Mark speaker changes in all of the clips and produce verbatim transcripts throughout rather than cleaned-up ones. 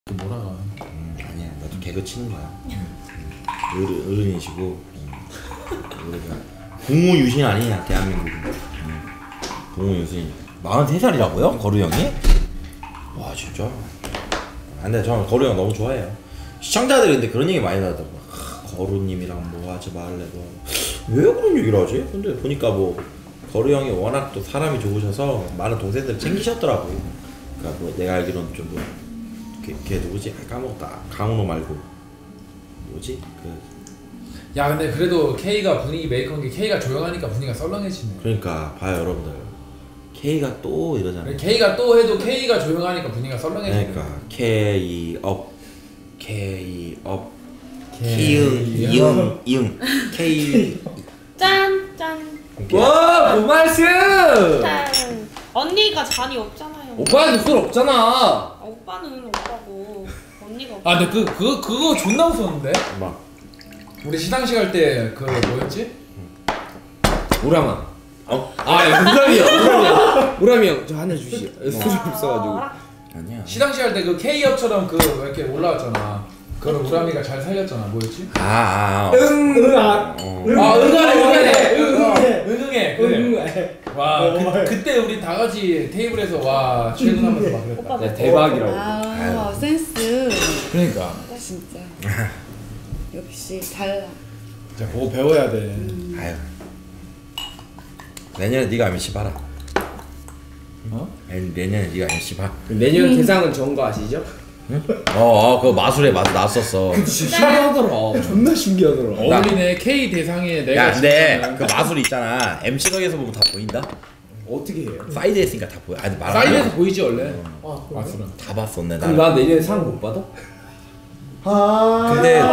Speaker 1: 그 뭐라가.
Speaker 2: 음, 아니야, 나도 개그 치는 거야. 어른, 어른이시고 음, 우리가 공우유신 아니냐 대한민국은. 음, 공우유신. 마흔세 살이라고요? 거루 형이? 와 진짜. 아, 근데 저는 거루 형 너무 좋아해요. 시청자들이 근데 그런 얘기 많이 하더라고. 거루님이랑 뭐 하지 말래 뭐. 왜 그런 얘기를 하지? 근데 보니까 뭐 거루 형이 워낙 또 사람이 좋으셔서 많은 동생들 챙기셨더라고. 그러니까 뭐 내가 알기로는 좀 뭐 걔, 걔 누구지? 아, 까먹었다. 강은호 말고 뭐지? 그
Speaker 1: 야 근데 그래도 K가 분위기 메이커인 게 K가 조용하니까 분위기가 썰렁해지네.
Speaker 2: 그러니까 봐요 여러분들. K가 또 이러잖아요.
Speaker 1: K가 또 해도 K가 조용하니까 분위기가 썰렁해지네.
Speaker 2: 그러니까 K 업 K 업
Speaker 1: K
Speaker 2: 키응 이응 이응 K
Speaker 3: 짠! 짠!
Speaker 4: 와, 고말스!
Speaker 3: 짠! 언니가 잔이 없잖아요.
Speaker 4: 오빠는 술 없잖아.
Speaker 3: 아, 오빠는 오빠고 언니가 없
Speaker 1: 아 근데 그 그거 그거 존나 무서웠는데.
Speaker 2: 막
Speaker 1: 우리 시상식 할 때 그 뭐였지?
Speaker 4: 우람아.
Speaker 2: 어?
Speaker 4: 아, 우람이 형, 우람이 형. 우람이 형, 저 하나 주시. 술이 없어가지고.
Speaker 2: 아니야.
Speaker 1: 시상식 할 때 그 K업처럼 그 이렇게 올라왔잖아. 그걸 우람이가 잘 살렸잖아. 뭐였지?
Speaker 2: 아, 아, 아.
Speaker 4: 응, 응아.
Speaker 2: 어.
Speaker 1: 아 응하네 응하네
Speaker 4: 응응해.
Speaker 1: 응응해 그래.
Speaker 4: 응응해.
Speaker 1: 와 그, 그때 우리 다 같이 테이블에서 와 출근하면서 막 그랬다.
Speaker 4: 네, 대박이라고.
Speaker 5: 아 센스.
Speaker 1: 그러니까
Speaker 5: 진짜. 역시 달라.
Speaker 1: 진짜 그거 배워야 돼.
Speaker 2: 아유. 내년에 네가 엠씨 봐라.
Speaker 1: 어?
Speaker 2: 내- 내년에 네가 엠씨 봐.
Speaker 4: 내년 대상은 좋은 거 아시죠?
Speaker 2: 응? 어, 어, 그 마술에 마술 났었어.
Speaker 4: 진짜 신기하더라. 존나 신기하더라.
Speaker 1: 어울리네. K 대상에 내가
Speaker 2: 야, 근데
Speaker 1: 진짜는-
Speaker 2: 그 마술 있잖아. 엠씨석에서 보면 다 보인다.
Speaker 4: 어떻게 해요?
Speaker 2: 사이드에 있으니까 다 보여. 아니 말.
Speaker 1: 사이드에서 보이지 원래.
Speaker 4: 아,
Speaker 1: 마술은.
Speaker 2: 다 봤었네 나.
Speaker 4: 그럼 나 내년에 상 못 받아?
Speaker 2: 근데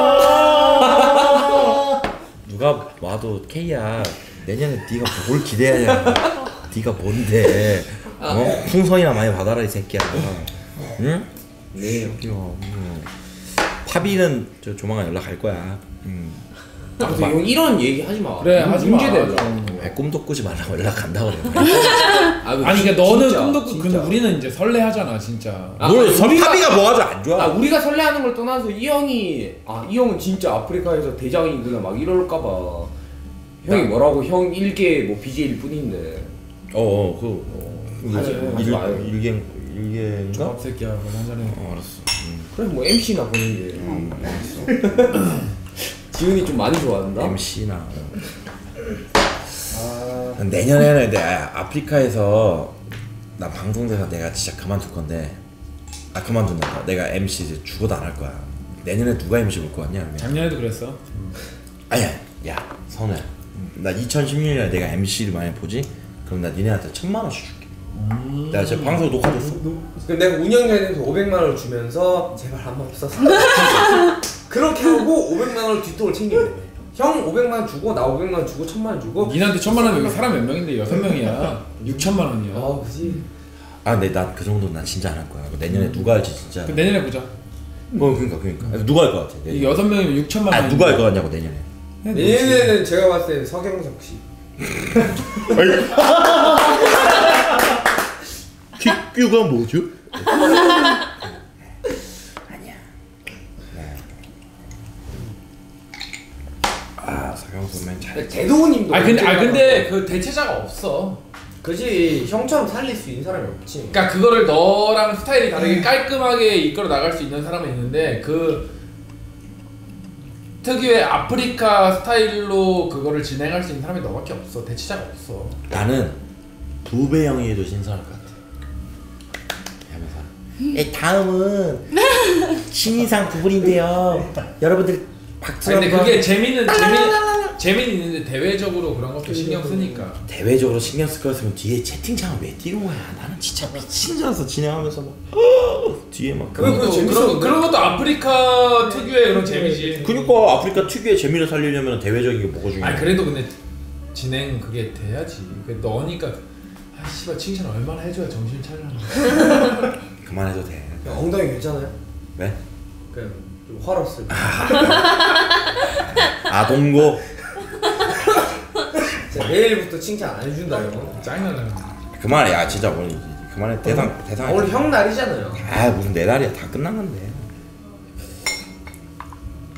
Speaker 2: 누가 와도 K야. 내년에 네가 뭘 기대하냐. 네가 뭔데? 어? 풍선이나 많이 받아라 이 새끼야. 응?
Speaker 4: 네.
Speaker 2: 어, 음. 파비는 저 조만간 연락할 거야. 음.
Speaker 4: 아, 근데 형 이런 얘기 하지 마.
Speaker 1: 그래 하지 마.
Speaker 4: 문제돼요.
Speaker 2: 아니, 꿈도 꾸지 말라고 연락한다 그래.
Speaker 4: 아, 그
Speaker 1: 아니
Speaker 4: 진-
Speaker 1: 그러니까 너는
Speaker 4: 진짜,
Speaker 1: 꿈도 꾸.
Speaker 4: 진짜.
Speaker 1: 근데 우리는 이제 설레하잖아 진짜.
Speaker 4: 아,
Speaker 2: 뭘
Speaker 4: 아니,
Speaker 2: 설
Speaker 4: 우리가-
Speaker 2: 파비가 뭐가 안 좋아?
Speaker 4: 아, 우리가 설레하는 걸 떠나서 이 형이 아, 이 형은 진짜 아프리카에서 대장이구나 막 이럴까 봐. 형이 뭐라고 형 일개 뭐 비제이일 뿐인데.
Speaker 2: 어, 어, 그 어,
Speaker 4: 하지,
Speaker 2: 일-
Speaker 4: 하지 마요.
Speaker 2: 일개 일개인가?
Speaker 1: 조합 새끼야 그거 한잔해.
Speaker 2: 어, 알았어. 음.
Speaker 4: 그래 뭐 엠씨나 보는 게.
Speaker 2: 음, 알았어.
Speaker 4: 지훈이 좀 많이 좋아한다.
Speaker 2: 엠씨나.
Speaker 4: 아,
Speaker 2: 내년에는 내가 아프리카에서 나 방송대사 내가 진짜 그만둘 건데 아 그만둔다. 내가 엠씨 이제 죽어도 안 할 거야. 내년에 누가 엠씨 볼 거 같냐? 그러면.
Speaker 1: 작년에도 그랬어.
Speaker 2: 아니야, 야 선우야. 나 이천십육 년에 내가 엠씨를 많이 보지? 그럼 나 니네한테 천만 원씩 줄게.
Speaker 1: 음.
Speaker 2: 내가 지금 방송 녹화됐어.
Speaker 6: 그럼 내가 운영자한테 오백만 원을 주면서 제발 한 번 없어서 그렇게 하고 오백만 원을 뒷돈을 챙기면 돼. 형 오백만 원 주고 나 오백만 원 주고 천만 원 주고.
Speaker 1: 니한테 천만 원 여기 사람 몇 명인데 여섯 명이야. 육천만 원이야.
Speaker 6: 아 그지.
Speaker 2: 아 근데 난 그 정도는 난 진짜 안 할 거야. 내년에 누가 할지 진짜.
Speaker 1: 그 내년에 보자.
Speaker 2: 어 그러니까 그러니까 누가 할 거 같아?
Speaker 1: 이 여섯 명이면 육천만 원.
Speaker 2: 아 누가 할 거 같냐고 내년에.
Speaker 6: 내년에는 제가 봤을 때 서경석 씨.
Speaker 2: 퀴큐가 뭐죠? 아니야. 아 사경수면 잘.
Speaker 6: 대도우님도.
Speaker 1: 아 근데 아 근데 그 대체자가 없어.
Speaker 6: 그지. 형처럼 살릴 수 있는 사람이 없지.
Speaker 1: 그러니까 그거를 너랑 스타일이 다르게 깔끔하게 이끌어 나갈 수 있는 사람은 있는데 그 특유의 아프리카 스타일로 그거를 진행할 수 있는 사람이 너밖에 없어. 대체자가 없어.
Speaker 2: 나는 부배 형이 해도 신선할 것 같아. 하면서 네, 다음은 신인상 부분인데요. 여러분들 박수
Speaker 1: 아니, 근데
Speaker 2: 한번.
Speaker 1: 그게 재미는 재미 재미는 있는데 대외적으로 그런 것도 신경 쓰니까.
Speaker 2: 대외적으로 신경 쓸 거였으면 뒤에 채팅창을 왜 띄운 거야? 나는 진짜 미친 줄 알았어. 진행하면서 막 뒤에 막
Speaker 6: 그거
Speaker 1: 그런,
Speaker 6: 재밌어.
Speaker 1: 그런, 그런 것도 아프리카 특유의 그런 재미지.
Speaker 2: 그러니까 아프리카 특유의 재미를 살리려면 대외적인 게 뭐가 중요해?
Speaker 1: 아니 그래도 근데 진행 그게 돼야지. 그 너니까 아 씨발 칭찬 얼마나 해줘야 정신 차리려나.
Speaker 2: 그만해도 돼.
Speaker 6: 형, 엉덩이 괜찮아요?
Speaker 2: 왜?
Speaker 6: 그냥 좀 화났을 때.
Speaker 2: 아동고.
Speaker 6: 진짜 내일부터 칭찬 안 해준다 형.
Speaker 1: 짜증나네.
Speaker 2: 그만해. 야 진짜 오늘 그만해. 대상 대상.
Speaker 6: 오늘 형 날이잖아요.
Speaker 2: 아 무슨 내 날이야. 다 끝난 건데.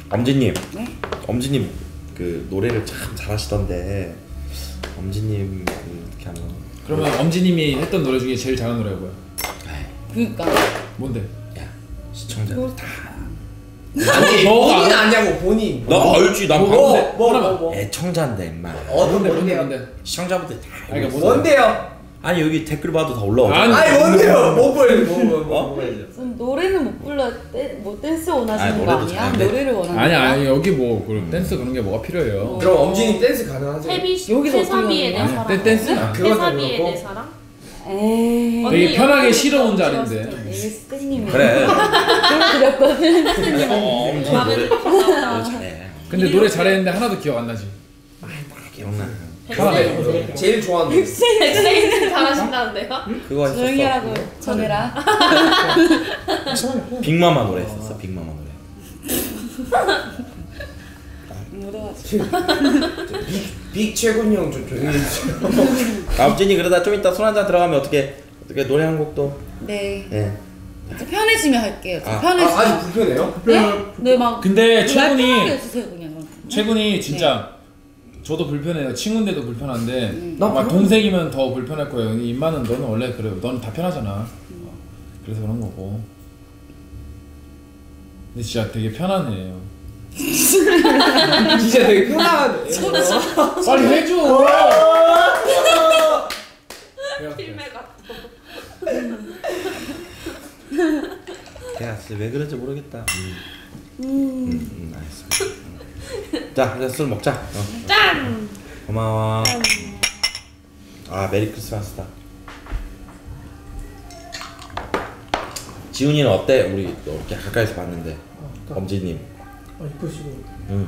Speaker 2: 엄지님.
Speaker 5: 네?
Speaker 2: 엄지님 그 노래를 참 잘하시던데 엄지님 그 이렇게 하면.
Speaker 1: 그러면 엄지님이 했던 노래 중에 제일 잘하는 노래가 뭐야?
Speaker 5: 그니까
Speaker 1: 뭔데?
Speaker 2: 야 시청자
Speaker 5: 뭐-
Speaker 2: 다.
Speaker 6: 아니
Speaker 1: 너가
Speaker 6: 본인
Speaker 1: 알아?
Speaker 6: 아냐고 본인.
Speaker 2: 나 알지. 난
Speaker 1: 뭐,
Speaker 2: 방금
Speaker 6: 뭐,
Speaker 1: 하나만.
Speaker 6: 뭐, 뭐.
Speaker 2: 애청자인데 임마.
Speaker 6: 어,
Speaker 1: 뭔데 뭔데
Speaker 6: 뭔데요?
Speaker 1: 뭔데?
Speaker 2: 시청자분들 다.
Speaker 1: 아니, 그러니까
Speaker 2: 알고
Speaker 1: 뭔데?
Speaker 2: 있어.
Speaker 6: 뭔데요?
Speaker 2: 아니 여기 댓글 봐도 다 올라오잖아.
Speaker 1: 아니,
Speaker 6: 아니 뭔데요? 뭐 보여요? 뭐 뭐 뭐
Speaker 2: 어?
Speaker 6: 뭐 보여요?
Speaker 5: 전 노래는 못 불러 댄, 뭐 댄스 원하시는
Speaker 2: 아니,
Speaker 5: 거
Speaker 2: 노래도
Speaker 5: 아니야?
Speaker 2: 잘하는데.
Speaker 5: 노래를 원하는
Speaker 1: 아니
Speaker 5: 거야?
Speaker 1: 아니 여기 뭐 그런 댄스 그런 게 뭐가 필요해요?
Speaker 6: 그럼 엄지님 댄스 가능하세요?
Speaker 3: 태비
Speaker 5: 여기서
Speaker 3: 태사비의 내
Speaker 5: 어떻게
Speaker 3: 사랑.
Speaker 1: 댄 댄스야.
Speaker 6: 그건
Speaker 3: 태사비의
Speaker 6: 그렇고.
Speaker 3: 내 사랑.
Speaker 5: 에이
Speaker 3: 언니
Speaker 1: 되게 편하게
Speaker 3: 여기
Speaker 1: 쉬러 온
Speaker 3: 들었을
Speaker 1: 자리인데.
Speaker 3: 텐데.
Speaker 5: 이게 스탠님이
Speaker 2: 그래.
Speaker 5: 그렸거든 스탠님
Speaker 2: 어, 엄지
Speaker 3: 마음에
Speaker 2: 노래
Speaker 3: 들었나
Speaker 2: 노래 잘해.
Speaker 1: 근데 노래 잘했는데 하나도 기억 안 나지.
Speaker 2: 기억나.
Speaker 3: 백세
Speaker 6: 제일 좋아하는 노래.
Speaker 3: 백세 잘하신다는데요?
Speaker 2: 그거 했었어.
Speaker 5: 조용히 하라고 전해라
Speaker 2: 빅마마 노래 했었어. 빅마마 노래.
Speaker 5: 묻어가지고
Speaker 6: 빅, 빅 최군 형좀 조용히 해주세요.
Speaker 2: 아, 엄진이 그러다 좀 이따 술 한잔 들어가면 어떻게 어떻게 노래 한 곡도.
Speaker 5: 네
Speaker 2: 예.
Speaker 5: 좀 편해지면 할게요 좀
Speaker 2: 아,
Speaker 6: 아,
Speaker 5: 편해지면
Speaker 6: 아직 불편해요?
Speaker 5: 네? 네막
Speaker 1: 근데
Speaker 5: 편하게
Speaker 1: 최군이
Speaker 5: 해주세요 그냥
Speaker 1: 최군이 진짜 저도 불편해요. 친구인데도 불편한데
Speaker 6: 나
Speaker 1: 막
Speaker 6: 불편-
Speaker 1: 동생이면 더 불편할 거예요. 임마는 너는 원래 그래. 너는 다 편하잖아. 어, 그래서 그런 거고. 근데 진짜 되게 편하네요.
Speaker 6: 진짜 되게 편한.
Speaker 1: 빨리 해줘.
Speaker 3: 필메 같아.
Speaker 2: 야, 진짜 왜 그런지 모르겠다. 음. 음, 음, 알겠어. 음. 자, 이제 술 먹자. 어.
Speaker 3: 짠.
Speaker 2: 고마워. 아, 메리 크리스마스다. 지훈이는 어때? 우리 이렇게 가까이서 봤는데. 엄지님.
Speaker 7: 아 이쁘시고
Speaker 2: 응.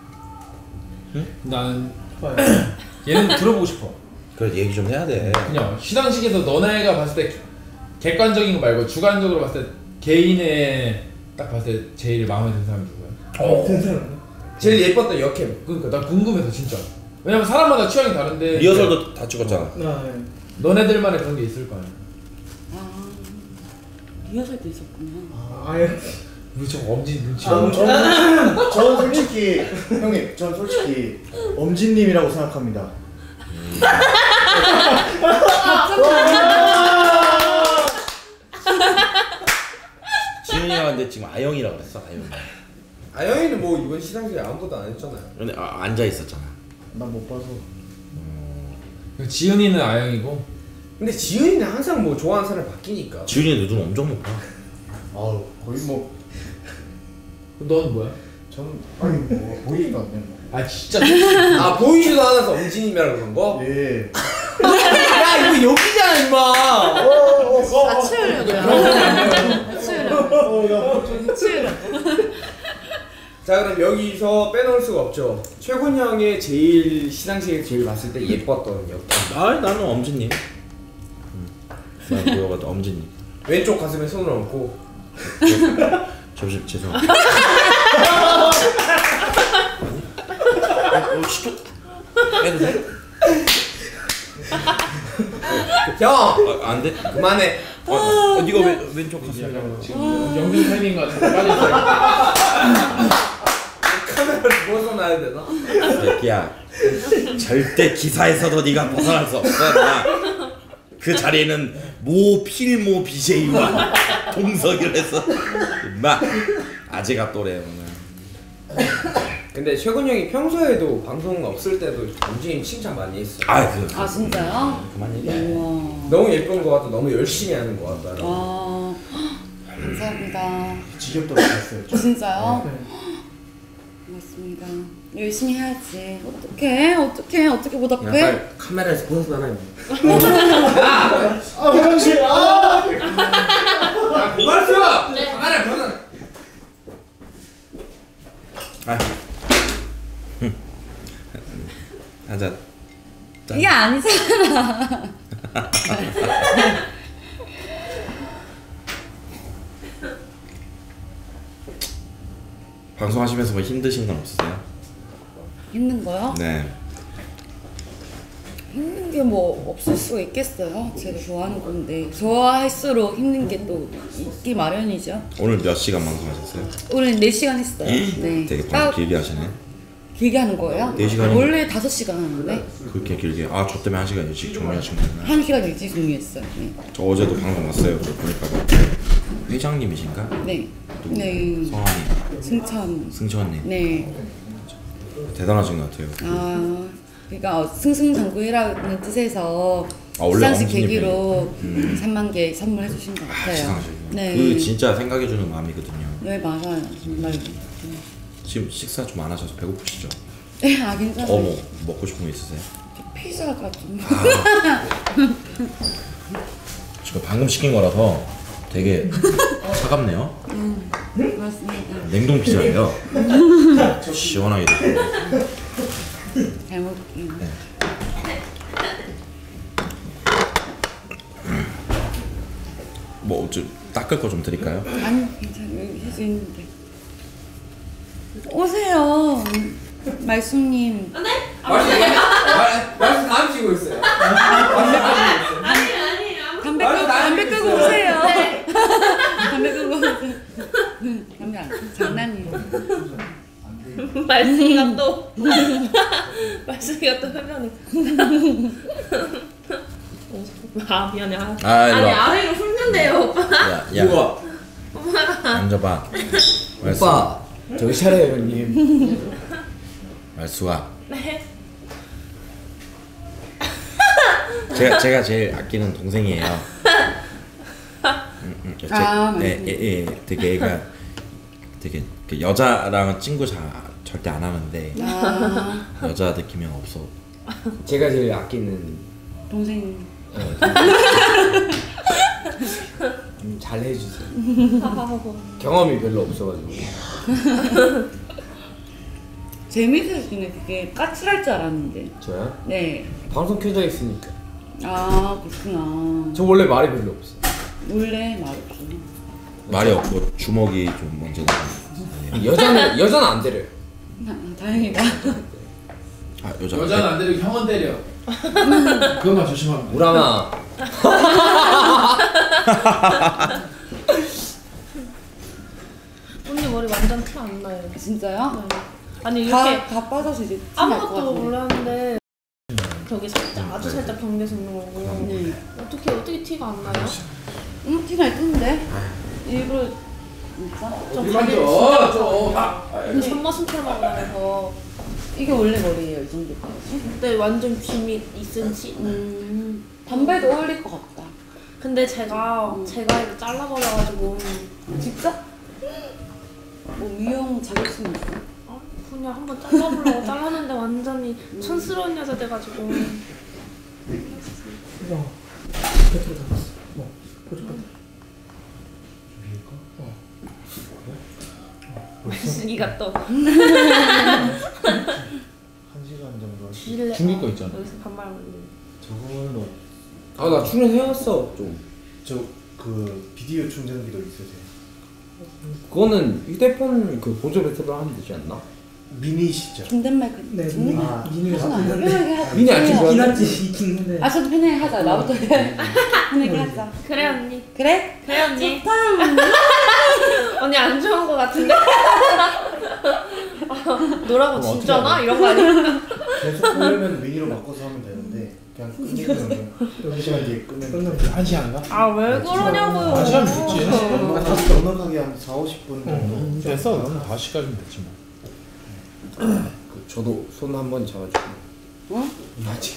Speaker 1: 나는 얘는 들어보고 싶어.
Speaker 2: 그래 얘기 좀 해야 돼.
Speaker 1: 그냥 시상식에서 너네가 봤을 때 객관적인 거 말고 주관적으로 봤을 때 개인의 딱 봤을 때 제일 마음에 드는 사람이 누구야?
Speaker 6: 어.
Speaker 7: 든 사람
Speaker 6: 제일 예뻤던 역캠.
Speaker 1: 그러니까 나 궁금해서 진짜. 왜냐면 사람마다 취향이 다른데
Speaker 2: 리허설도 다 찍었잖아.
Speaker 7: 아 예.
Speaker 1: 너네들만의 그런 게 있을 거 아니야.
Speaker 5: 아 리허설도 있었구나
Speaker 7: 아 아예
Speaker 1: 우리 저 엄지 눈치.
Speaker 7: 아,
Speaker 1: 아,
Speaker 7: 저는 저는 솔직히 형님 저는 솔직히 엄진님이라고 생각합니다.
Speaker 2: 지훈이가 근데 지금 아영이라고 그랬어. 아영.
Speaker 6: 아영이는 뭐 이번 시상식에 아무것도 안 했잖아요.
Speaker 2: 근데 아, 앉아 있었잖아.
Speaker 7: 난 못 봐서.
Speaker 1: 지은이는 아영이고.
Speaker 6: 근데 지은이는 항상 뭐 좋아하는 사람 바뀌니까.
Speaker 2: 지훈이 눈 엄청 높아.
Speaker 7: 아우 거의 뭐
Speaker 1: 그럼 너는 뭐야?
Speaker 7: 저는 아니 뭐 보이지도 않네.
Speaker 1: 아 진짜.
Speaker 6: 아 보이지도 않아서 엄진님이라 그런 거?
Speaker 7: 예.
Speaker 6: 야 이거 여기잖아 임마.
Speaker 5: 아 치우려고요 치우려고 치우려고
Speaker 6: 자 그럼 여기서 빼놓을 수가 없죠. 최군 형의 제일 시상식에 제일 봤을 때 예뻤던 역캠.
Speaker 2: 아, 나는 엄지님. 응. 난 누가 봐도 엄지님.
Speaker 6: 왼쪽 가슴에 손을 얹고.
Speaker 2: 잠시 죄송합니다. 어, 시켜. 해도 돼?
Speaker 6: 형
Speaker 2: 아, 안 돼?
Speaker 6: 그만해.
Speaker 2: 어, 어, 네가 왜 왼쪽 가슴이라고?
Speaker 1: 지금 영등 타이밍 같은 거 빨리 있어.
Speaker 6: 카메라를 벗어나야 되나?
Speaker 2: 새끼야, 절대 기사에서도 네가 벗어날 수 없어. 나. 그 자리에는 모 필모 비제이와 동석이를 했어. 임마, 아재가 또래 오늘.
Speaker 6: 근데 최군 형이 평소에도 방송 없을 때도 엄진이 칭찬 많이 했어.
Speaker 2: 아, 그,
Speaker 5: 아 진짜요?
Speaker 2: 그만 얘기해.
Speaker 5: 우와
Speaker 6: 너무 예쁜 것 같다. 너무 열심히 하는 것 같다.
Speaker 5: 와 감사합니다
Speaker 7: 지겹도록 봤어요.
Speaker 5: 아, 진짜요?
Speaker 7: 네.
Speaker 5: 고맙습니다 열심히 해야지 어떡해 어떡해 어떻게
Speaker 6: 야,
Speaker 5: 보답해?
Speaker 6: 빨리 카메라에서 벗어나라.
Speaker 7: 아 화장실 아.
Speaker 6: 야, 고맙어. 카메라 벗어나.
Speaker 2: 아, 하자.
Speaker 5: 이게 아니잖아
Speaker 2: 방송하시면서 뭐 힘드신 건 없으세요?
Speaker 5: 힘든 거요?
Speaker 2: 네.
Speaker 5: 힘든 게 뭐 없을 수가 있겠어요? 제가 좋아하는 건데 좋아할수록 힘든 게 또 있기 마련이죠.
Speaker 2: 오늘 몇 시간 방송하셨어요?
Speaker 5: 오늘 네 시간 했어요. 네.
Speaker 2: 되게 방송
Speaker 5: 딱
Speaker 2: 길게 하시네.
Speaker 5: 길게 하는 거예요?
Speaker 2: 네 시간이-
Speaker 5: 원래 다섯 시간 하는데
Speaker 2: 그렇게 길게. 아, 저 때문에 한 시간 일찍 정리하신 거구나.
Speaker 5: 한 시간 일찍 종료했어요. 네.
Speaker 2: 저 어제도 방송 왔어요. 그거 보니까 회장님이신가?
Speaker 5: 네. 네.
Speaker 2: 성함이
Speaker 5: 승천.
Speaker 2: 승천님.
Speaker 5: 네.
Speaker 2: 대단하신 것 같아요.
Speaker 5: 아, 그러니까 승승장구해라는 뜻에서
Speaker 2: 아, 원래
Speaker 5: 시상식
Speaker 2: 엄지님
Speaker 5: 계기로
Speaker 2: 음.
Speaker 5: 삼만 개 선물해 주신 것 같아요.
Speaker 2: 시상식.
Speaker 5: 네.
Speaker 2: 그 진짜 생각해주는 마음이거든요.
Speaker 5: 네, 맞아요. 정말.
Speaker 2: 지금 식사 좀 안 하셔서 배고프시죠?
Speaker 5: 네, 아 괜찮아요.
Speaker 2: 어머, 먹고 싶은 거 있으세요?
Speaker 5: 피자가 좀.
Speaker 2: 지금 방금 시킨 거라서 되게 차갑네요.
Speaker 5: 음, 그렇습니다.
Speaker 2: 냉동 피자예요. 시원하게 드세요.
Speaker 5: 잘 먹을게요.
Speaker 2: 네. 뭐 어째 닦을 거 좀 드릴까요?
Speaker 5: 아니 괜찮아요. 여기 할수 있는데. 오세요. 말숙님.
Speaker 3: 아, 네?
Speaker 6: 말씀 말씀 다음 치고 있어요.
Speaker 3: 아니 아니 아무
Speaker 5: 담배
Speaker 6: 아니,
Speaker 5: 끄고
Speaker 6: 나
Speaker 5: 담배
Speaker 6: 알고
Speaker 5: 끄고
Speaker 6: 있어요.
Speaker 5: 오세요.
Speaker 3: 네.
Speaker 5: 담배 끄고 오세요. 담배 안 장난이에요.
Speaker 3: 말씀이가 또 말씀이가 또 흡연해. 아 미안해. 아,
Speaker 2: 아, 일로
Speaker 3: 아니
Speaker 2: 와.
Speaker 3: 아래로 훑는데요 오빠.
Speaker 2: 야, 야,
Speaker 6: 누가?
Speaker 2: 앉아봐. 말수,
Speaker 4: 오빠 정신 차려요 형님.
Speaker 2: 말수가.
Speaker 3: 네.
Speaker 2: 제가 제가 제일 아끼는 동생이에요. 음, 음, 제,
Speaker 5: 아,
Speaker 2: 예,
Speaker 5: 맞습니다.
Speaker 2: 예, 예, 되게 애가 되게 그 여자랑은 친구 잘 절대 안 하는데
Speaker 5: 아
Speaker 2: 여자 느낌이 없어.
Speaker 4: 제가 제일 아끼는
Speaker 5: 동생.
Speaker 4: 음, 잘 해주세요. 경험이 별로 없어가지고.
Speaker 5: 재밌으시네. 되게 까칠할 줄 알았는데.
Speaker 4: 저요?
Speaker 5: 네.
Speaker 4: 방송 켜져 있으니까.
Speaker 5: 아 그렇구나.
Speaker 4: 저 원래 말이 별로 없어.
Speaker 5: 원래 말없어.
Speaker 2: 말이 없고 주먹이 좀 먼저 나가요.
Speaker 4: 여자는 여자는 안 때려요.
Speaker 5: 아, 다행이다.
Speaker 2: 아, 여자.
Speaker 1: 여자는 안 때리고 형은 때려. 그것만 조심하면 돼.
Speaker 4: 우람아.
Speaker 3: 언니 머리 완전 티 안 나요.
Speaker 5: 진짜요?
Speaker 3: 네. 아니 이렇게
Speaker 5: 다, 다 빠져서 이제
Speaker 3: 아무것도 몰랐는데 저기 살짝 아주 살짝 경계서 있는 거고.
Speaker 5: 네.
Speaker 3: 어떻게 어떻게 티가 안 나요?
Speaker 5: 음, 티가 있던데? 일부러 진짜?
Speaker 3: 좀
Speaker 1: 어디
Speaker 3: 가게
Speaker 1: 만져? 저, 아,
Speaker 3: 근데 손맛은처럼 나서
Speaker 5: 이게 원래 머리예요, 이 정도까지?
Speaker 3: 근데 완전 귀미 이 센티미터.
Speaker 5: 음, 담배도 어울릴 것 같다.
Speaker 3: 근데 제가 제가 이거 잘라버려가지고
Speaker 5: 직접? 뭐 미용 자격증 있어?
Speaker 3: 어? 그냥 한번 잘라보려고 잘랐는데 완전히 촌스러운 여자 돼가지고. 말순이가 또
Speaker 7: 한 시간 정도.
Speaker 3: 뒤질래.
Speaker 1: 중기 거 있잖아.
Speaker 3: 여기서 반말 올리는.
Speaker 7: 저걸로
Speaker 4: 아 나 충전해왔어 좀.
Speaker 7: 저 그 비디오 충전기도 있으세요?
Speaker 4: 그거는 휴대폰 그 보조 배터리로 하면 되지 않나?
Speaker 7: 미니시죠?
Speaker 5: 존댓말 그
Speaker 8: 네,
Speaker 5: 존댓말
Speaker 8: 미니.
Speaker 7: 아,
Speaker 8: 미니가
Speaker 5: 하지 마. 편하게 하자.
Speaker 4: 미니 안 친구
Speaker 8: 이났지 있긴 한데.
Speaker 5: 아, 저도 편하게 하자. 나부터 편하게 하자.
Speaker 3: 그래 언니.
Speaker 5: 그래?
Speaker 3: 그래 언니.
Speaker 5: 좋다.
Speaker 3: 언니 안 좋은 거 같은데? 어, 노라고 진짜나? 이런 거 아니야?
Speaker 7: 계속 보려면 미니로 바꿔서 하면 되는데 그냥 끊으면 한 시간 뒤에 끄면
Speaker 8: 끝나면
Speaker 1: 한 시간인가?
Speaker 3: 아 왜 그러냐고요.
Speaker 1: 한 시간 됐지.
Speaker 7: 한 다시 넉넉하게 한 사오십 분 정도
Speaker 1: 음, 됐어. 너는 다섯 시까지면 됐지 뭐.
Speaker 4: 그 저도 손 한 번 잡아주고.
Speaker 5: 어?
Speaker 4: 아직.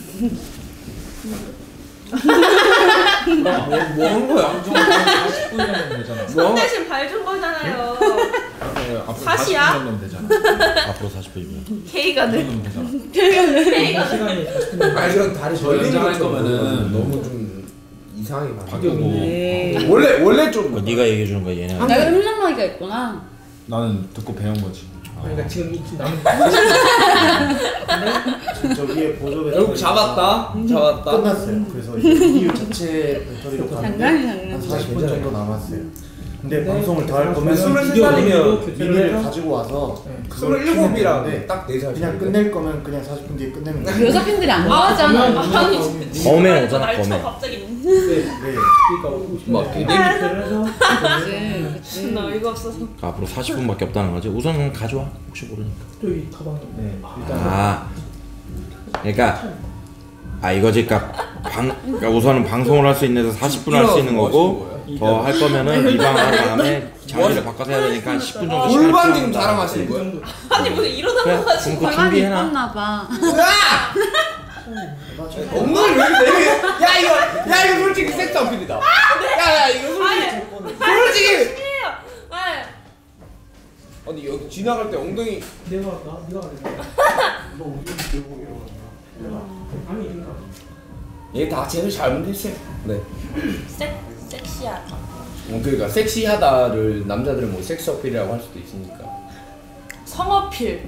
Speaker 1: 뭐한 거야? 사십 분이면 되잖아.
Speaker 3: 손 대신 발 준 거잖아요.
Speaker 1: 앞으로
Speaker 3: 사시야?
Speaker 1: 사십 분 정도면 되잖아.
Speaker 2: 앞으로 사십 분이면.
Speaker 3: K가 늘.
Speaker 1: 정도면 되잖아.
Speaker 8: 시간이 사십 분.
Speaker 4: 아 이런 다리
Speaker 1: 저
Speaker 4: 벌리는
Speaker 1: 연장할
Speaker 4: 것좀
Speaker 1: 거면은
Speaker 4: 너무 좀 이상하게 봐.
Speaker 1: 바뀌고.
Speaker 5: 네.
Speaker 4: 원래 원래 좀
Speaker 2: 그 네가 얘기해 주는 거 얘네.
Speaker 5: 내가 음란마귀가 있구나.
Speaker 1: 나는 듣고 배운 거지.
Speaker 8: 그러니까 지금 이 남은
Speaker 7: 지금 저 위에 보조 배터리
Speaker 4: 결국 잡았다. 잡았다.
Speaker 7: 끝났어요. 그래서 이제 비디오 자체 배터리로 가는데
Speaker 5: 장난이 장난.
Speaker 7: 한 사십 분 정도 남았어요. 근데 방송을 더 할 거면
Speaker 6: 스물세 살이면
Speaker 7: 미니를 가지고 와서 그걸
Speaker 6: 스물일곱이랑
Speaker 7: 키우는데
Speaker 6: 딱 네 살.
Speaker 7: 그냥 끝낼 거면 그냥 사십 분 뒤에 끝내면 돼요.
Speaker 5: 여자 팬들이 안 좋아하잖아.
Speaker 3: 아니
Speaker 2: 범행 오잖아,
Speaker 3: 날 쳐,
Speaker 2: 범행.
Speaker 3: 갑자기
Speaker 7: 네.
Speaker 4: 막 되게
Speaker 5: 그치, 그치.
Speaker 3: 나 이거 없어서
Speaker 2: 앞으로 사십 분밖에 없다는 거지. 우선 가져와. 혹시 모르니까.
Speaker 8: 저기 가방.
Speaker 7: 네.
Speaker 2: 아, 그러니까 아 이거지. 그러니까 방, 그러니까 우선은 방송을 할 수 있는 데서 사십 분 할 수 있는 거고 더 할 거면은 리방 한 다음에 장비를 바꿔서 해야 되니까 십 분 정도 시간
Speaker 6: 골반 지금
Speaker 2: 필요한
Speaker 6: 자랑하시는 거예요?
Speaker 3: 아니 무슨 이러다
Speaker 2: 그래,
Speaker 3: 가지고
Speaker 2: 그럼 그거
Speaker 5: 골반이
Speaker 2: 준비해놔.
Speaker 5: 예뻤나 봐.
Speaker 6: 엉덩이 왜 이렇게 야 이거 야 이거 솔직히 섹스 어필이다. 야야 이거 솔직히 솔직히.
Speaker 3: 네.
Speaker 6: 아니 여기 지나갈 때 엉덩이
Speaker 8: 내가 나 네가 말해. 너 우리 들고 이러고. 아니 그러니까.
Speaker 6: 얘다 제일 잘못했어요. 네.
Speaker 3: 섹 섹시하다.
Speaker 6: 어, 그러니까 섹시하다를 남자들은 뭐 섹스 어필이라고 할 수도 있으니까.
Speaker 3: 성어필.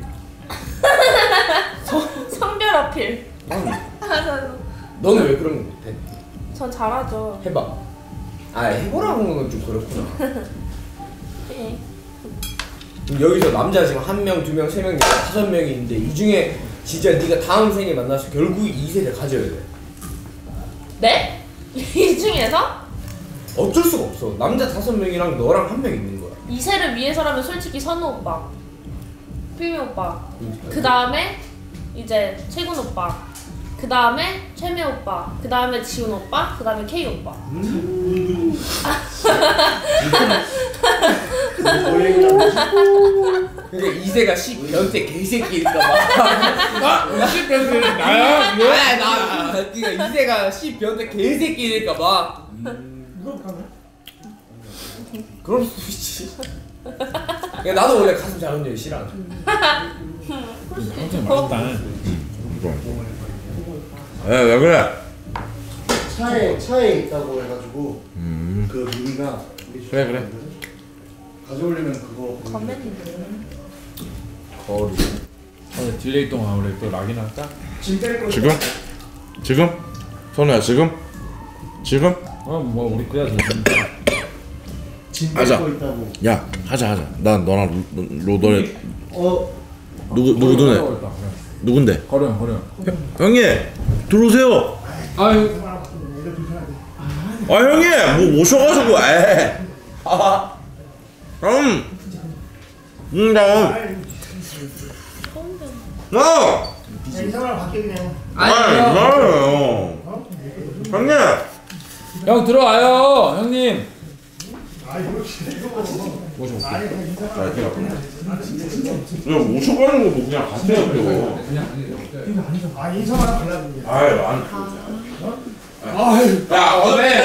Speaker 3: 성 성별 어필.
Speaker 6: 아니,
Speaker 3: 전
Speaker 6: 너는 왜 그런 거 못해?
Speaker 3: 잘하죠.
Speaker 6: 해봐. 아 해보라는 건 좀 그렇구나.
Speaker 3: 네.
Speaker 6: 그럼 여기서 남자 지금 한 명, 두 명, 세 명, 다섯 명이 있는데 이 중에 진짜 네가 다음 생에 만나서 결국 이 세를 가져야 돼.
Speaker 3: 네? 이 중에서
Speaker 6: 어쩔 수가 없어. 남자 다섯 명이랑 너랑 한 명 있는 거야.
Speaker 3: 이세를 위해서라면 솔직히 선우 오빠, 필미 오빠, 그 다음에 이제 최군 오빠, 그 다음에 최미 오빠, 그 다음에 지훈 오빠, 그 다음에 K 오빠.
Speaker 6: 그러니까 이 세가 씨 변태 개새끼일까봐.
Speaker 1: 아, 십 변태 나야? 이거?
Speaker 6: 아야 나. 그러니까 이 세가 씨 변태 개새끼일까봐.
Speaker 8: 이거 가나?
Speaker 6: 그럴 수도 있지. 야 나도 원래 가슴 작은 여자 싫어.
Speaker 1: 엄청 맛있다.
Speaker 2: 왜, 왜 그래?
Speaker 7: 차에 차에 있다고 해가지고
Speaker 2: 음.
Speaker 7: 그 미니가 우리
Speaker 2: 그래, 그래.
Speaker 7: 가져오려면 그거
Speaker 3: 건맨인데.
Speaker 6: 거리.
Speaker 1: 오늘 딜레이 동안 우리 또 락이나 할까?
Speaker 7: 짐뺄 거
Speaker 2: 지금? 지금? 선우야 지금? 지금?
Speaker 1: 어뭐 우리 그래야 돼.
Speaker 7: 짐뺄
Speaker 2: 하자.
Speaker 7: 거 있다고.
Speaker 2: 야 하자 하자. 난 너랑 로, 로 너네
Speaker 7: 어
Speaker 2: 누구 누구 너네 누군데?
Speaker 1: 거령 거령.
Speaker 2: 형님 들어오세요.
Speaker 1: 아유.
Speaker 2: 아 형님 뭐 오셔가지고 에. 아. 음. 음 다음. 어.
Speaker 7: 이상하게 바뀌어 그냥.
Speaker 2: 아니 나요. 형님.
Speaker 1: 형 들어와요 형님.
Speaker 2: 야 오셔가지고 뭐 그냥 가세요.
Speaker 7: 아 인사만 달라고.
Speaker 2: 아유 안. 아유. 야 어때?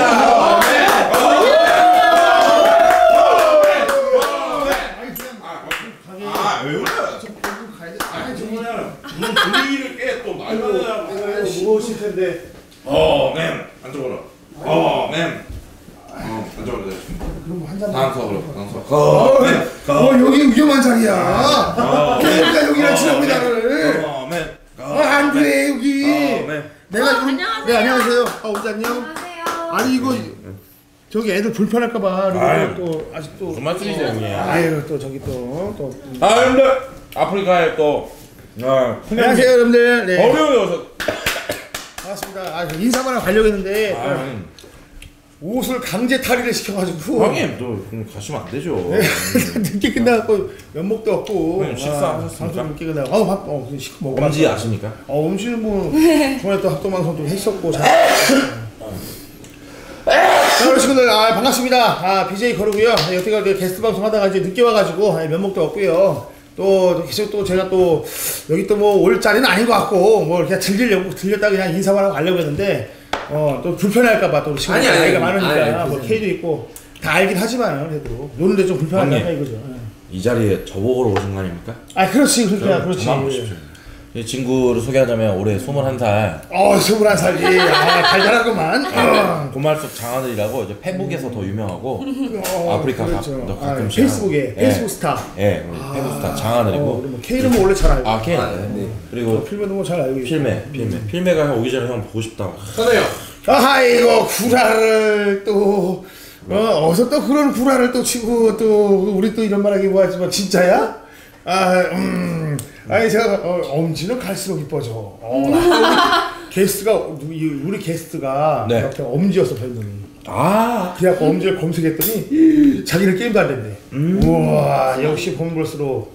Speaker 2: 아왜 그래? 아니 저거는 무슨 분위기를 깨또 말하느라고.
Speaker 7: 무거우실 텐데.
Speaker 2: 어, 맴 앉아보라. 어, 맴. 어, 앉아보라.
Speaker 7: 그럼 한 잔.
Speaker 2: 다음 수업으로. 다음 수업.
Speaker 7: 어,
Speaker 2: 맴.
Speaker 7: 어 여기 위험한 자리야.
Speaker 2: 어,
Speaker 7: 그러니까 여기랑 지나오니 나를.
Speaker 2: 어, 맴.
Speaker 7: 아, 안 돼, 여기.
Speaker 2: 어, 맴.
Speaker 7: 내가
Speaker 3: 어,
Speaker 7: 좀-
Speaker 3: 안녕하세요.
Speaker 7: 네, 안녕하세요. 아, 오지 안녕.
Speaker 3: 안녕하세요.
Speaker 7: 아니 이거 저기 애들 불편할까봐
Speaker 2: 아유.
Speaker 7: 그리고 또 아직도
Speaker 2: 무슨 말씀이세요, 형님?
Speaker 7: 아유 또 저기 또또
Speaker 2: 아, 여러분들 아프리카에 또 아,
Speaker 7: 안녕하세요 여러분들. 네
Speaker 2: 어려워서.
Speaker 7: 반갑습니다. 아 인사만 하고 가려고 했는데
Speaker 2: 아, 형님.
Speaker 7: 옷을 강제 탈의를 시켜가지고
Speaker 2: 형님 또 그럼 가시면 안 되죠.
Speaker 7: 늦게 끝나고 면목도 없고
Speaker 2: 형님 식사하셨습니까?
Speaker 7: 방송 늦게 끝나고 어, 밥, 어 시켜 먹어.
Speaker 2: 엄지 아십니까?
Speaker 7: 어 엄지는 뭐 전에 또 합동 방송도 했었고 잘. 자, 여러분 친구들 아, 반갑습니다. 아 비제이 거르고요. 여태가 게스트 방송 하다가 이제 늦게 와가지고 아, 면목도 없고요. 또 계속 또 제가 또 여기 또 뭐 올 자리는 아닌 것 같고 뭐 그냥 들리려고 들렸다 그냥 인사만 하고 가려고 했는데 어 또 불편할까봐 또 지금
Speaker 6: 아니, 아니,
Speaker 7: 나이가
Speaker 6: 아니,
Speaker 7: 많으니까
Speaker 6: 아니, 아니,
Speaker 7: 뭐
Speaker 6: 그래서.
Speaker 7: K도 있고 다 알긴 하지만 그래도 노는데 좀 불편하다
Speaker 2: 형님.
Speaker 7: 이거죠. 예.
Speaker 2: 이 자리에 저보고 오신 거 아닙니까?
Speaker 7: 아 그렇지 그렇게
Speaker 2: 그럼 저만 보십시오.
Speaker 7: 그렇지.
Speaker 2: 이 친구를 소개하자면 올해 스물한 살
Speaker 7: 어 스물한 살이 아 달달하구만. 어.
Speaker 2: 고말숙 장하늘이라고 이제 페북에서 더 유명하고
Speaker 7: 어,
Speaker 2: 아프리카 가,
Speaker 7: 그렇죠.
Speaker 2: 너
Speaker 7: 아,
Speaker 2: 가끔씩
Speaker 7: 페이스북에
Speaker 2: 하는-
Speaker 7: 페이스북
Speaker 2: 예.
Speaker 7: 스타.
Speaker 2: 예, 우리 페북 스타 장하늘이고
Speaker 7: 어, 그리고 K는 뭐 원래 잘 알고.
Speaker 2: 아, K.
Speaker 6: 아, 네.
Speaker 2: 그리고
Speaker 7: 필메도 뭐 잘 알고. 있고.
Speaker 2: 필메, 필메. 필메가 형 오기 전에 형 보고 싶다.
Speaker 6: 선우요.
Speaker 7: 아이고 구라를 또 어, 어서 또 그런 구라를 또 치고 또 우리 또 이런 말하기 뭐하지만 진짜야? 아, 음, 아니 제가 어, 엄지는 갈수록 이뻐져. 어, 우리 게스트가 우리, 우리 게스트가
Speaker 2: 네.
Speaker 7: 이렇게 엄지였어 별명이.
Speaker 2: 아
Speaker 7: 그래갖고 엄지를 검색했더니 자기는 게임도 안 된대.
Speaker 2: 음.
Speaker 7: 우와 역시 보면 볼수록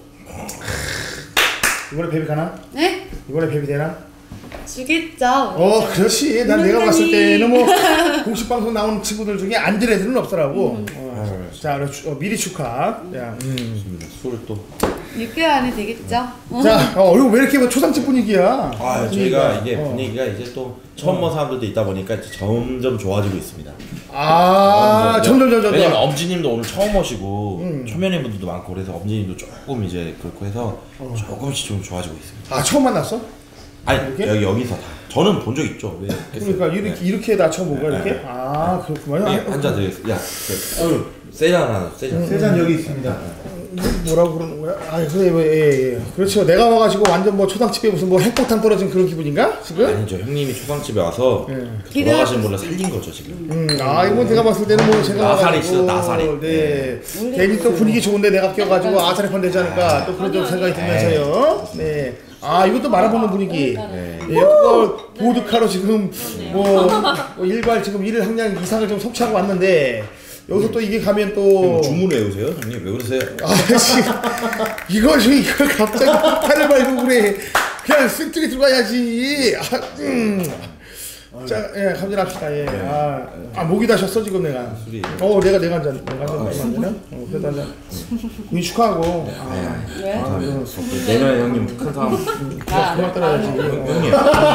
Speaker 7: 이번에 베비 가나?
Speaker 5: 네?
Speaker 7: 이번에 베비 되나?
Speaker 5: 주겠죠.
Speaker 7: 어 그렇지. 난 내가 봤을 때는 뭐 공식 방송 나오는 친구들 중에 안 될 애들은 없더라고.
Speaker 5: 음.
Speaker 7: 어, 자 그럼 추- 어, 미리 축하. 야, 음.
Speaker 2: 좋습니다. 술을 또.
Speaker 5: 육 개월 안에 되겠죠?
Speaker 7: 자, 어, 이거 왜 이렇게 뭐 초상집 분위기야?
Speaker 2: 아 저희가 이게
Speaker 7: 어.
Speaker 2: 분위기가 이제 또 처음 본 사람들도 있다 보니까 이제 점점 좋아지고 있습니다.
Speaker 7: 아, 점점 점점.
Speaker 2: 왜냐면 엄지님도 오늘 처음 오시고
Speaker 7: 음.
Speaker 2: 초면인 분들도 많고 그래서 엄지님도 조금 이제 그렇고 해서 조금씩 좀 좋아지고 있습니다.
Speaker 7: 아 처음 만났어?
Speaker 2: 아니
Speaker 7: 이렇게?
Speaker 2: 여기 여기서 다. 저는 본 적 있죠. 왜?
Speaker 7: 그러니까 이렇게 이렇게 나 처음 본 거야 이렇게?
Speaker 2: 네.
Speaker 7: 아 그렇구만.
Speaker 2: 한잔 드리겠습니다. 야, 그, 세잔 하나, 세잔.
Speaker 7: 세잔 여기 있습니다. 뭐라고 그러는 거야? 아 그래 예, 예. 그렇죠. 내가 와가지고 완전 뭐 초당집에 무슨 뭐 핵폭탄 떨어진 그런 기분인가 지금?
Speaker 2: 아니죠. 형님이 초상집에 와서
Speaker 7: 예.
Speaker 2: 그 돌아가신 분을 살린 거죠 지금.
Speaker 7: 음, 아 이건 제가 봤을 때는 뭐 제가
Speaker 2: 나살이
Speaker 7: 와가지고,
Speaker 2: 있어, 나살이.
Speaker 7: 네. 괜히 또 분위기 좋은데 내가 껴가지고 아사리판 되지 않을까 또 그런 좀 생각이 들면서요. 네. 아 이것도 말아보는 분위기.
Speaker 2: 네.
Speaker 7: 예, 그거 보드카로 지금 뭐, 뭐 일괄 지금 일 학년 이상을 좀 섭취하고 왔는데 여기서 또 이게 가면 또
Speaker 2: 주문을 외우세요? 형님 왜 그러세요?
Speaker 7: 아 지금 이거 지금 이걸 갑자기 팔을 말고 그래. 그냥 쓱쓱이 들어가야지. 아, 음. 자, 예, 감전합시다. 예. 아, 아 목이 다셨어 지금 내가.
Speaker 2: 술이.
Speaker 7: 어, 내가 내가 한 잔, 내가 한 잔 먹으면 안 되나? 어, 그래도 한 잔. 이 축하하고. 아,
Speaker 5: 왜?
Speaker 7: 아, 그,
Speaker 2: 내년에 형님 큰 사람.
Speaker 5: 아,
Speaker 7: 그만 따라야지.
Speaker 2: 형님.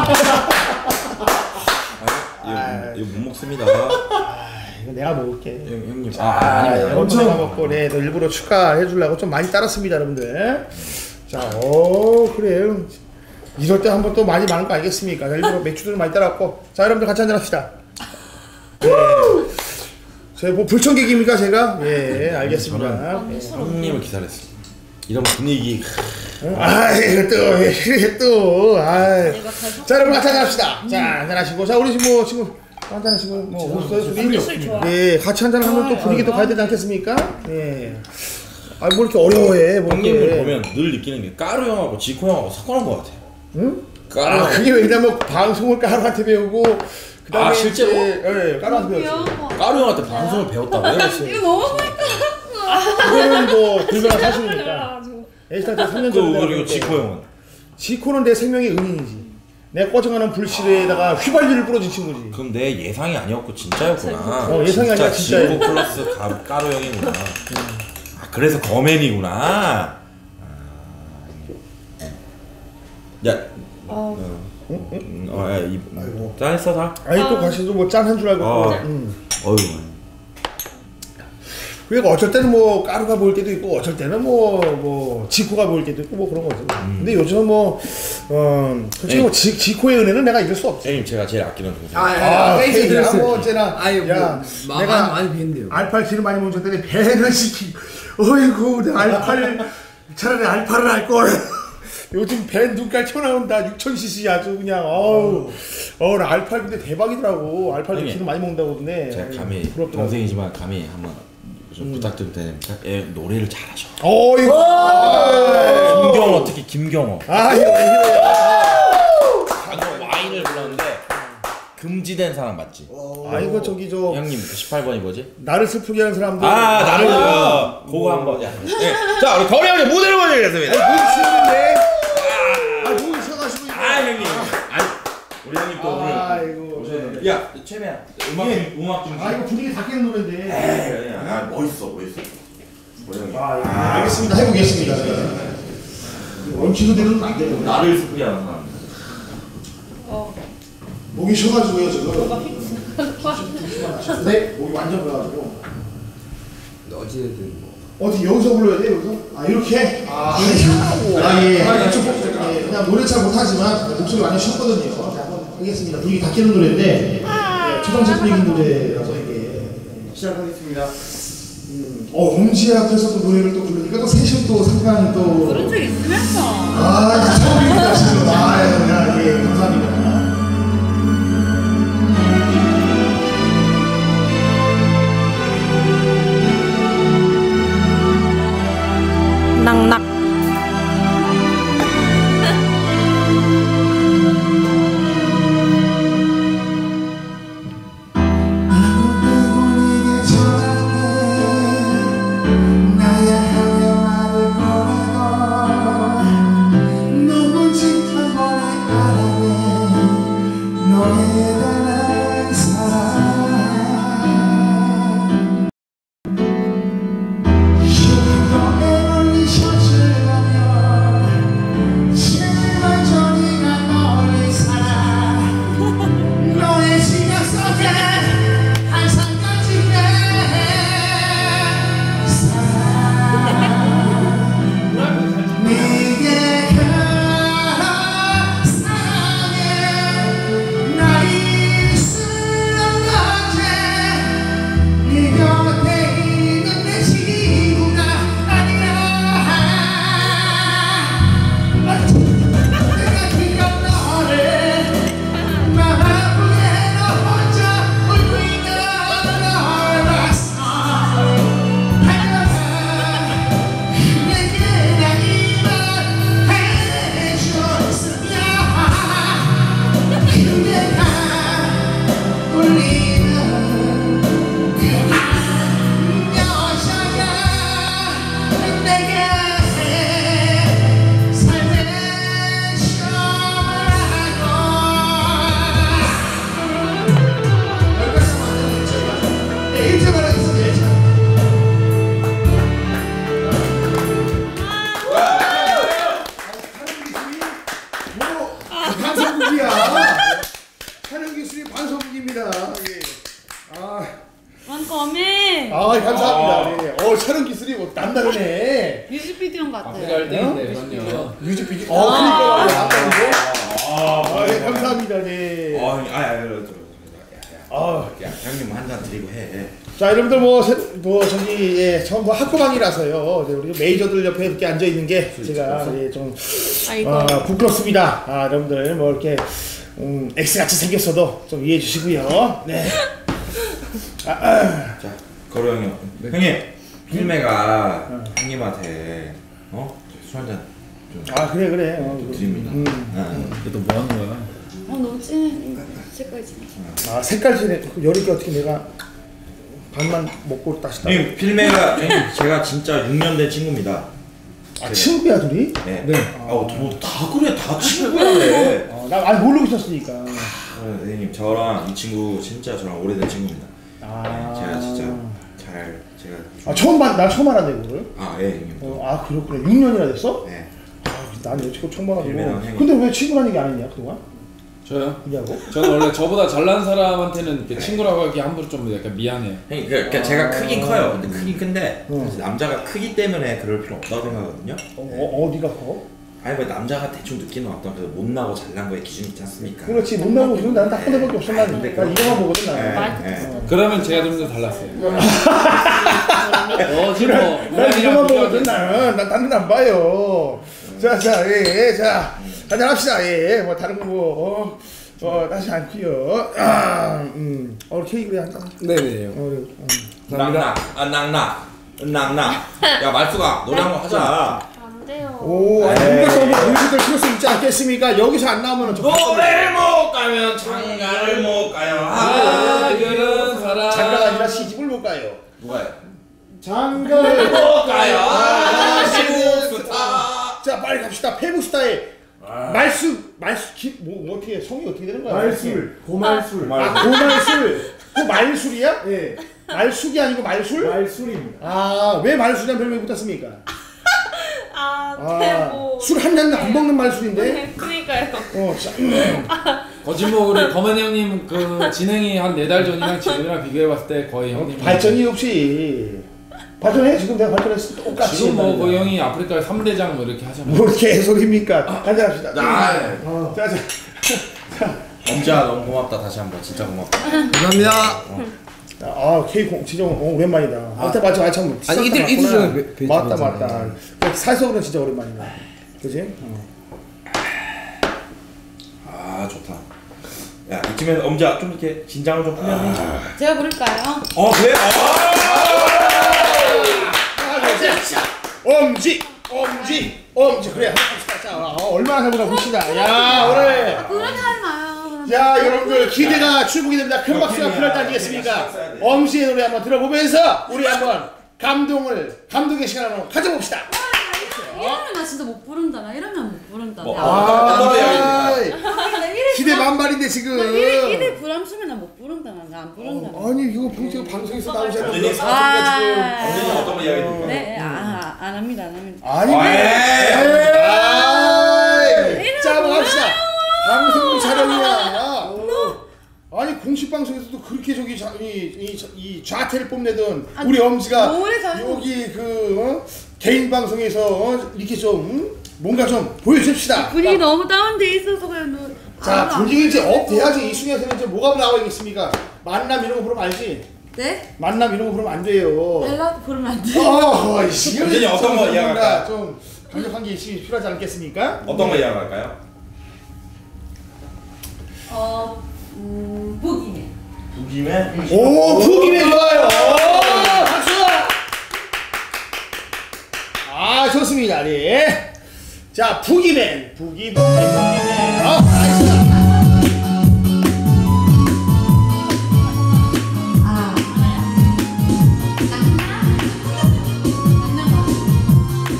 Speaker 7: 아,
Speaker 2: 이거, 이거 못 먹습니다.
Speaker 7: 이거 내가 먹을게.
Speaker 2: 형, 형님.
Speaker 7: 아,
Speaker 2: 아, 아니,
Speaker 7: 엄청 내가 먹고, 네, 또 일부러 축하해 주려고 좀 많이 따랐습니다, 여러분들. 자, 오, 그래요. 이럴 때 한번 또 많이 많은 거 알겠습니까? 자, 일부러 맥주를 많이 따랐고. 자, 여러분들 같이 한잔 합시다. 네. 제가 뭐 불청객입니까, 제가? 예, 알겠습니다.
Speaker 2: 형님을 기다렸어. 이런 분위기.
Speaker 7: 아, 이거 또, 왜 이래 또. 아.
Speaker 3: 내가 잘
Speaker 7: 자, 여러분 같이 한잔 합시다. 자, 한잔 하시고. 자, 우리 지금 뭐, 지금 한잔 하시고, 뭐, 없어요, 술이?
Speaker 3: 술 좋아.
Speaker 7: 네, 같이 한잔 하면 또 분위기 또 가야 되지 않겠습니까? 네. 아, 뭐 이렇게 어려워해, 뭐
Speaker 2: 형님을
Speaker 7: 이렇게.
Speaker 2: 보면 늘 느끼는 게 까루 형하고 지코 형하고 섞어놓은 것 같아요.
Speaker 7: 응?
Speaker 2: 까루
Speaker 7: 아,
Speaker 2: 형.
Speaker 7: 그게 왜냐면 방송을 까루한테 배우고, 그 다음에.
Speaker 2: 아, 실제로?
Speaker 7: 예, 까루한테 배웠어요.
Speaker 2: 까루 형한테 방송을 배웠다고요?
Speaker 5: 이거 너무
Speaker 7: 그거는 뭐, 불가한 사실이니까.
Speaker 3: 그래가지고.
Speaker 7: 에이스타한테 삼 년
Speaker 2: 그
Speaker 7: 전에.
Speaker 2: 그리고 지코 형은.
Speaker 7: 지코는 내 생명의 은인이지. 내가 꺼져가는 불씨에다가 휘발유를 뿌려준 친구지.
Speaker 2: 그럼 내 예상이 아니었고 진짜였구나.
Speaker 7: 어, 예상이 아니라
Speaker 2: 진짜
Speaker 7: 진짜예요.
Speaker 2: 지코 플러스 가, 까루 형이구나. 아, 그래서 거맨이구나. 아, 야,
Speaker 3: 어.
Speaker 2: 음, 어, 야, 이, 짠했어 다?
Speaker 7: 아니, 또 같이 뭐 짠 한 줄 알고.
Speaker 2: 어.
Speaker 7: 또, 음.
Speaker 2: 어휴.
Speaker 7: 그러니까 어쩔 때는 뭐 까루가 보일 때도 있고 어쩔 때는 뭐 뭐 지코가 보일 때도 있고 뭐 그런 거지. 근데 요즘은 뭐 어, 솔직히 뭐 지, 지코의 은혜는 내가 잊을 수 없지.
Speaker 2: 형님 제가 제일 아끼는 동생.
Speaker 6: 아,
Speaker 7: 아,
Speaker 6: 아, 페이스
Speaker 7: 야,
Speaker 6: 드렸어요.
Speaker 7: 뭐 어째나.
Speaker 6: 아니, 뭐,
Speaker 7: 야,
Speaker 6: 마,
Speaker 7: 내가
Speaker 6: 많이 뵀는데요.
Speaker 7: 알팔 기름 많이 멈췄더니 배는 시키. 어이구, 내 알팔 차라리 알팔을 할 걸. 요즘 배 눈깔 튀어나온다. 육천 씨씨 아주 그냥 어우. 어, 나 알팔 근데 대박이더라고. 알팔도
Speaker 2: 형님,
Speaker 7: 기름 많이 먹는다고 그러네.
Speaker 2: 제가 감히
Speaker 7: 부럽더라고.
Speaker 2: 동생이지만 감히 한번 좀 부탁드려도 됩니까? 예, 노래를 잘하셔.
Speaker 7: 어이구. 아,
Speaker 2: 김경호 특히 김경호.
Speaker 7: 아, 이거 왜 이래.
Speaker 2: 방금 와인을 불렀는데 금지된 사람 맞지?
Speaker 7: 아, 이거 저기 저
Speaker 2: 형님 그 십팔 번이 뭐지?
Speaker 7: 나를 슬프게 하는 사람들.
Speaker 2: 아 나를 어, 그거 한번. 야, 네. 자 우리 거리 형님 무대를 보여드리겠습니다.
Speaker 7: 뭐 있었는데? 아, 누구 있어가지고.
Speaker 2: 아 형님. 아니 우리 형님 또 오늘.
Speaker 7: 아, 이거. 네.
Speaker 2: 야 최매야 음악
Speaker 7: 예.
Speaker 2: 좀 음악 좀.
Speaker 7: 아, 이거 분위기 다 깨는 노래인데.
Speaker 2: 에이, 아 멋있어 멋있어. 우리 형님.
Speaker 7: 아, 예. 알겠습니다. 해보겠습니다. 멈추는 데는 안 되고.
Speaker 2: 나를 슬프게 하는 사람.
Speaker 3: 어.
Speaker 7: 목이 쉬어가지고요, 지금.
Speaker 3: 뭐가 픽스.
Speaker 7: 네, 목이 완전 그래가지고.
Speaker 6: 어찌됐든 뭐.
Speaker 7: 어떻게 여기서 불러야 돼, 여기서? 아, 이렇게? 아, 아 예. 이쪽, 예. 그냥 노래 잘 못하지만 목소리 완전 쉬었거든요. 자, 한번 하겠습니다. 분위기 다 깨는 노래인데, 예, 초상집 분위기 노래라서 이게. 시작하겠습니다. 음, 어, 엄지 앞에서도 노래를 또 부르니까 또 셋이 또 상당히 또.
Speaker 5: 그런 적 있으면서.
Speaker 7: 아, 이거 처음입니다, 지금. 아, 예, 예, 감사합니다. 촬영 기술이 반성국입니다. 예. 아,
Speaker 5: 완검이
Speaker 7: 아 감사합니다. 예. 어 촬영 기술이 뭐 남다르네.
Speaker 5: 뮤직비디오
Speaker 1: 아프리카
Speaker 5: 같아요.
Speaker 1: 일 등인데 그럼요.
Speaker 7: 뮤직비디오. 어 그러니까 남다른데. 아, 예, 감사합니다. 네.
Speaker 2: 아, 아, 아,
Speaker 7: 아,
Speaker 2: 야, 형님 한 잔 드리고 해.
Speaker 7: 자 여러분들 뭐, 세, 뭐 저기 예, 처음 뭐 학교방이라서요. 네, 우리 메이저들 옆에 이렇게 앉아 있는 게 제가 예, 좀
Speaker 3: 아이고.
Speaker 7: 어, 부끄럽습니다. 아 여러분들 뭐 이렇게 음, X 같이 생겼어도 좀 이해해 주시고요. 네. 아, 아.
Speaker 2: 자, 거루 형님. 형님, 필메가 형님한테 어? 술 한 잔 좀
Speaker 7: 아 그래 그래. 어,
Speaker 2: 드립니다.
Speaker 7: 음.
Speaker 2: 아,
Speaker 1: 이게 또 뭐 하는 거야?
Speaker 5: 어 너무 진해. 색깔 진해.
Speaker 7: 아 색깔지네. 여러 개 어떻게 내가 반만 먹고 다시 다.
Speaker 2: 형님, 필메가 형님 제가 진짜 육 년 된 친구입니다.
Speaker 7: 아 친구야 둘이?
Speaker 2: 네.
Speaker 1: 네.
Speaker 2: 아, 뭐다 그래, 다 친구야. 네.
Speaker 7: 어, 나 아니 모르고 있었으니까.
Speaker 2: 어, 형님, 저랑 이 친구 진짜 저랑 오래된 친구입니다.
Speaker 7: 아.
Speaker 2: 네, 제가 진짜 잘 제가
Speaker 7: 아 처음 봐, 나 처음 알았네 이거를.
Speaker 2: 아, 예, 형님.
Speaker 7: 어, 아 그렇구나. 육 년이나 됐어?
Speaker 2: 네.
Speaker 7: 난 여태껏 처음 봐가지고.
Speaker 2: 일매랑 행위.
Speaker 7: 근데 왜 친구라는 얘기 안 했냐 그동안?
Speaker 1: 저요?
Speaker 7: 그냐고?
Speaker 1: 저는 원래 저보다 잘난 사람한테는 이렇게 친구라고 하기 함부로 좀 약간 미안해요.
Speaker 2: 형님, 그러니까 제가 크긴 커요. 근데 크긴 큰데
Speaker 7: 음.
Speaker 2: 사실 남자가 크기 때문에 그럴 필요 없다고 생각하거든요.
Speaker 7: 어, 어 어디가 커?
Speaker 2: 아니 뭐 남자가 대충 느끼는 어떤 그 못나고 잘난 거에 기준이 있지 않습니까?
Speaker 7: 그렇지 못나고 그런 나는 딱 한 대밖에 없어 난.
Speaker 2: 근데
Speaker 7: 나 이거만 보거든 나는.
Speaker 3: 말-
Speaker 2: 예, 예.
Speaker 7: 어.
Speaker 1: 그러면 제가 좀 더 달랐어요. 어, 지금 뭐
Speaker 7: 난 이거만 보거든 나는. 난 다른 데안 봐요. 자자 예, 예, 자 한잔 합시다. 예, 뭐 다른 거뭐 어, 어 다시 않고요. 아, 음, 어 케이크 한 잔.
Speaker 4: 네네.
Speaker 7: 어, 그래. 음.
Speaker 2: 낙낙, 아 낙낙, 낙낙. 야 말수가 노래 한 번 하자.
Speaker 3: 안 돼요.
Speaker 7: 오, 아니 국내에서 뭐 공주들 키울 수 있지 않겠습니까? 여기서 안 나오면은 저
Speaker 2: 노래를 못 가면 장가를 못 가요.
Speaker 1: 아, 그런 사람.
Speaker 7: 장가가 아니라 시집을 못 가요.
Speaker 2: 누가요?
Speaker 7: 장가를
Speaker 2: 못 가요.
Speaker 7: 아,
Speaker 2: 시국스타.
Speaker 7: 자 빨리 갑시다. 페북스타의 말수 말수 기, 뭐, 뭐 어떻게 성이 어떻게 되는 거야?
Speaker 8: 말술, 고말술.
Speaker 7: 아 고말술. 그 말술이야?
Speaker 8: 예,
Speaker 7: 말숙이 아니고 말술?
Speaker 8: 말술입니다.
Speaker 7: 아왜 말술이란 별명이 붙었습니까?
Speaker 3: 아,
Speaker 7: 아,
Speaker 3: 대고.
Speaker 7: 술 한 잔 안 먹는 말술인데.
Speaker 3: 네, 그니까요.
Speaker 7: 어, 자,
Speaker 1: 거짓말 우리 검은 형님 그 진행이 한 네 달 전이랑 지금이랑 비교해봤을 때 거의 형님
Speaker 7: 발전이 없이 발전해 지금 내가 발전했을 때 똑같이.
Speaker 1: 지금 뭐
Speaker 7: 말이야.
Speaker 1: 그 형이 아프리카 삼 대장 뭐 이렇게 하잖아요.
Speaker 7: 뭘 개소리입니까? 한잔합시다.
Speaker 2: 아,
Speaker 7: 어, 자, 자.
Speaker 2: 엄자 너무 고맙다. 다시 한번 진짜 고맙다.
Speaker 4: 감사합니다.
Speaker 7: 아, 케이크 공- 진짜 오, 오랜만이다. 아, 때 맞죠, 맞죠.
Speaker 4: 아니, 이틀- 이틀 전에 뵈- 뵀죠,
Speaker 7: 맞다,
Speaker 4: 맞아.
Speaker 7: 맞다. 그 사석으로는 진짜 오랜만이다. 그지? 어.
Speaker 2: 아 좋다. 야 이쯤에서 엄자 좀 이렇게 긴장을 좀 풀면.
Speaker 5: 제가 부를까요?
Speaker 2: 어 그래?
Speaker 7: 엄지, 엄지, 엄지. 그래, 합시다. 자, 어, 얼마나 해보자 봅시다. 야, 오늘.
Speaker 5: 그렇게 하지 마요.
Speaker 7: 자, 여러분들 기대가 출국이 됩니다. 큰 박수가 필요할 때 아니겠습니까? 엄지의 노래 한번 들어보면서 우리 한번 감동을 감동의 시간을 한번 가져봅시다.
Speaker 5: 이러면 나 진짜 못 부른다. 나 이러면 못 부른다.
Speaker 2: 뭐,
Speaker 5: 야.
Speaker 2: 아,
Speaker 7: 아,
Speaker 5: 나 이래
Speaker 7: 기대 만발인데 지금.
Speaker 5: 이래 이래 부담스면 나 못 부른다. 나 안 부른다.
Speaker 7: 어, 아니 이거 지금 방송에서 나오잖아요.
Speaker 2: 언제니?
Speaker 5: 아.
Speaker 2: 언제니 어떤 거 이야기 드릴까요?
Speaker 5: 네, 아, 안 합니다, 안 합니다.
Speaker 7: 아니, 에이, 자, 뭐 합시다. 방송 촬영이야. 아니 공식 방송에서도 그렇게 저기 자, 이, 이, 이 좌태를 뽐내던
Speaker 5: 아,
Speaker 7: 우리 엄지가
Speaker 5: 노래 잘
Speaker 7: 여기 그 어? 개인 방송에서 어? 이렇게 좀 음? 뭔가 좀 보여줍시다.
Speaker 5: 분위기 너무 다운돼 있어서 그냥 노.
Speaker 7: 자,
Speaker 5: 아,
Speaker 7: 분위기 이제 업 돼야지. 이 순간에서는 이제 뭐가 나와야겠습니까? 만남 이런 거 부르면 알지?
Speaker 5: 네?
Speaker 7: 만남 이런 거 부르면 안 돼요.
Speaker 5: 벨라도 부르면 안 돼.
Speaker 7: 어, 이씨.
Speaker 2: 완전히 어떤 거 이야기할까요?
Speaker 7: 좀 강력한 게 있으면 필요하지 않겠습니까?
Speaker 2: 어떤 거 이야기할까요?
Speaker 5: 어, 음, 보기네.
Speaker 2: 북임에
Speaker 7: 오, 푸기맨 좋아요. 오, 박수. 아, 좋습니다. 네. 자, 푸기맨, 푸기맨, 푸기맨. 어, 나이스.
Speaker 5: 아.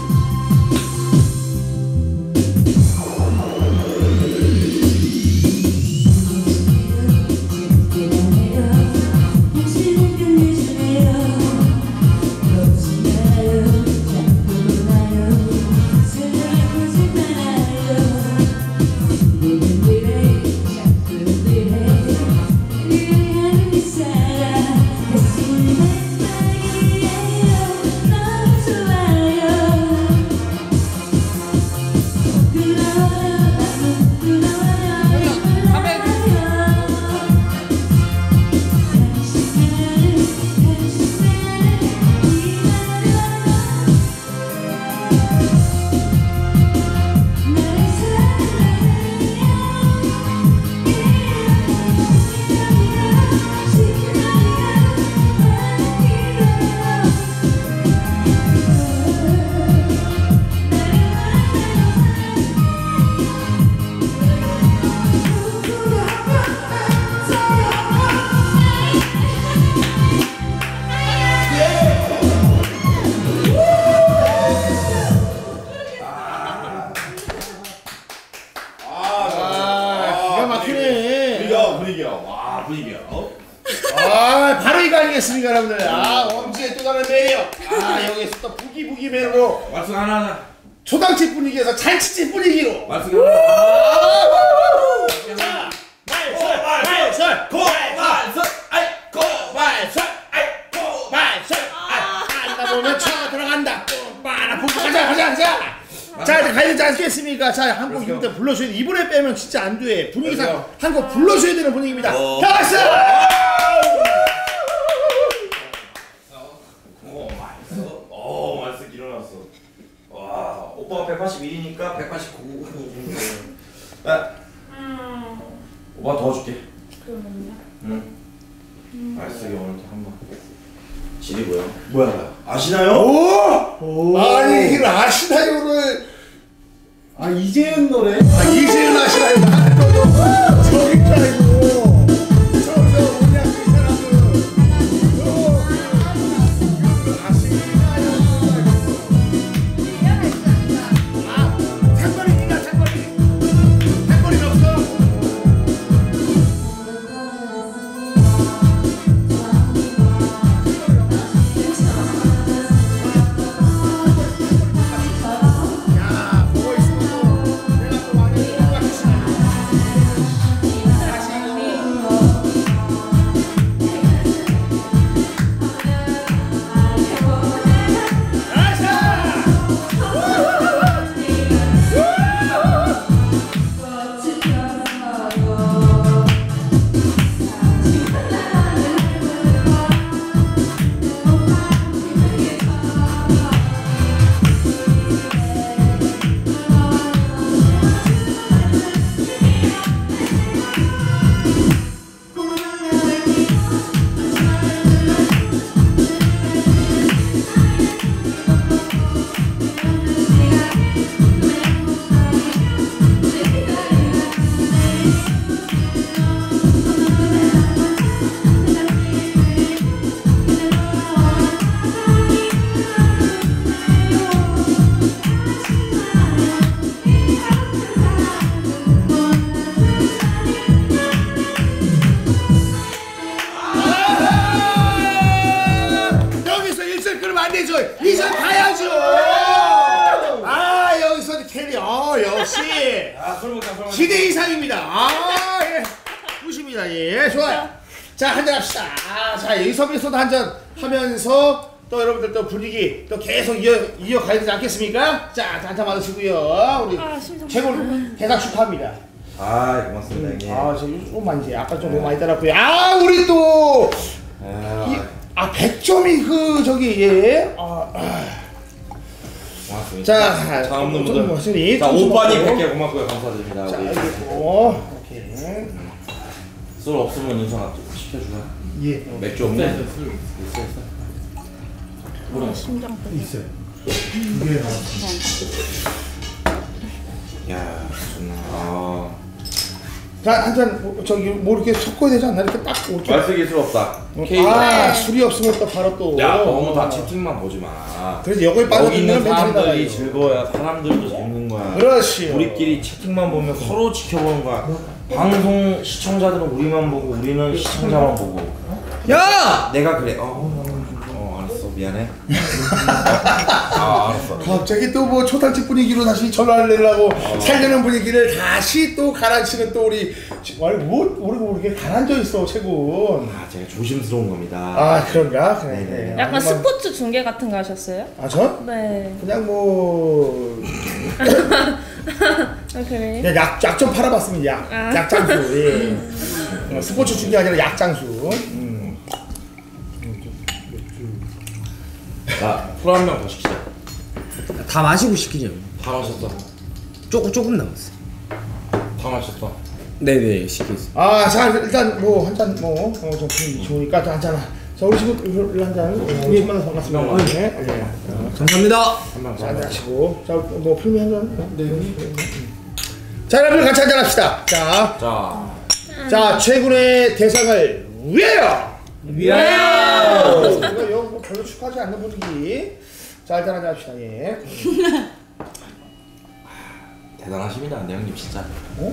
Speaker 7: 아 바로 이거 아니겠습니까 여러분들. 아 엄지의 또 다른 매력. 아 여기서 또 부기부기 매력으로
Speaker 2: 말씀 하나 하나.
Speaker 7: 초당집 분위기에서 잔치집 분위기로.
Speaker 2: 말씀 하나 하나.
Speaker 7: 자 말설 말설
Speaker 2: 고발설 아이 고발설 아이
Speaker 7: 말설 안다 보면 쳐 들어간다. 빠라 보고 가자 가자 가자. 자 이제 가야 되지 않겠습니까? 자 한 곡 이부터 불러줘야 돼. 이번에 빼면 진짜 안 돼. 분위기상 한 곡 불러줘야 되는 분위기입니다.
Speaker 2: 어.
Speaker 7: 다 왔어.
Speaker 2: 어, 말씀 일어났어. 와, 오빠가 백팔십일이니까 백팔십구. 아, 오빠 더 줄게.
Speaker 3: 그러면요?
Speaker 2: 응. 말씀이 오늘도 한번. 지리고요. 뭐야? 아시나요?
Speaker 7: 오! 아니 이걸 아시나요를
Speaker 8: 아 이재현 노래?
Speaker 7: 아 이재현 아시나요? 나도 저기 있다고 저저 뭐냐 그 사람은 어 아시나요? 아 장거리니까 장거리 장거리 없어? 야 보고 있으면 내가 또 많이 생각했어. 여기서 일절 끊으면 안 되죠. 이절 가야죠. 아 여기서 캐리. 어 역시
Speaker 2: 아, 술 먹자, 술 먹자.
Speaker 7: 기대 이상입니다. 아 예. 좋습니다. 예 좋아요. 자 한잔 합시다. 아, 자 여기서부터 한잔 하면서 또 여러분들 또 분위기 또 계속 이어 이어가야 되지 않겠습니까? 자 한잔 받으시고요. 우리
Speaker 3: 아, 심장
Speaker 7: 최고 대박 축하합니다.
Speaker 2: 아, 고맙습니다, 형님.
Speaker 7: 아, 저 조금만 이제 아까 좀 너무 많이 따랐고요. 아, 우리 또
Speaker 2: 아,
Speaker 7: 이, 아, 백 점이 그 저기 예. 아, 아.
Speaker 2: 고맙습니다.
Speaker 7: 자,
Speaker 2: 자, 없는
Speaker 7: 좀
Speaker 2: 분들.
Speaker 7: 고맙습니다.
Speaker 2: 자,
Speaker 7: 좀
Speaker 2: 오빠님
Speaker 7: 고맙고.
Speaker 2: 백 개 고맙고요. 감사드립니다.
Speaker 7: 자,
Speaker 2: 우리
Speaker 7: 알겠고. 오케이.
Speaker 2: 술 없으면 윤성아 좀 시켜주라.
Speaker 7: 예.
Speaker 2: 맥주 없네.
Speaker 1: 있어 술.
Speaker 2: 있어, 있어.
Speaker 3: 아, 심장
Speaker 7: 있어요. 이게
Speaker 2: 야, 좋네. 아,
Speaker 7: 자, 한 잔, 뭐, 저기, 뭐 이렇게 섞어야 되지 않나? 이렇게 딱, 이렇게.
Speaker 2: 말쓰기 술 없다. 케이크.
Speaker 7: 아, 술이 없으면 또 바로 또.
Speaker 2: 야, 너무 다 채팅만 보지 마.
Speaker 7: 그래서 여기에
Speaker 2: 여기
Speaker 7: 빠져있는
Speaker 2: 있는
Speaker 7: 멘탈이
Speaker 2: 사람들이
Speaker 7: 나가요.
Speaker 2: 즐거워야 사람들도 재밌는 거야.
Speaker 7: 그렇지.
Speaker 2: 우리끼리 채팅만 보면 서로 지켜보는 거야. 방송 시청자들은 우리만 보고 우리는 시청자만 보고.
Speaker 7: 야!
Speaker 2: 내가 그래. 어, 어 알았어. 미안해. 아, 알았어.
Speaker 7: 갑자기 또 뭐 초단집 분위기로 다시 전화를 내려고 살려는 분위기를 다시 또 가라앉히는 또 우리 아니 뭐 우리 뭐 이렇게 가라앉아 있어 최군.
Speaker 2: 아, 제가 조심스러운 겁니다.
Speaker 7: 아 그런가? 그래.
Speaker 2: 네네.
Speaker 7: 그래.
Speaker 3: 약간
Speaker 7: 아니면-
Speaker 3: 스포츠 중계 같은 거 하셨어요?
Speaker 7: 아 저?
Speaker 3: 네.
Speaker 7: 그냥 뭐
Speaker 3: 아, 그래?
Speaker 7: 그냥 약 좀 팔아봤으면 약
Speaker 3: 아.
Speaker 7: 약장수. 예. 어, 스포츠 중계 아니라 약장수. 음.
Speaker 2: 자, 술 한 병 더 시키자.
Speaker 4: 다 마시고 시키죠.
Speaker 2: 다 마셨어.
Speaker 4: 조금 조금 남았어.
Speaker 2: 다 마셨어.
Speaker 4: 네네 시켰어.
Speaker 7: 아, 자 일단 뭐 한 잔 뭐 어, 좀 분위기 좋으니까 한 잔. 자 우리 친구 한 잔. 우리 만나서 반갑습니다. 네. 네.
Speaker 4: 감사합니다.
Speaker 7: 자, 한잔 하시고. 자, 뭐 풀미 한 잔. 네. 자, 여러분 같이 한잔 합시다. 자,
Speaker 2: 자,
Speaker 7: 자 최군의 대상을 위하여. 위하여. 이거 이거 뭐 별로 축하하지 않는 분위기. 자, 일단 한잔 합시다. 예.
Speaker 2: 대단하십니다, 네 형님 진짜.
Speaker 7: 어?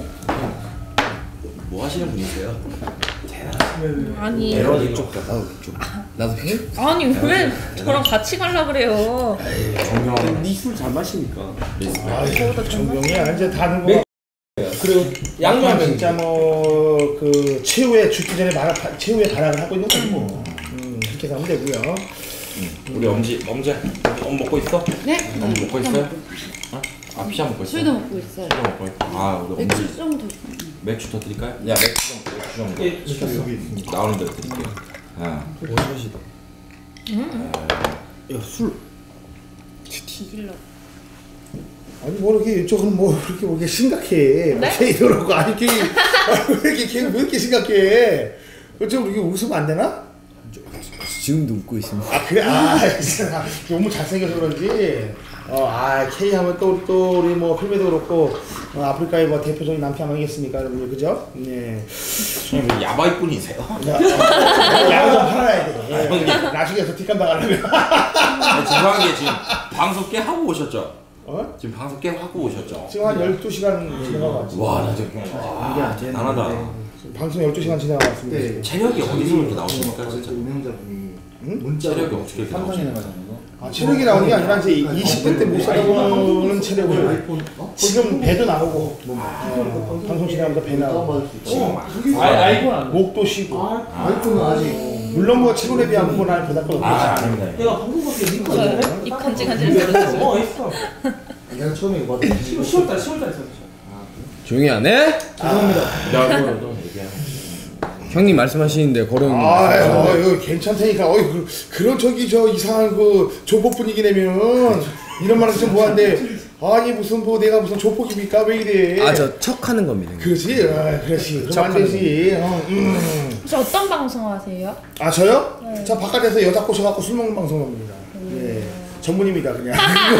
Speaker 2: 뭐 하시는 분이세요? 대단하십니다.
Speaker 3: 아니
Speaker 2: 에러 이쪽 나도 이쪽.
Speaker 4: 나도
Speaker 3: 아니 왜 저랑 같이 가려 그래요?
Speaker 2: 정명.
Speaker 4: 니술 잘 마시니까.
Speaker 7: 아, 정경이야 이제 다른 거. 그리고
Speaker 4: 양념은
Speaker 7: 양념 진짜 뭐 그 최후의 죽기 전에 말 최후의 발악을 하고 있는 거고. 뭐. 음, 그렇게 하면 되고요.
Speaker 2: 우리 엄지, 엄지, 엄 먹고 있어?
Speaker 5: 네?
Speaker 2: 엄 먹고 있어요? 어? 아 피자 먹고 있어?
Speaker 5: 술도 먹고 있어요.
Speaker 2: 술도 먹고 있어. 아 우리 엄지
Speaker 5: 맥주 좀 더.
Speaker 2: 맥주 더 드릴까요? 야 맥주 좀 맥주 좀
Speaker 8: 예, 시켰어요. 여기 있습니다.
Speaker 2: 나오는 대로 드릴게요. 아, 오십시다.
Speaker 4: 야 술.
Speaker 3: 뒤질러.
Speaker 7: 아니 뭐 이렇게 이쪽은 뭐 이렇게 뭐 이렇게 심각해.
Speaker 3: 네?
Speaker 7: 걔이더라고. 아니 이렇게 왜 이렇게 걔왜 이렇게 심각해? 좀 이렇게 웃으면 안 되나?
Speaker 4: 지금도 웃고 있습니다.
Speaker 7: 아 그래? 아 진짜 너무 잘생겨서 그런지. 어, 아 K 하면 또 또 우리 뭐 필메도 그렇고 어, 아프리카의 뭐 대표적인 남편 아니겠습니까, 여러분 그죠? 네.
Speaker 2: 형님 왜 야바이꾼이세요?
Speaker 7: 야구 좀 팔아야 돼. 나중에 더 뒷감 나가려면.
Speaker 2: 아, 죄송한 게 지금 방송 꽤 하고 오셨죠?
Speaker 7: 어?
Speaker 2: 지금 방송 꽤 하고 오셨죠?
Speaker 7: 지금 한 열두 시간 지나가고 왔지.
Speaker 2: 와, 나 지금 와, 대단하다.
Speaker 7: 방송 열두 시간 지나가고 왔습니다.
Speaker 8: 네.
Speaker 2: 체력이 어디서 이렇게 나오십니까, 진짜?
Speaker 8: 운영자분이
Speaker 7: 응?
Speaker 8: 문자
Speaker 2: 체력이 어떻게 이렇게
Speaker 8: 삼성에
Speaker 2: 나오십니까?
Speaker 8: 나가는 거.
Speaker 7: 아, 체력이 나오는 게 아니라 이제 이십 대 때 못 살아보는 체력을
Speaker 8: 아이폰 어?
Speaker 7: 지금 배도 나오고 어, 방송 진행하면서 배 나오고
Speaker 8: 지금
Speaker 1: 아, 아이폰 안 돼.
Speaker 7: 목도 쉬고
Speaker 8: 아, 아이폰은 아직
Speaker 7: 물론 뭐 체력에 비하면 뭐 나는 보다 거
Speaker 2: 아,
Speaker 7: 없겠지.
Speaker 2: 아닙니다.
Speaker 8: 내가 방송밖에 링크 안 해.
Speaker 3: 입 간질간질
Speaker 8: 어, 있어. 내가 처음에 이거 받았지. 시월달 시월달 있었죠.
Speaker 4: 조용히 안 해?
Speaker 8: 죄송합니다.
Speaker 2: 야, 이거 너 얘기해.
Speaker 4: 형님 말씀하시는데 거령.
Speaker 7: 아, 어, 이거 괜찮다니까. 어, 그, 그런 저기 저 이상한 그 조폭 분위기 내면 이런 말은 좀 뭐한데 아니 무슨 뭐 내가 무슨 조폭입니까? 왜 이래?
Speaker 4: 아저 척하는 겁니다.
Speaker 7: 그렇지, 아, 그렇지. 그럼 안 되지. 어, 음.
Speaker 3: 혹시 어떤 방송 하세요?
Speaker 7: 아 저요?
Speaker 3: 네.
Speaker 7: 저 바깥에서 여자 꼬셔갖고 술 먹는 방송합니다. 예, 전문입니다 그냥.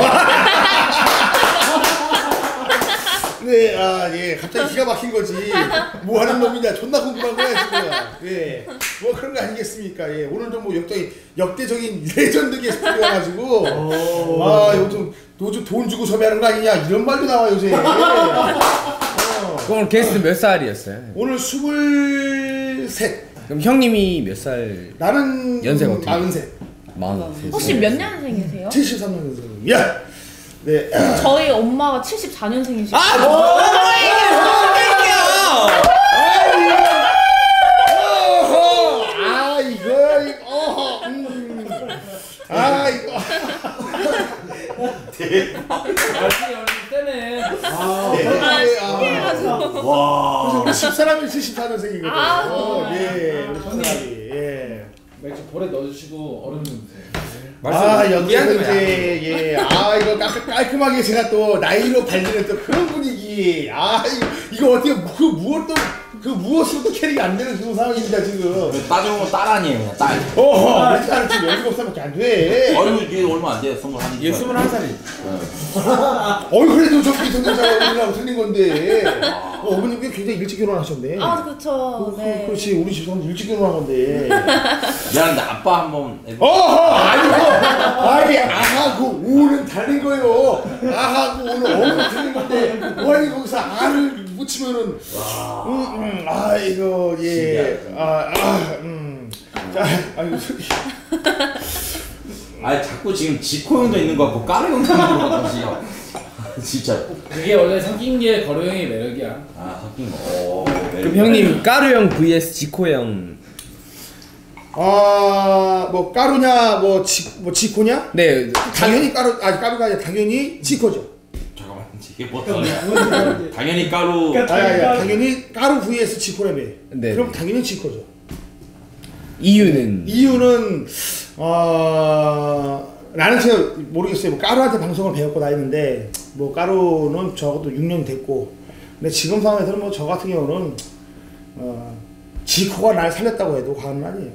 Speaker 7: 네, 아, 예, 갑자기 기가 막힌 거지. 뭐 하는 놈이냐, 존나 궁금한 거야, 지금. 예, 뭐 그런 거 아니겠습니까? 예, 오늘도 뭐 역대, 역대적인 레전드 게스트여가지고, 아, 요즘, 요즘 돈 주고 섭외하는 거 아니냐, 이런 말도 나와, 요새. 어.
Speaker 4: 오늘 게스트 몇 살이었어요?
Speaker 7: 오늘 스물셋.
Speaker 4: 그럼 형님이 몇 살?
Speaker 7: 나는
Speaker 4: 연세가 어떻게?
Speaker 7: 마흔셋.
Speaker 4: 마흔.
Speaker 3: 혹시 몇 년생이세요?
Speaker 7: 칠십삼 년생이야. 네.
Speaker 3: 저희 엄마가 칠십사 년생이시고
Speaker 4: 아 뭐?
Speaker 7: 어허, 아 이거 어허, 음. 아 이거
Speaker 1: 세네.
Speaker 7: 아, 네.
Speaker 3: 신기해가지고
Speaker 7: 와. 그래서 우리 십사람이 칠십사 년생이거든요.
Speaker 3: 아, 정말.
Speaker 7: 예, 우리 십사람이. 예.
Speaker 1: 맥주 볼에 넣어주시고 얼음 좀 주세요.
Speaker 7: 아 여기서 이제 예, 아 이거 깔, 깔끔하게 제가 또 나이로 발리는 또 그런 분위기. 아 이거, 이거 어떻게 그 무엇도 그 무엇으로도 캐릭이 안 되는 그런 상황입니다 지금.
Speaker 2: 따져보면 딸 아니에요, 그냥 딸.
Speaker 7: 어허, 우리 딸은 지금 열일곱 살밖에 안 돼.
Speaker 2: 어이구, 얘 얼마 안 돼, 스물한.
Speaker 4: 얘 스물한 살이.
Speaker 7: 어이 그래도 저기 성년자가 우리랑 틀린 건데. 어, 어머님이 굉장히 일찍 결혼하셨네.
Speaker 3: 아 그쵸
Speaker 7: 그,
Speaker 3: 네.
Speaker 7: 그렇지 우리 집사람 일찍 결혼한 건데.
Speaker 2: 미안한데 아빠 한번.
Speaker 7: 어허 아니고 아니 아하고 우는 다른 거요. 아하고 우는 어는 틀린 건데 아니 거기서 아를 붙이면은 음, 음, 아 이거 예아아음 자 아이고
Speaker 2: 아, 자꾸 지금 지코 형도 있는 거 같고 까르 형도 있는 거 같고 지금. 진짜.
Speaker 1: 그게 원래 섞인 게 거로 형의 매력이야.
Speaker 2: 아, 섞인 거. 오,
Speaker 4: 그럼 형님 까르 형 vs 지코 형.
Speaker 7: 아 뭐 까루냐 뭐 지 뭐 지코냐?
Speaker 4: 네.
Speaker 7: 당연히 까루 아니 까루가 아니라 당연히 지코죠.
Speaker 2: 잠깐만, 이게 뭐 당연히 까루.
Speaker 7: 아니 아니 당연히 까루 vs 지코라며.
Speaker 4: 네.
Speaker 7: 그럼 당연히 지코죠.
Speaker 4: 이유는.
Speaker 7: 이유는 어 나는 제가 모르겠어요. 뭐 까루한테 방송을 배웠고 다니는데 뭐 까루는 적어도 육 년 됐고, 근데 지금 상황에서는 뭐 저 같은 경우는 어, 지코가 날 살렸다고 해도 과언은 아니에요.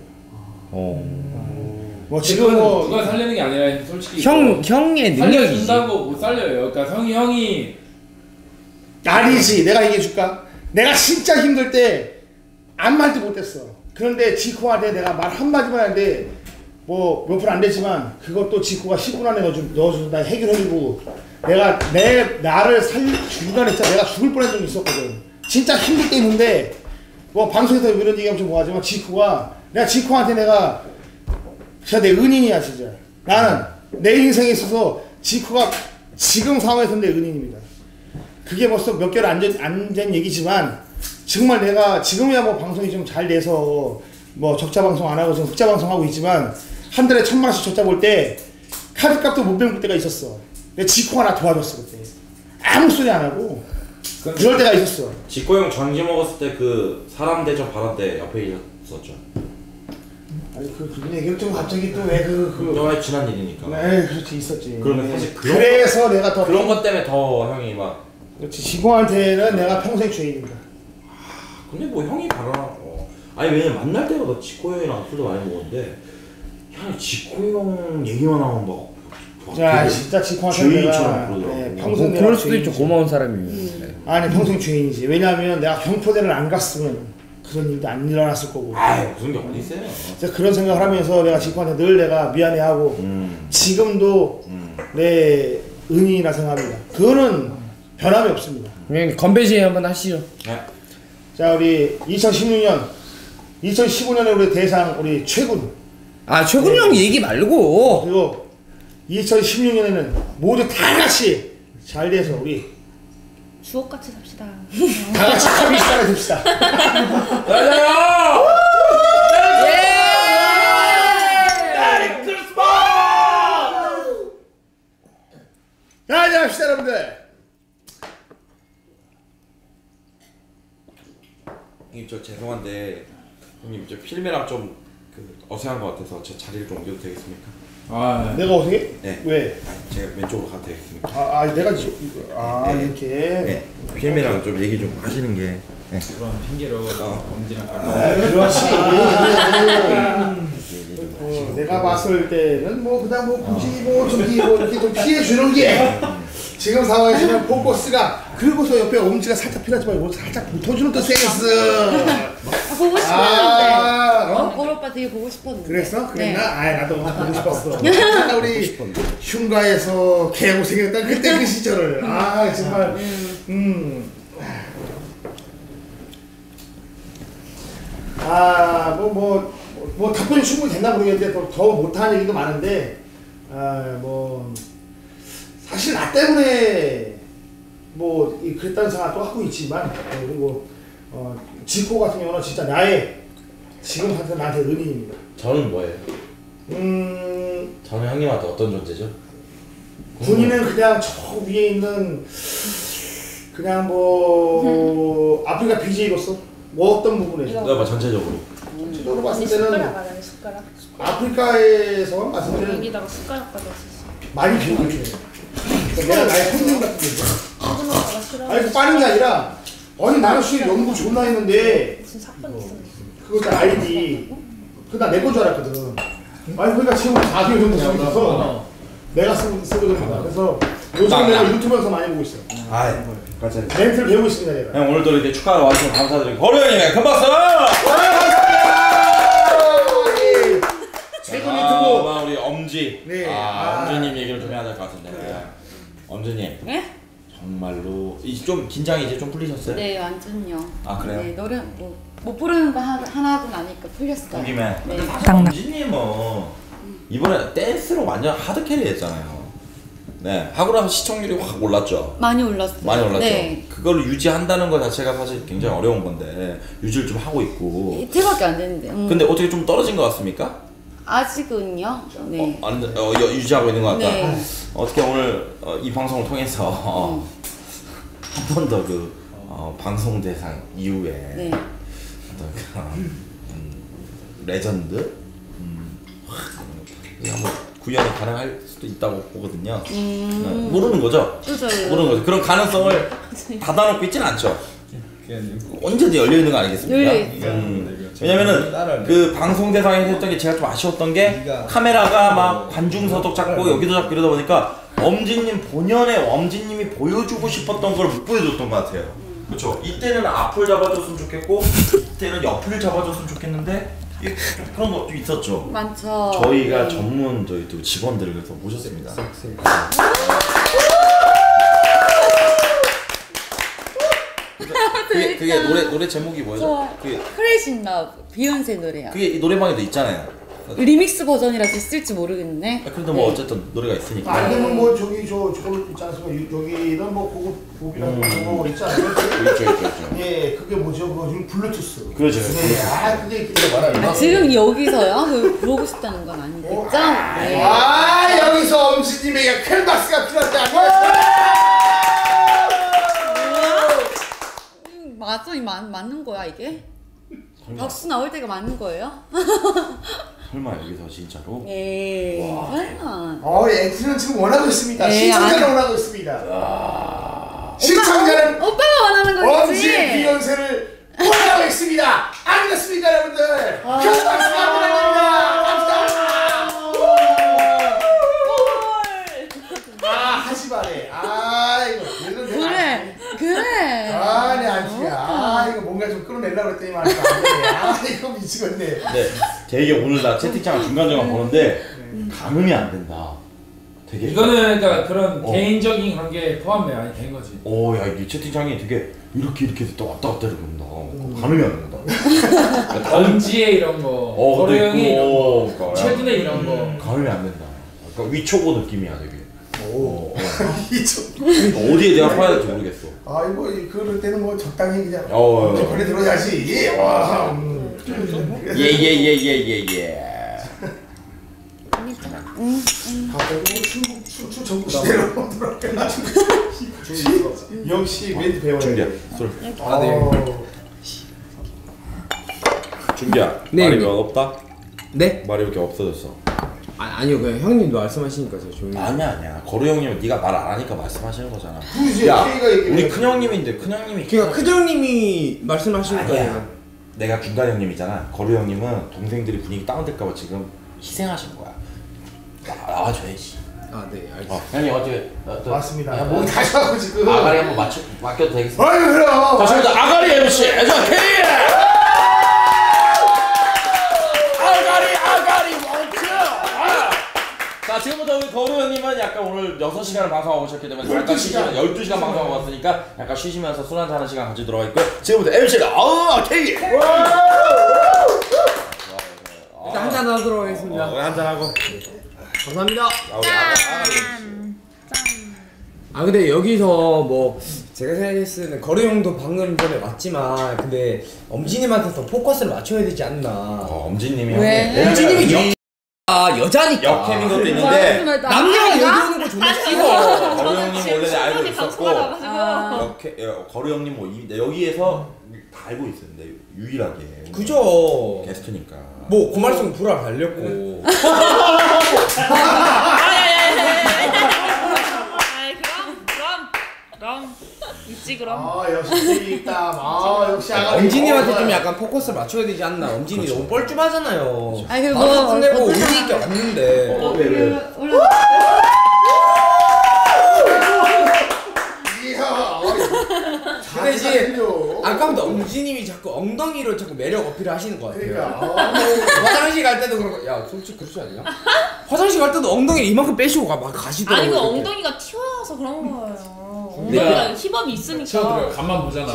Speaker 2: 어.
Speaker 7: 뭐 지금 뭐
Speaker 1: 누가 살리는 게 아니라 솔직히
Speaker 4: 형 형의 능력이지.
Speaker 1: 살려준다고 못 살려요. 그러니까 형이 형이
Speaker 7: 아니지. 내가 얘기해 줄까? 내가 진짜 힘들 때 아무 말도 못했어. 그런데 지코한테 내가 말 한마디만 하는데 뭐 몇 푼 안 됐지만 그것도 지코가 십 분 안에 넣어주, 넣어준다 해결해주고, 내가 내 나를 살릴 중간에 진짜 내가 죽을 뻔한 적이 있었거든. 진짜 힘들 때 있는데 뭐 방송에서 이런 얘기하면 좀 뭐하지만 지코가, 내가 지코한테 내가 진짜 내 은인이야 진짜. 나는 내 인생에 있어서 지코가 지금 상황에서 내 은인입니다. 그게 벌써 몇 개월 안된 얘기지만 정말 내가 지금이야 뭐 방송이 좀 잘 돼서 뭐 적자 방송 안 하고 지금 흑자 방송 하고 있지만 한 달에 천만 원씩 적자 볼 때 카드값도 못 배울 때가 있었어. 내 지코 하나 도와줬어 그때. 아무 소리 안 하고 그럴 때가 있었어.
Speaker 2: 지코 형 전기 먹었을 때 그 사람 대접 받았대 옆에 있었죠.
Speaker 7: 아니 그 그분 얘기를 좀 갑자기 또 왜 그 그.
Speaker 2: 영화에 지난 일이니까.
Speaker 7: 네 그렇지 있었지.
Speaker 2: 그러면 사실 그런
Speaker 7: 그래서 거, 내가 더
Speaker 2: 그런 것 때문에 더 형이 막.
Speaker 7: 그렇지. 지코한테는 내가 평생 죄인입니다.
Speaker 2: 근데 뭐 형이 바로 어. 아니 왜냐면 만날 때마다 지코 형이랑 술도 많이 먹었는데 형 지코 형 얘기만 하면 막.
Speaker 7: 자 진짜 지코한테 내가 네, 평생
Speaker 4: 그럴 수도 있죠. 고마운 사람이면.
Speaker 7: 음. 아니 평생 죄인이지. 왜냐하면 내가 경포대를 안 갔으면 그런 일도 안 일어났을 거고.
Speaker 2: 아유 무슨 게 어디 있어요.
Speaker 7: 제가 그런 생각을 하면서 내가 지코한테 늘 내가 미안해하고
Speaker 2: 음.
Speaker 7: 지금도
Speaker 2: 음.
Speaker 7: 내 은인이라 생각합니다. 그거는 변함이 없습니다.
Speaker 4: 그냥 건배지 한번 하시죠.
Speaker 2: 네.
Speaker 7: 자 우리 이천십육 년, 이천십오 년에 우리 대상 우리 최군,
Speaker 4: 아 최군 형 얘기 말고.
Speaker 7: 그리고 이천십육 년에는 모두 다 같이 잘 돼서 우리
Speaker 3: 주옥같이 삽시다.
Speaker 7: 다 같이 합의식사를 듭시다.
Speaker 2: 맞아요.
Speaker 7: 메리 크리스마스! 자 이제 합시다 여러분들.
Speaker 2: 형님 저 죄송한데 형님 저 필름이랑 좀 그 어색한 것 같아서 제 자리를 좀 옮겨도 되겠습니까?
Speaker 1: 아
Speaker 7: 내가 어떻게?
Speaker 2: 네.
Speaker 7: 왜?
Speaker 2: 아, 제가 왼쪽으로 가도 되겠습니까?
Speaker 7: 아, 아 내가 지, 아
Speaker 2: 네.
Speaker 7: 이렇게.
Speaker 2: 네. 필름이랑 좀 얘기 좀 하시는 게. 네.
Speaker 1: 그런 핑계로
Speaker 2: 어.
Speaker 1: 엄지랑
Speaker 7: 아,
Speaker 1: 깔고
Speaker 7: 그렇지. 어, 내가 봤을 때는 뭐 그냥 뭐 굳이 뭐 저기 뭐 이렇게 좀 피해 주는 게 지금 상황에서는 포커스가, 그리고서 옆에 엄지가 살짝 필요하지 말고 살짝 붙어주는 또 센스.
Speaker 5: 보고 싶었는데.
Speaker 7: 아, 어?
Speaker 5: 볼 오빠 되게 보고 싶었는데.
Speaker 7: 그랬어? 그랬나?
Speaker 5: 네.
Speaker 7: 아이 나도 보고 싶었어. 아까 우리 흉가에서 개고생했던 그때 그 시절을. 아 정말. 음. 아, 뭐, 뭐, 뭐, 답변이 충분히 됐나 모르겠는데, 더, 더 못하는 얘기도 많은데, 아, 뭐, 사실 나 때문에, 뭐, 이 그랬다는 생각도 하고 있지만, 어, 그리고, 어, 지코 같은 경우는 진짜 나의, 지금 상태 나한테 은인입니다.
Speaker 2: 저는 뭐예요?
Speaker 7: 음,
Speaker 2: 저는 형님한테 어떤 존재죠?
Speaker 7: 군인은 그냥 저 위에 있는, 그냥 뭐, 아프리카 비제이로서, 뭐 어떤 부분에서.
Speaker 2: 네, 뭐 전체적으로.
Speaker 7: 전체적으로 봤을
Speaker 3: 언니
Speaker 7: 때는,
Speaker 3: 숟가락 안에 숟가락.
Speaker 7: 아프리카에서 봤을 때는
Speaker 3: 여기다가 숟가락까지 없었어.
Speaker 7: 많이 배우고 있어요. 그러니까 내가 나의 선생 같은 게 있어.
Speaker 3: 수준 오빠가 싫어.
Speaker 7: 아니 그 빠른 게 아니라, 아니 나는 수익 연구 존나 했는데
Speaker 3: 무슨 사건 있었는데.
Speaker 7: 그거 다 아이디 그거 다 내 건 줄 알았거든. 아니 그러니까 지금 사 개월 정도 쓰고 있어서 내가 쓰, 쓰거든. 그래서 요즘 내가 유튜브에서 많이 보고 있어.
Speaker 2: 아이, 맞아요.
Speaker 7: 멘트를 배우고 있습니다 내가.
Speaker 2: 형 오늘도 이렇게 축하를 와주셔서 감사드리고 거루 형님의 큰 박수!
Speaker 7: 최근
Speaker 2: 아,
Speaker 7: 유튜브.
Speaker 2: 아, 우리 엄지.
Speaker 7: 네.
Speaker 2: 아,
Speaker 7: 아.
Speaker 2: 엄지님 얘기를 좀 해야 될 것 같은데. 네. 엄지님.
Speaker 5: 네?
Speaker 2: 정말로 이제 좀 긴장이 이제 좀 풀리셨어요?
Speaker 5: 네, 완전요.
Speaker 2: 아, 그래요?
Speaker 5: 네, 노래 뭐 못 부르는 거 하나, 하나도 나니까 풀렸어요.
Speaker 2: 온 김에.
Speaker 5: 네.
Speaker 2: 엄지님은 이번에 댄스로 완전 하드 캐리 했잖아요. 네. 하고 나서 시청률이 확 올랐죠.
Speaker 5: 많이 올랐어요.
Speaker 2: 많이 올랐죠.
Speaker 5: 네.
Speaker 2: 그걸 유지한다는 것 자체가 사실 굉장히 어려운 건데 유지를 좀 하고 있고.
Speaker 5: 이틀밖에 안 됐는데. 음.
Speaker 2: 근데 어떻게 좀 떨어진 것 같습니까?
Speaker 5: 아직은요. 네.
Speaker 2: 어, 안, 어, 여- 유지하고 있는 것 같다.
Speaker 5: 네.
Speaker 2: 어떻게 오늘 어, 이 방송을 통해서
Speaker 5: 음.
Speaker 2: 한 번 더 그 어, 방송 대상 이후에
Speaker 5: 네.
Speaker 2: 어떤 그, 음, 레전드 음, 확, 한번 구현이 가능할 수도 있다고 보거든요.
Speaker 5: 음.
Speaker 2: 네, 모르는 거죠.
Speaker 5: 그죠.
Speaker 2: 모르는 거죠. 그런 가능성을 닫아놓고 있지는 않죠. 언제든 열려 있는 거 아니겠습니까?
Speaker 5: 열려 있죠.
Speaker 2: 음, 왜냐면은 그 방송 대상에서 했던 게 제가 좀 아쉬웠던 게 카메라가 막 관중석도 잡고 여기도 잡고 이러다 보니까 엄지님 본연의 엄지님이 보여주고 싶었던 걸 못 보여줬던 것 같아요. 그렇죠. 이때는 앞을 잡아줬으면 좋겠고 이때는 옆을 잡아줬으면 좋겠는데 좀 그런 거 좀 있었죠.
Speaker 5: 많죠.
Speaker 2: 저희가
Speaker 5: 네.
Speaker 2: 전문 저희 또 직원들을 그래서 모셨습니다. 그게, 그게 노래 노래 제목이 뭐였죠?
Speaker 5: 좋아.
Speaker 2: 그게
Speaker 5: Crazy in Love 비욘세 노래야.
Speaker 2: 그게 이 노래방에도 있잖아요.
Speaker 5: 리믹스 버전이라서 있을지 모르겠는데.
Speaker 2: 아, 그래도 뭐
Speaker 5: 네.
Speaker 2: 어쨌든 노래가 있으니까.
Speaker 7: 아니면 뭐 저기 저 저거 있지 않습니까? 여기는 뭐 고급 고급이랑 저거 있지 않습니까?
Speaker 2: 있죠 있죠 있죠.
Speaker 7: 예, 그게 뭐죠? 그거 지금 블루투스.
Speaker 2: 그렇죠.
Speaker 7: 네, 아 그게 그게 말하는
Speaker 5: 아, 지금 여기서요? 그 보고 싶다는 건 아니겠죠? 네.
Speaker 7: 아 여기서 엄지님에게 큰 박수가 필요하지
Speaker 5: 음, 맞아, 이 맞, 맞는 거야 이게? 박수 나올 때가 맞는 거예요?
Speaker 2: 설마 여기서 진짜로?
Speaker 5: 예. 설마.
Speaker 7: 어, 엑스는 지금 원하고 있습니다.
Speaker 5: 예,
Speaker 7: 시청자는
Speaker 5: 아니-
Speaker 7: 원하고 있습니다. 시청자는
Speaker 5: 오빠가 원하는 거지.
Speaker 7: 엄지의 비욘세를 원하고 있습니다. 안 그렇습니까, 여러분들? 큰 박수가 필요합니다. 아, 하지 말해. 아, 이거 이런 내가
Speaker 5: 그래, 그래.
Speaker 7: 아, 네, 안티야. 아, 이거 뭔가 좀 끌어내려고 했더니 말이야. 안 되네. 아, 이거 미치겠네.
Speaker 2: 네. 되게 오늘 나 채팅창을 중간중간 보는데 가늠이 안 된다. 되게.
Speaker 1: 이거는 그러니까 그런
Speaker 2: 어.
Speaker 1: 개인적인 관계에 포함이 아니 된 거지.
Speaker 2: 오, 야, 이 채팅창이 되게 이렇게 이렇게 해서 또 왔다 갔다 이렇게 온다. 가늠이 안 된다.
Speaker 1: 엄지에 이런 거,
Speaker 2: 어,
Speaker 1: 거루
Speaker 2: 근데
Speaker 1: 형이
Speaker 2: 있고,
Speaker 1: 이런 거,
Speaker 2: 그러니까
Speaker 1: 최근에 이런 거.
Speaker 2: 가늠이 안 된다. 약간 위초고 느낌이야 되게.
Speaker 7: 오,
Speaker 2: 어,
Speaker 7: 이쪽.
Speaker 2: 어디에 내가 파야 될지 모르겠어.
Speaker 7: 아, 이거 그럴 때는 뭐 적당히 그냥
Speaker 2: 어,
Speaker 7: 이제 걸려 들어야지. 예, 와. 음.
Speaker 2: 예예예예예 예.
Speaker 7: 갑자기 춘 춘추 전국 시대로 돌아가가지고 역시 멘트 배워야
Speaker 2: 준비야.
Speaker 7: 돼.
Speaker 2: 술.
Speaker 4: 아, 네.
Speaker 7: 어,
Speaker 2: 준비야.
Speaker 4: 네,
Speaker 2: 말이
Speaker 4: 네.
Speaker 2: 왜 없다?
Speaker 4: 네?
Speaker 2: 말이 이렇게 없어졌어.
Speaker 4: 아, 아니요, 그냥 형님도 말씀하시니까 제가 조용히.
Speaker 2: 아니야 아니야. 거루 형님은 네가 말 안 하니까 말씀하시는 거잖아.
Speaker 7: 굳이
Speaker 2: 야,
Speaker 7: K가 얘기를
Speaker 2: 우리
Speaker 7: 해.
Speaker 2: 큰 형님인데 큰 형님이.
Speaker 4: 그러니까 큰 형님이 말씀하시니까
Speaker 2: 아니야.
Speaker 4: 제가.
Speaker 2: 내가 중간 형님이잖아. 거루 형님은 동생들이 분위기 다운될까봐 지금 희생하신 거야. 나- 나와줘야지.
Speaker 4: 아, 네, 알겠습니다.
Speaker 2: 어, 형님 어떻게? 어, 또-
Speaker 7: 맞습니다.
Speaker 2: 야,
Speaker 7: 뭐
Speaker 2: 뭐
Speaker 7: 다시 하고 지금.
Speaker 2: 아가리 한번 맞춰 맡겨도 되겠습니까?
Speaker 7: 아유 그럼.
Speaker 2: 자, 지금부터 아가리 엠씨, 자 K. 아가리 아가리 멈춰. 아. 자, 지금부터 우리 거루 형님은 약간 오늘 여섯 시간을 방송하고 오셨기 때문에 약간 쉬시면 열두 시간 방송하고 왔으니까 약간 쉬시면서 술 한잔 하는 시간 같이 들어가 있고 지금부터 엠씨가 아 K.
Speaker 4: 일단 한잔 하도록 하겠습니다.
Speaker 2: 어, 한잔 하고.
Speaker 4: 감사합니다.
Speaker 2: 아, 우리 아가- 아가리.
Speaker 4: 아, 근데 여기서 뭐 제가 생각했을 때는 거루 형도 방금 전에 왔지만 근데 엄지님한테 더 포커스를 맞춰야 되지 않나.
Speaker 2: 어, 엄지님이
Speaker 5: 왜?
Speaker 2: 형님.
Speaker 4: 엄지님이 여 아, 여자니까.
Speaker 2: 역캠인 것도 있는데
Speaker 4: 남녀가 여기 오는 거 존나 싫어.
Speaker 2: 거루 형님 원래 알고 있었고
Speaker 5: 아.
Speaker 2: 이렇게 예, 거루 형님 뭐 이- 여기에서 다 알고 있었는데 유일하게
Speaker 4: 그죠.
Speaker 2: 게스트니까
Speaker 4: 뭐 그 말씀 불알 달렸고.
Speaker 3: 아이 그럼 그럼 그럼 있지 그럼.
Speaker 7: 아 역시 있다. 아 역시 아가리.
Speaker 4: 엄지님한테
Speaker 7: 어,
Speaker 4: 좀
Speaker 7: 좋아요.
Speaker 4: 약간 포커스를 맞춰야 되지 않나. 엄지님 너무 뻘쭘하잖아요.
Speaker 5: 아니 그리고
Speaker 4: 방송
Speaker 5: 뭐
Speaker 4: 끝내고
Speaker 5: 어떤
Speaker 4: 우리
Speaker 5: 사람-
Speaker 4: 있게 왔는데.
Speaker 2: 어, 왜, 왜?
Speaker 5: 올라-
Speaker 7: 이야. 어,
Speaker 4: 근데 이제
Speaker 7: 잘생겨.
Speaker 4: 아까부터 엄지님이 자꾸 엉덩이로 자꾸 매력 어필을 하시는 것 같아요.
Speaker 7: 그러니까. 아, 뭐.
Speaker 4: 화장실 갈 때도 그런 거. 야, 솔직히 그렇지 않냐? 화장실 갈 때도 엉덩이 이만큼 빼시고 가, 막 가시더라고요.
Speaker 3: 아니 그
Speaker 4: 이렇게.
Speaker 3: 엉덩이가 튀어나와서 그런 거예요.
Speaker 1: 네.
Speaker 3: 엉덩이가 힙업이 있으니까.
Speaker 1: 치워드려. 간만 보잖아.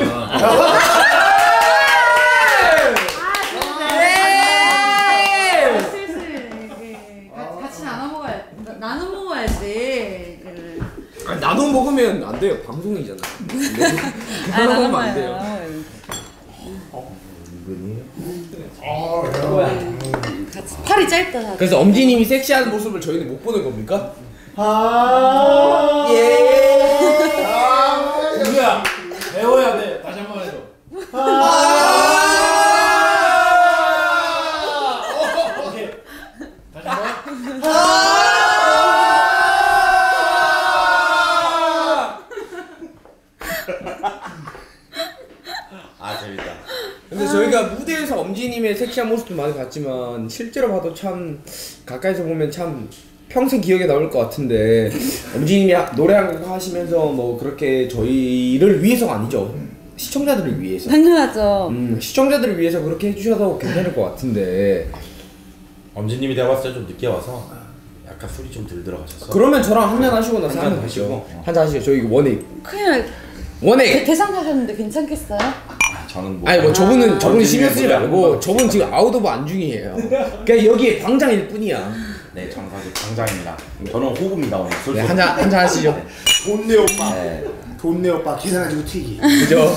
Speaker 5: 슬슬 이게 같이- 같이 나눠 먹어야 나눠 먹어야지. 그래.
Speaker 4: 아니, 나눠 먹으면 안 돼요. 방송이잖아.
Speaker 5: 아
Speaker 4: 나눠
Speaker 5: 나눠
Speaker 4: 먹으면 안 돼요.
Speaker 5: 먹어요.
Speaker 7: 아,
Speaker 5: 같이 팔이 짧다.
Speaker 4: 그래서 엄지님이 섹시한 모습을 저희는 못 보는 겁니까?
Speaker 7: 아.
Speaker 4: 예.
Speaker 7: 아.
Speaker 1: 누구야? 배워야 돼. 다시 한 번 해줘. 오케이. 다시 한 번.
Speaker 4: 근데 저희가 무대에서 엄지님의 섹시한 모습도 많이 봤지만 실제로 봐도 참 가까이서 보면 참 평생 기억에 남을 것 같은데 엄지님이 노래 한 곡 하시면서 뭐 그렇게 저희를 위해서가 아니죠. 시청자들을 위해서.
Speaker 5: 당연하죠.
Speaker 4: 음, 시청자들을 위해서 그렇게 해주셔도 괜찮을 것 같은데.
Speaker 2: 엄지님이 내가 봤을 때 좀 늦게 와서 약간 술이 좀 덜 들어가셨어.
Speaker 4: 그러면 저랑 한잔 하시고 나서
Speaker 2: 한잔
Speaker 4: 한잔 하시죠.
Speaker 2: 하시고.
Speaker 4: 한잔 하시죠. 저희 원액.
Speaker 5: 큰일 날.
Speaker 4: 원액.
Speaker 5: 대상 타셨는데 괜찮겠어요?
Speaker 2: 아, 저는 뭐
Speaker 4: 아니 뭐 저분은 저분이
Speaker 2: 엄지님의
Speaker 4: 신경 쓰지
Speaker 2: 노래
Speaker 4: 말고
Speaker 2: 한번
Speaker 4: 저분 지금 아웃 오브 안중이에요. 그냥 여기에 방장일 뿐이야.
Speaker 2: 네, 장사주 당장입니다. 저는 호구입니다 오늘.
Speaker 4: 네, 한잔 한잔 하시죠.
Speaker 7: 돈내 오빠.
Speaker 2: 네.
Speaker 7: 돈내 오빠 계산해주고 튀기.
Speaker 4: 그죠?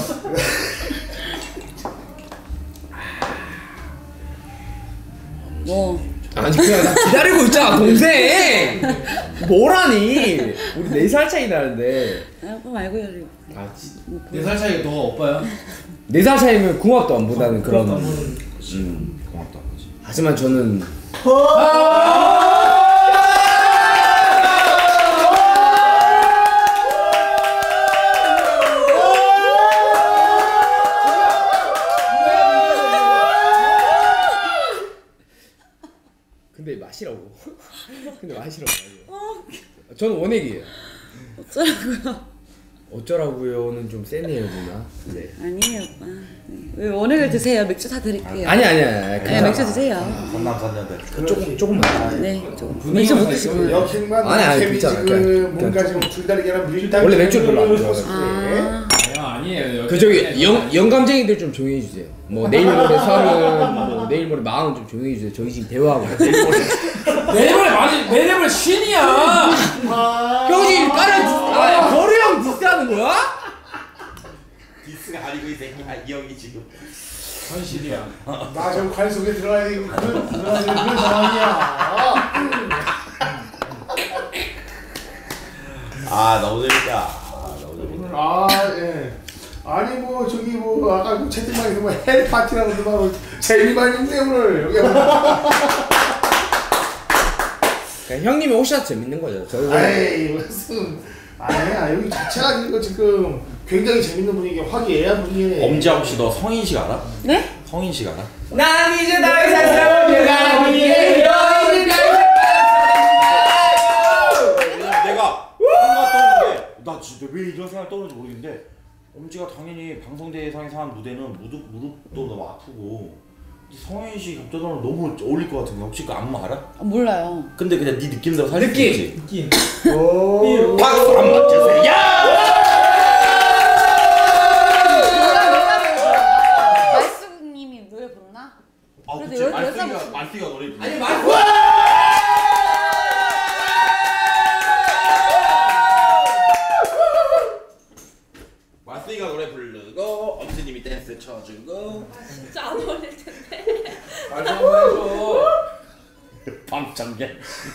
Speaker 5: 뭐
Speaker 4: 아니 그냥 나 기다리고 있잖아 동생. 뭐라니? 우리 네 살 차이 나는데.
Speaker 5: 알고 말고요.
Speaker 4: 아, 지-
Speaker 1: 네 살 차이가 너가 오빠야?
Speaker 4: 네 살 차이면 궁합도 안 보다는 그런.
Speaker 2: 음, 고맙다.
Speaker 4: 하지만 저는 근데 마시라고. 근데 마시라고. 저는 원액이에요.
Speaker 5: 어쩌라고요?
Speaker 4: 어쩌라고요는 좀 세네요 누나. 네.
Speaker 5: 아니에요 오빠. 네. 왜 원액을 드세요? 맥주 다 드릴게요.
Speaker 4: 아니 아니 아니.
Speaker 5: 네,
Speaker 4: 괜찮아.
Speaker 5: 맥주 드세요.
Speaker 2: 선남선녀들.
Speaker 4: 조금 조금만.
Speaker 5: 네, 조금. 맥주 못 드시고요.
Speaker 7: 역행만
Speaker 4: 아니, 아니,
Speaker 7: 재미
Speaker 4: 괜찮아.
Speaker 7: 지금
Speaker 4: 그냥-
Speaker 7: 뭔가 좀 줄다리기랑 밀당.
Speaker 4: 원래 맥주를 별로 안 좋아해요.
Speaker 5: 아,
Speaker 1: 아니요 아니에요.
Speaker 4: 그 저기 영 영감쟁이들 좀 조용히 해주세요. 뭐 내일 모레 서른, 뭐 내일 모레 마흔 좀 조용히 해주세요. 저희 지금 대화하고. 내일 모레
Speaker 1: 내 랩을 많이 내 랩을 쉰이야.
Speaker 4: 형이 까는 아 거루 형 디스하는 거야?
Speaker 2: 디스가 아니고 이 새끼 이 형이 지금.
Speaker 1: 현실이야.
Speaker 7: 나 지금 관 속에 들어가야 되는 그런 그런 그런 상황이야.
Speaker 2: 아 너무 재밌다. 아 너무 재밌다.
Speaker 7: 아 예. 아니 뭐 저기 뭐 아까 그 채팅방에서 뭐 헬 파티라고 그러더만 재미만 있네 오늘 여기.
Speaker 4: 그냥 형님이 오셔서 재밌는 거죠. 저희
Speaker 7: 아이 무슨 아니야 여기 자체가 지금 지금 굉장히 재밌는 분위기 화기애애한 분위기네.
Speaker 2: 엄지아 혹시 너 성인식 알아?
Speaker 5: 네?
Speaker 2: 성인식 알아?
Speaker 4: 난 이제 더 이상 사랑해가 아니에요.
Speaker 2: 왜냐면 내가 뭔가 떠오르는 게나 진짜 왜 이런 생각이 떠오르는지 모르겠는데 엄지가 당연히 방송대상에서 한 무대는 무릎, 무릎도 너무 아프고 성인식 협조전은 너무 어울릴 것 같은데 혹시 그 안무 알아?
Speaker 5: 아, 몰라요.
Speaker 2: 근데 그냥 네 느낌대로 살수 있지?
Speaker 1: 느낌.
Speaker 7: 오.
Speaker 2: 박수 한번 주세요.
Speaker 5: 말수님이 노래 부르나?
Speaker 2: 아
Speaker 5: 그래도
Speaker 2: 그치
Speaker 5: 여-
Speaker 2: 말쓰기가
Speaker 5: 여자
Speaker 2: 말쓰기가 노래 부르
Speaker 4: 아니 말.
Speaker 2: 말쓰기가 노래 부르고 엄지님이 댄스 쳐주고
Speaker 3: 진짜 안 어울릴 텐데.
Speaker 1: 말좀 해줘.
Speaker 2: 방청객.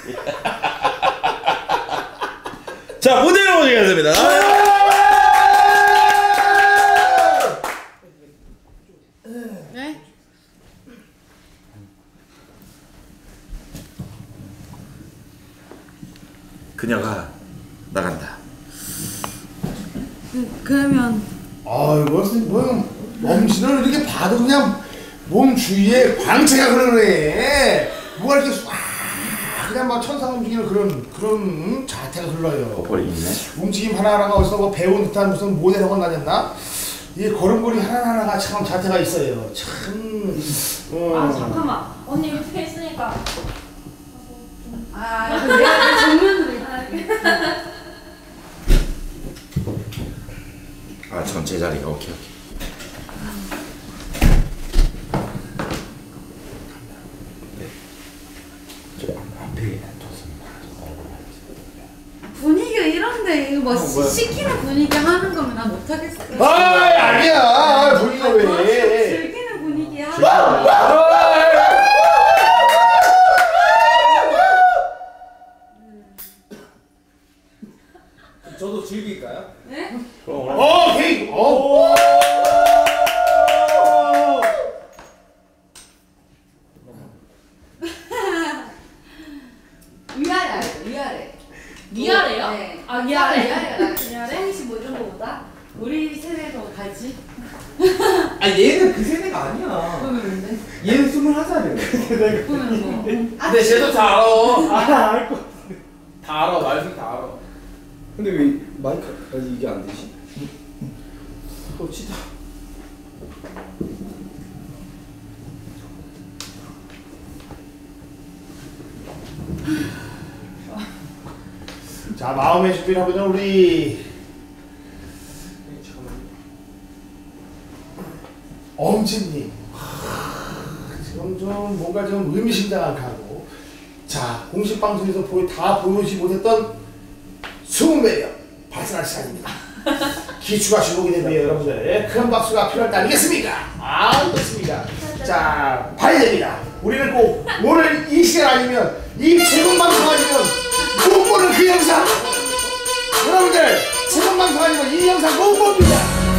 Speaker 2: 자 무대로 모시겠습니다.
Speaker 5: 네?
Speaker 2: 그녀가 나간다.
Speaker 5: 그, 그러면
Speaker 7: 아이 무슨 뭐 엄지는 이렇게 봐도 그냥 몸 주위에 광채가 흐르네. 뭐가 이렇게 쏴 그냥 막 천상 움직이는 그런 그런 음, 자태가 흘러요.
Speaker 2: 겉벌이 있네.
Speaker 7: 움직임 하나하나가 어디서 뭐 배운 듯한 무슨 모델 학원 다녔나? 이 걸음걸이 하나하나가 참 자태가 있어요. 참. 어.
Speaker 3: 아 잠깐만. 언니 이렇게 있으니까.
Speaker 5: 아 이거 내가 정면으로
Speaker 2: 아 전체 자리가 오케이 오케이. 앞에
Speaker 5: 분위기가 이런데 이거 뭐 시, 시키는 분위기 하는 거면 난 못하겠어.
Speaker 7: 아 아니야 분위기가 왜?
Speaker 5: 즐기는 분위기 하는 거.
Speaker 1: 저도 즐길까요?
Speaker 5: 네?
Speaker 7: 어 헤이 어.
Speaker 5: 위아래 알죠? 위아래.
Speaker 3: 위아래요?
Speaker 5: 네.
Speaker 3: 아 위아래.
Speaker 5: 위아래.
Speaker 3: 위아래?
Speaker 5: 성희 씨뭐 이런 거보다 우리 세대도 가지.
Speaker 6: 아 얘는 그 세대가 아니야.
Speaker 5: 그러면
Speaker 6: 얘는 스물한 살이야.
Speaker 5: 그러면 뭐
Speaker 1: 근데 쟤도 다 알아.
Speaker 7: 아, 알고.
Speaker 1: 다 알아. 말씀 다 알아.
Speaker 6: 근데 왜 마이크 아니 이게 안 되지?
Speaker 7: 또 치다. 자, 마음의 준비를 하면요, 우리 엄지님. 지금 좀 뭔가 좀 의미심장하고, 자, 공식 방송에서 보여 다 보여주지 못했던 숨은 매력 발산할 시간입니다. 기추가 주목이 됩니다, 여러분들. 큰 박수가 필요할 때 아니겠습니까? 아, 그렇습니다. 자, 봐야 됩니다. 우리는 꼭 오늘 이 시간 아니면 이 최근 방송 아니면 못 보는 그 영상. 여러분들, 최근 방송 아니면 이 영상 못 봅니다.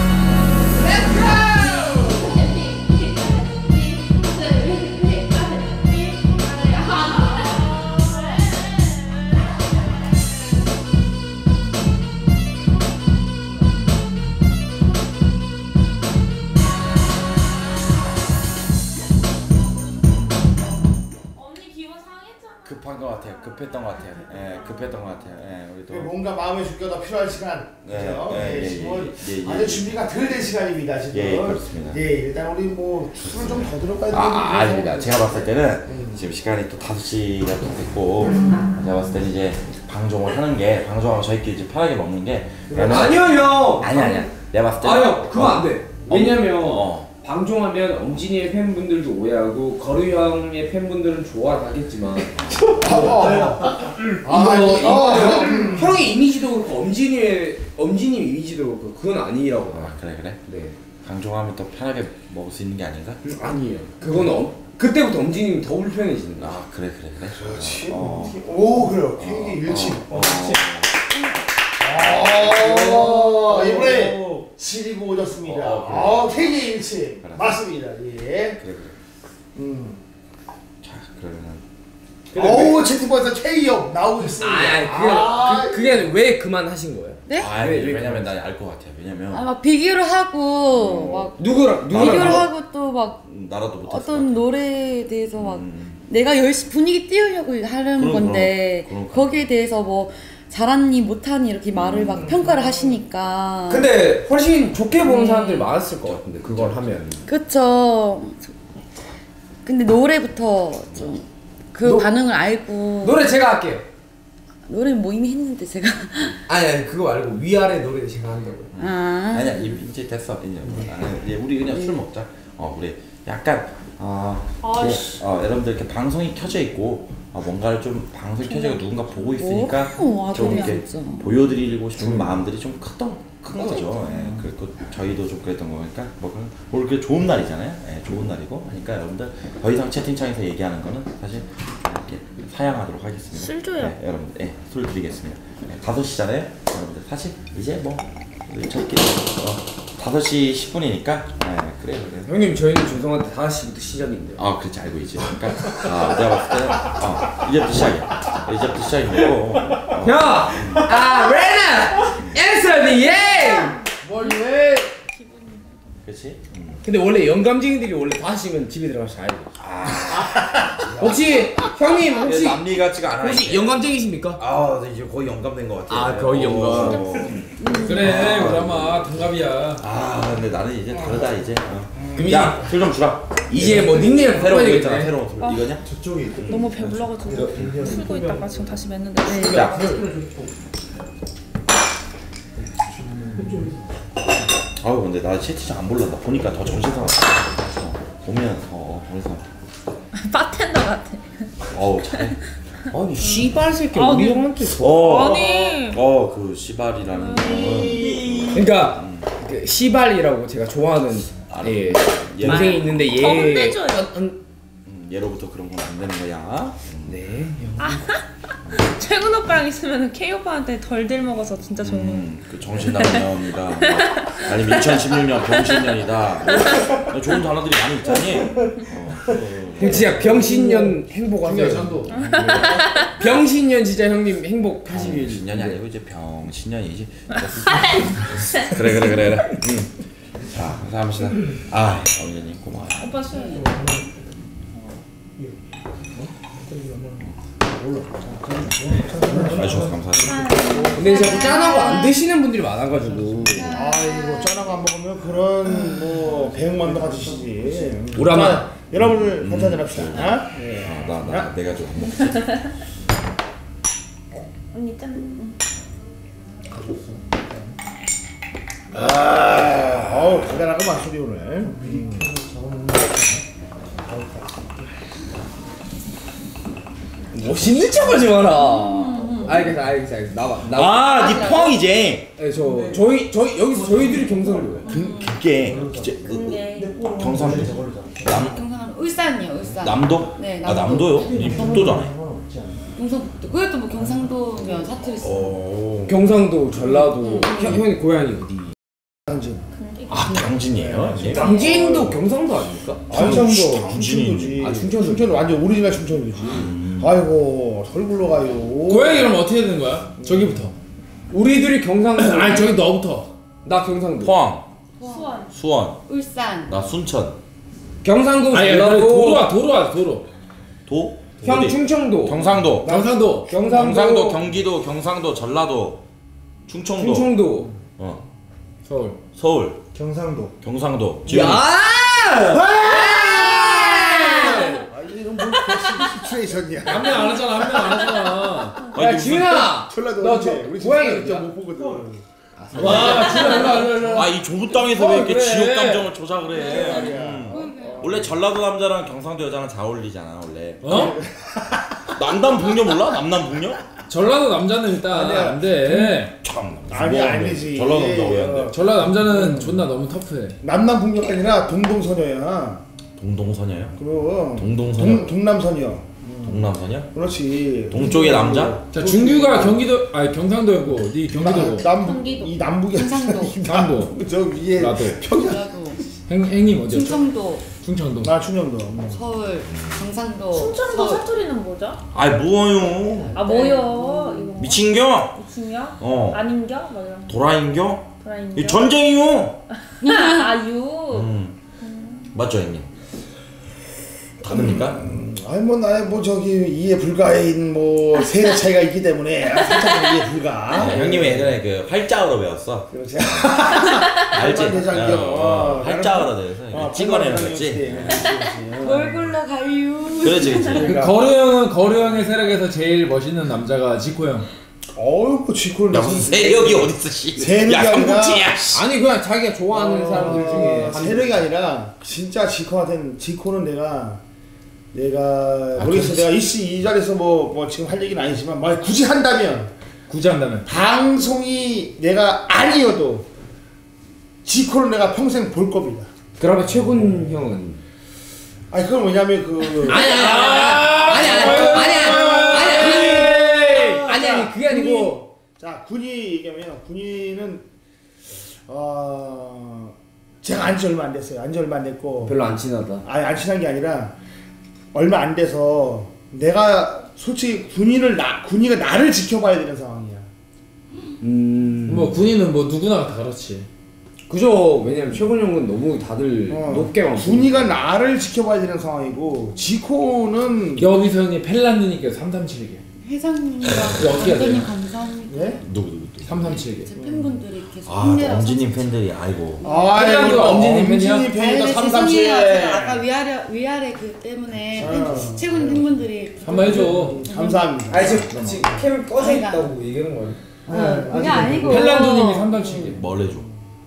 Speaker 2: 급한 것 같아요. 급했던 것 같아요. 예, 급했던 것 같아요. 예, 우리도
Speaker 7: 뭔가 마음의 준비가 더 필요한 시간.
Speaker 2: 네,
Speaker 7: 그죠?
Speaker 2: 네,
Speaker 7: 예,
Speaker 2: 예,
Speaker 7: 지금
Speaker 2: 예, 예,
Speaker 7: 아주
Speaker 2: 예.
Speaker 7: 준비가 덜 된 시간입니다, 지금.
Speaker 2: 예, 그렇습니다.
Speaker 7: 예, 일단 우리 뭐 술을 좀 더 들어가야 되는데.
Speaker 2: 아, 아닙니다. 제가 봤을 때는
Speaker 7: 음.
Speaker 2: 지금 시간이 또 다섯 시가 또 됐고 제가 봤을 때는 이제 방송을 하는 게 방송하고 저희끼리 이제 편하게 먹는 게
Speaker 6: 아니요 형.
Speaker 2: 아니 아니야. 내가 봤을 때는
Speaker 6: 아니요 그거 안 돼. 왜냐면
Speaker 2: 어.
Speaker 6: 방송하면 엄진이의 팬분들도 오해하고 거루 형의 팬분들은 좋아를 하겠지만
Speaker 7: 아, 어. 아,
Speaker 6: 이거
Speaker 7: 이거, 어,
Speaker 6: 이거
Speaker 7: 음.
Speaker 6: 형의 이미지도 그렇고 엄진이의 엄진이 이미지도 그렇고 그건 아니라고 봐.
Speaker 2: 아, 그래 그래.
Speaker 6: 네.
Speaker 2: 방송하면 또 편하게 먹을 수 있는 게 아닌가?
Speaker 6: 아니에요. 그건 엄 그때부터 엄진이는 더 불편해진다.
Speaker 2: 아 그래 그래 그래.
Speaker 7: 그렇지.
Speaker 2: 어.
Speaker 7: 오, 그래요. 케이크 일침.
Speaker 2: 어.
Speaker 7: 어, 이번에 시리고 오졌습니다.
Speaker 2: 어, 그래.
Speaker 7: 어, 케이크 일침.
Speaker 2: 그래.
Speaker 7: 맞습니다. 예.
Speaker 2: 그래 그래.
Speaker 7: 음.
Speaker 2: 자 그러면은
Speaker 7: 어우, 채팅방에서 K역 나오고 있습니다.
Speaker 6: 아, 그게 그, 그게 왜 그만하신 거예요?
Speaker 5: 네?
Speaker 2: 아
Speaker 6: 왜, 왜
Speaker 2: 왜냐면 나 알 것 같아. 왜냐면
Speaker 5: 아 막 비교를 하고 막
Speaker 6: 누구랑 누구랑
Speaker 5: 비교를
Speaker 6: 나와?
Speaker 5: 하고 또 막
Speaker 2: 음, 나라도 못했을 것
Speaker 5: 어떤
Speaker 2: 같아.
Speaker 5: 노래에 대해서 막
Speaker 2: 음.
Speaker 5: 내가 열심히 분위기 띄우려고 하는
Speaker 2: 그럼,
Speaker 5: 건데
Speaker 2: 그럼, 그럼.
Speaker 5: 거기에 대해서 뭐 잘하니 못하니 이렇게 말을 막 평가를 하시니까
Speaker 6: 근데 훨씬 좋게 보는 사람들이 많았을 것 같은데 그걸 하면.
Speaker 5: 그쵸. 근데 노래부터 좀 그
Speaker 6: 노-
Speaker 5: 반응을 알고
Speaker 6: 노래 제가 할게요.
Speaker 5: 노래는 뭐 이미 했는데 제가
Speaker 6: 아니 아니 그거 말고 위아래 노래 제가 한다고요.
Speaker 5: 아
Speaker 2: 아니야 이- 이제 됐어 이제 아, 이제 우리 그냥 술 먹자. 어 우리 약간 어,
Speaker 3: 아이씨.
Speaker 2: 그, 어 여러분들 이렇게 방송이 켜져 있고 어, 뭔가를 좀 방송이 켜져 있고 누군가 보고 있으니까
Speaker 5: 오, 아,
Speaker 2: 좀
Speaker 5: 정말
Speaker 2: 이렇게
Speaker 5: 진짜.
Speaker 2: 보여드리고 싶은 마음들이 좀 크던 큰 거죠. 예, 그리고 저희도 좀 그랬던 거니까 뭐 그런- 오늘 그 좋은 날이잖아요. 예, 좋은 날이고 하니까 여러분들 더 이상 채팅창에서 얘기하는 거는 사실 이렇게 사양하도록 하겠습니다.
Speaker 3: 술 줘요.
Speaker 2: 예, 여러분들 예, 술 드리겠습니다. 예, 다섯 시잖아요. 여러분들 사실 이제 뭐 우리 저희끼리 어, 다섯 시 십 분이니까 예, 그래요. 그래요.
Speaker 6: 형님 저희는 죄송한데 다섯 시부터 시작인데요.
Speaker 2: 아 그렇지 알고 있지. 그러니까 아, 내가 봤을 때는 어, 이제부터 시작이야. 이제부터 시작인 거고. 어,
Speaker 6: 형! 아 레나! 앤서니 예!
Speaker 1: 뭘 왜?
Speaker 2: 그렇지. 음.
Speaker 6: 근데 원래 영감쟁이들이 원래 다섯 시면 집에 들어가서 자야 돼. 혹시 형님 혹시
Speaker 2: 남미 같지가 않아.
Speaker 6: 혹시 영감쟁이십니까?
Speaker 2: 아 네, 이제 거의 영감된 것 같아.
Speaker 6: 아, 거의 영감.
Speaker 2: 어.
Speaker 1: 그래 그라마 동갑이야.
Speaker 2: 아 근데 나는 이제 다르다 이제. 어.
Speaker 6: 그럼
Speaker 2: 야술 좀 주라.
Speaker 6: 이제 뭐 닉네임
Speaker 2: 새로운
Speaker 6: 바꿔야
Speaker 2: 거
Speaker 6: 되겠네.
Speaker 2: 있잖아. 새로운 술 이거냐?
Speaker 7: 저쪽에 있고.
Speaker 3: 너무 배불러가지고 풀고 있다가 지금 다시 맸는데. 네.
Speaker 2: 자. 아유 근데 나 채팅창 안 볼란다. 보니까 더 정신상. 어, 보면 어 정신상.
Speaker 3: 바텐더 같아.
Speaker 2: 어우 잘해.
Speaker 6: 아니 씨발 새끼
Speaker 3: 아,
Speaker 6: 우리
Speaker 3: 네.
Speaker 6: 형한테
Speaker 2: 어.
Speaker 3: 아니.
Speaker 2: 어그 시발이라는 거는
Speaker 6: 그러니까 그 시발이라고 제가 좋아하는
Speaker 2: 알아.
Speaker 6: 예
Speaker 2: 얘-
Speaker 6: 동생이 있는데 얘
Speaker 3: 저 혼내줘요.
Speaker 6: 음,
Speaker 2: 음, 얘로부터 그런 건 안 되는 거야. 음.
Speaker 6: 네
Speaker 3: 최근 오빠랑 있으면 K 오빠한테 덜 들 먹어서 진짜 좋은.
Speaker 2: 음, 그 정신 나간 년이다. 아니면 이천십육 년 병신년이다. 뭐 좋은 단어들이 많이 있잖니. 어, 그,
Speaker 6: 형 진짜 병신년 행복하세요.
Speaker 1: 중요 전도.
Speaker 6: 병신년 진짜 형님 행복하시길.
Speaker 2: 병신년이 아니고 이제 병신년이지. 그래 그래 그래 그래. 음. 자, 감사합니다. 아, 어머님 고마워요.
Speaker 3: 오빠 술.
Speaker 2: 와주셔서 감사합니다.
Speaker 4: 근데 자꾸 짠하고 안 드시는 분들이 많아가지고.
Speaker 7: 아이고 짠하고 안 먹으면 그런 뭐 배웅만도 가지시지.
Speaker 4: 오라마.
Speaker 7: 자, 여러분들 같이 한잔 합시다. 아? 예.
Speaker 2: 아, 나, 나, 내가 좀 안 먹었어.
Speaker 3: 언니 짠.
Speaker 7: 아, 어우 대단하구만 술이 오늘. 음.
Speaker 4: 멋있는 척하지 마라. 알겠어, 알겠어, 알겠어. 나와, 나와.
Speaker 2: 아, 니 포항이지?
Speaker 4: 네, 저 저희 저희 여기서 저희들이 경상도예요.
Speaker 2: 그, 그게 이제 그,
Speaker 3: 그게.
Speaker 2: 경상도 남
Speaker 5: 경상은 울산이요, 울산.
Speaker 2: 남도?
Speaker 5: 네,
Speaker 2: 아
Speaker 5: 남도.
Speaker 2: 남도요? 이 북도잖아요.
Speaker 5: 경상북도. 그것도 뭐 경상도면 사투리 써.
Speaker 2: 오.
Speaker 4: 경상도, 전라도. 형 형이 고향이 어디?
Speaker 2: 아 당진이에요? 예?
Speaker 4: 당진도 경상도 아닙니까?
Speaker 7: 충청도,
Speaker 2: 당진이.
Speaker 7: 충청도지.
Speaker 4: 아, 충청도.
Speaker 7: 충청도 완전 오리지널 충청도지. 아이고 절 굴러가요.
Speaker 1: 고양이 그럼 어떻게 되는 거야? 저기부터.
Speaker 4: 우리들이 경상도.
Speaker 1: 아니 저기 너부터.
Speaker 4: 나 경상도.
Speaker 2: 포항,
Speaker 3: 수원.
Speaker 2: 수원,
Speaker 5: 울산.
Speaker 2: 나 순천,
Speaker 4: 경상도,
Speaker 1: 아니
Speaker 4: 전라도.
Speaker 1: 도로와 도로와 도로.
Speaker 2: 도,
Speaker 4: 형
Speaker 2: 어디?
Speaker 4: 충청도.
Speaker 2: 경상도,
Speaker 1: 경상도.
Speaker 4: 경상도.
Speaker 2: 경상도, 경기도, 경상도, 전라도, 충청도,
Speaker 4: 충청도.
Speaker 2: 어,
Speaker 1: 서울.
Speaker 2: 서울,
Speaker 7: 경상도.
Speaker 2: 경상도. 지금
Speaker 4: 야!
Speaker 7: 아 이건 뭐 시츄에이션이야.
Speaker 1: 한 명 안 하잖아. 한 명 안 하잖아.
Speaker 4: 야, 지훈아.
Speaker 7: 전라도
Speaker 4: 너
Speaker 7: 언제?
Speaker 4: 저-
Speaker 7: 우리
Speaker 4: 고향이
Speaker 7: 진짜
Speaker 4: 어디야?
Speaker 7: 못 보거든.
Speaker 1: 와 진짜 일로 와 일로 와, 일로 와.
Speaker 2: 아 이 좁은 땅에서 왜 이렇게
Speaker 1: 그래.
Speaker 2: 지역 감정을 조작을 해?
Speaker 7: 말이야.
Speaker 2: 음. 원래 전라도 남자랑 경상도 여자랑 잘 어울리잖아 원래.
Speaker 1: 어?
Speaker 2: 남남 북녀 몰라? 남남 북녀?
Speaker 1: 전라도 남자는 일단
Speaker 7: 아니야.
Speaker 1: 안 돼.
Speaker 2: 참.
Speaker 7: 아니
Speaker 2: 뭐
Speaker 7: 아니지.
Speaker 2: 전라도 남자 왜 안 돼?
Speaker 1: 전라도 남자는 존나 너무 터프해.
Speaker 7: 남남 북녀가 아니라 동동서녀야.
Speaker 2: 동동서녀요?
Speaker 7: 그럼
Speaker 2: 동동서녀?
Speaker 7: 동 동남서녀.
Speaker 2: 동남서녀?
Speaker 7: 그렇지.
Speaker 2: 동쪽의 남자?
Speaker 1: 자 준규가 경기도 아니 경상도였고 네 경기도고.
Speaker 7: 남북
Speaker 3: 경기도.
Speaker 7: 이 남북이
Speaker 5: 경상도.
Speaker 1: 남도.
Speaker 7: 저 위에
Speaker 1: 나도.
Speaker 7: 평양.
Speaker 5: 전라도.
Speaker 1: 행 행님 어디였죠?
Speaker 5: 충청도.
Speaker 1: 충청도.
Speaker 7: 나 충청도.
Speaker 5: 서울. 경상도.
Speaker 3: 충청도
Speaker 5: 서울.
Speaker 3: 사투리는 뭐죠?
Speaker 2: 아이 뭐요?
Speaker 3: 아 뭐요? 이거.
Speaker 2: 미친겨?
Speaker 3: 미친겨?
Speaker 2: 어.
Speaker 3: 아닌겨? 뭐 이런.
Speaker 2: 도라인겨?
Speaker 3: 도라인겨?
Speaker 2: 이 전쟁이요?
Speaker 3: 아유.
Speaker 2: 음. 맞죠 형님? 다릅니까?
Speaker 7: 아니 뭐 나의 뭐 저기 이해 불가인 뭐 세대 차이가 있기 때문에 살짝 이해 불가.
Speaker 2: 네, 형님이 예전에 그 활자어로 배웠어.
Speaker 7: 그렇지.
Speaker 2: 알지?
Speaker 7: 팔만대장경.
Speaker 2: 어,
Speaker 7: 어,
Speaker 2: 활자어로 배워서
Speaker 7: 어,
Speaker 2: 찍어내는
Speaker 7: 팔만대장경
Speaker 2: 거지.
Speaker 7: 시대.
Speaker 5: 뭘 굴러가요?
Speaker 2: 그렇지 그렇지.
Speaker 1: 그 거루 형은 거루 형의 세력에서 제일 멋있는 남자가 지코 형.
Speaker 7: 어우 뭐 지코를
Speaker 2: 야 무슨 세력이 어딨어 씨.
Speaker 7: 세력이
Speaker 2: 야
Speaker 7: 아니라-
Speaker 2: 삼국지야 씨.
Speaker 4: 아니 그냥 자기가 좋아하는 사람들 중에
Speaker 7: 어, 세력이 아니라 진짜 지코한테는 지코는 내가 내가
Speaker 2: 아,
Speaker 7: 모르겠어.
Speaker 2: 그렇지.
Speaker 7: 내가 이씨 이 자리에서 뭐, 뭐 지금 할 얘기는 아니지만 뭐 굳이 한다면
Speaker 1: 굳이 한다면.
Speaker 7: 방송이 내가 아니어도 지코를 내가 평생 볼 겁니다.
Speaker 4: 그러면 최군 형은
Speaker 7: 아니 그건 뭐냐면 그
Speaker 4: 아니 아니 아니 아니 아니 아니 아니 아니 아니 그게 아니고
Speaker 7: 자 군이 얘기하면 군인은 어 제가 안지 얼마 안 됐어요. 안지 얼마 안 됐고
Speaker 4: 별로 안 친하다.
Speaker 7: 아니 안 친한 게 아니라 얼마 안 돼서 내가 솔직히 군인을 나 군인이 나를 지켜봐야 되는 상황이야.
Speaker 4: 음.
Speaker 1: 뭐 군인은 뭐 누구나 다 그렇지.
Speaker 4: 그죠. 왜냐면 최군 형은 너무 다들
Speaker 7: 어,
Speaker 4: 높게만 보고.
Speaker 7: 군이가 나를 지켜봐야 되는 상황이고 지코는
Speaker 1: 여기서 형님 펠란드님께서 삼삼칠개.
Speaker 5: 회장님과
Speaker 1: 어떻게 해야
Speaker 5: 감독님
Speaker 1: 돼요?
Speaker 5: 감사합니다.
Speaker 7: 예?
Speaker 2: 누구 누구 누구?
Speaker 1: 삼삼칠개.
Speaker 5: 제 팬분들이 계속
Speaker 2: 아
Speaker 5: 힘내라고
Speaker 2: 엄지님
Speaker 5: 사진
Speaker 2: 팬들이 아이고.
Speaker 1: 펠란드 엄지님 팬이야?
Speaker 7: 엄지님
Speaker 5: 아유,
Speaker 7: 팬이다
Speaker 5: 네,
Speaker 7: 삼삼칠.
Speaker 5: 죄송해요. 제가 아까 위아래 위아래 그 때문에 팬,
Speaker 7: 어.
Speaker 5: 최근 팬분들이
Speaker 1: 한번 해줘.
Speaker 7: 감사합니다.
Speaker 6: 아니 지금 지금 캠 꺼져
Speaker 5: 아이가.
Speaker 6: 있다고 얘기하는 거예요.
Speaker 5: 어, 그게
Speaker 7: 아직
Speaker 5: 아니고
Speaker 1: 펠란드님이 삼삼칠개.
Speaker 2: 뭘 해줘?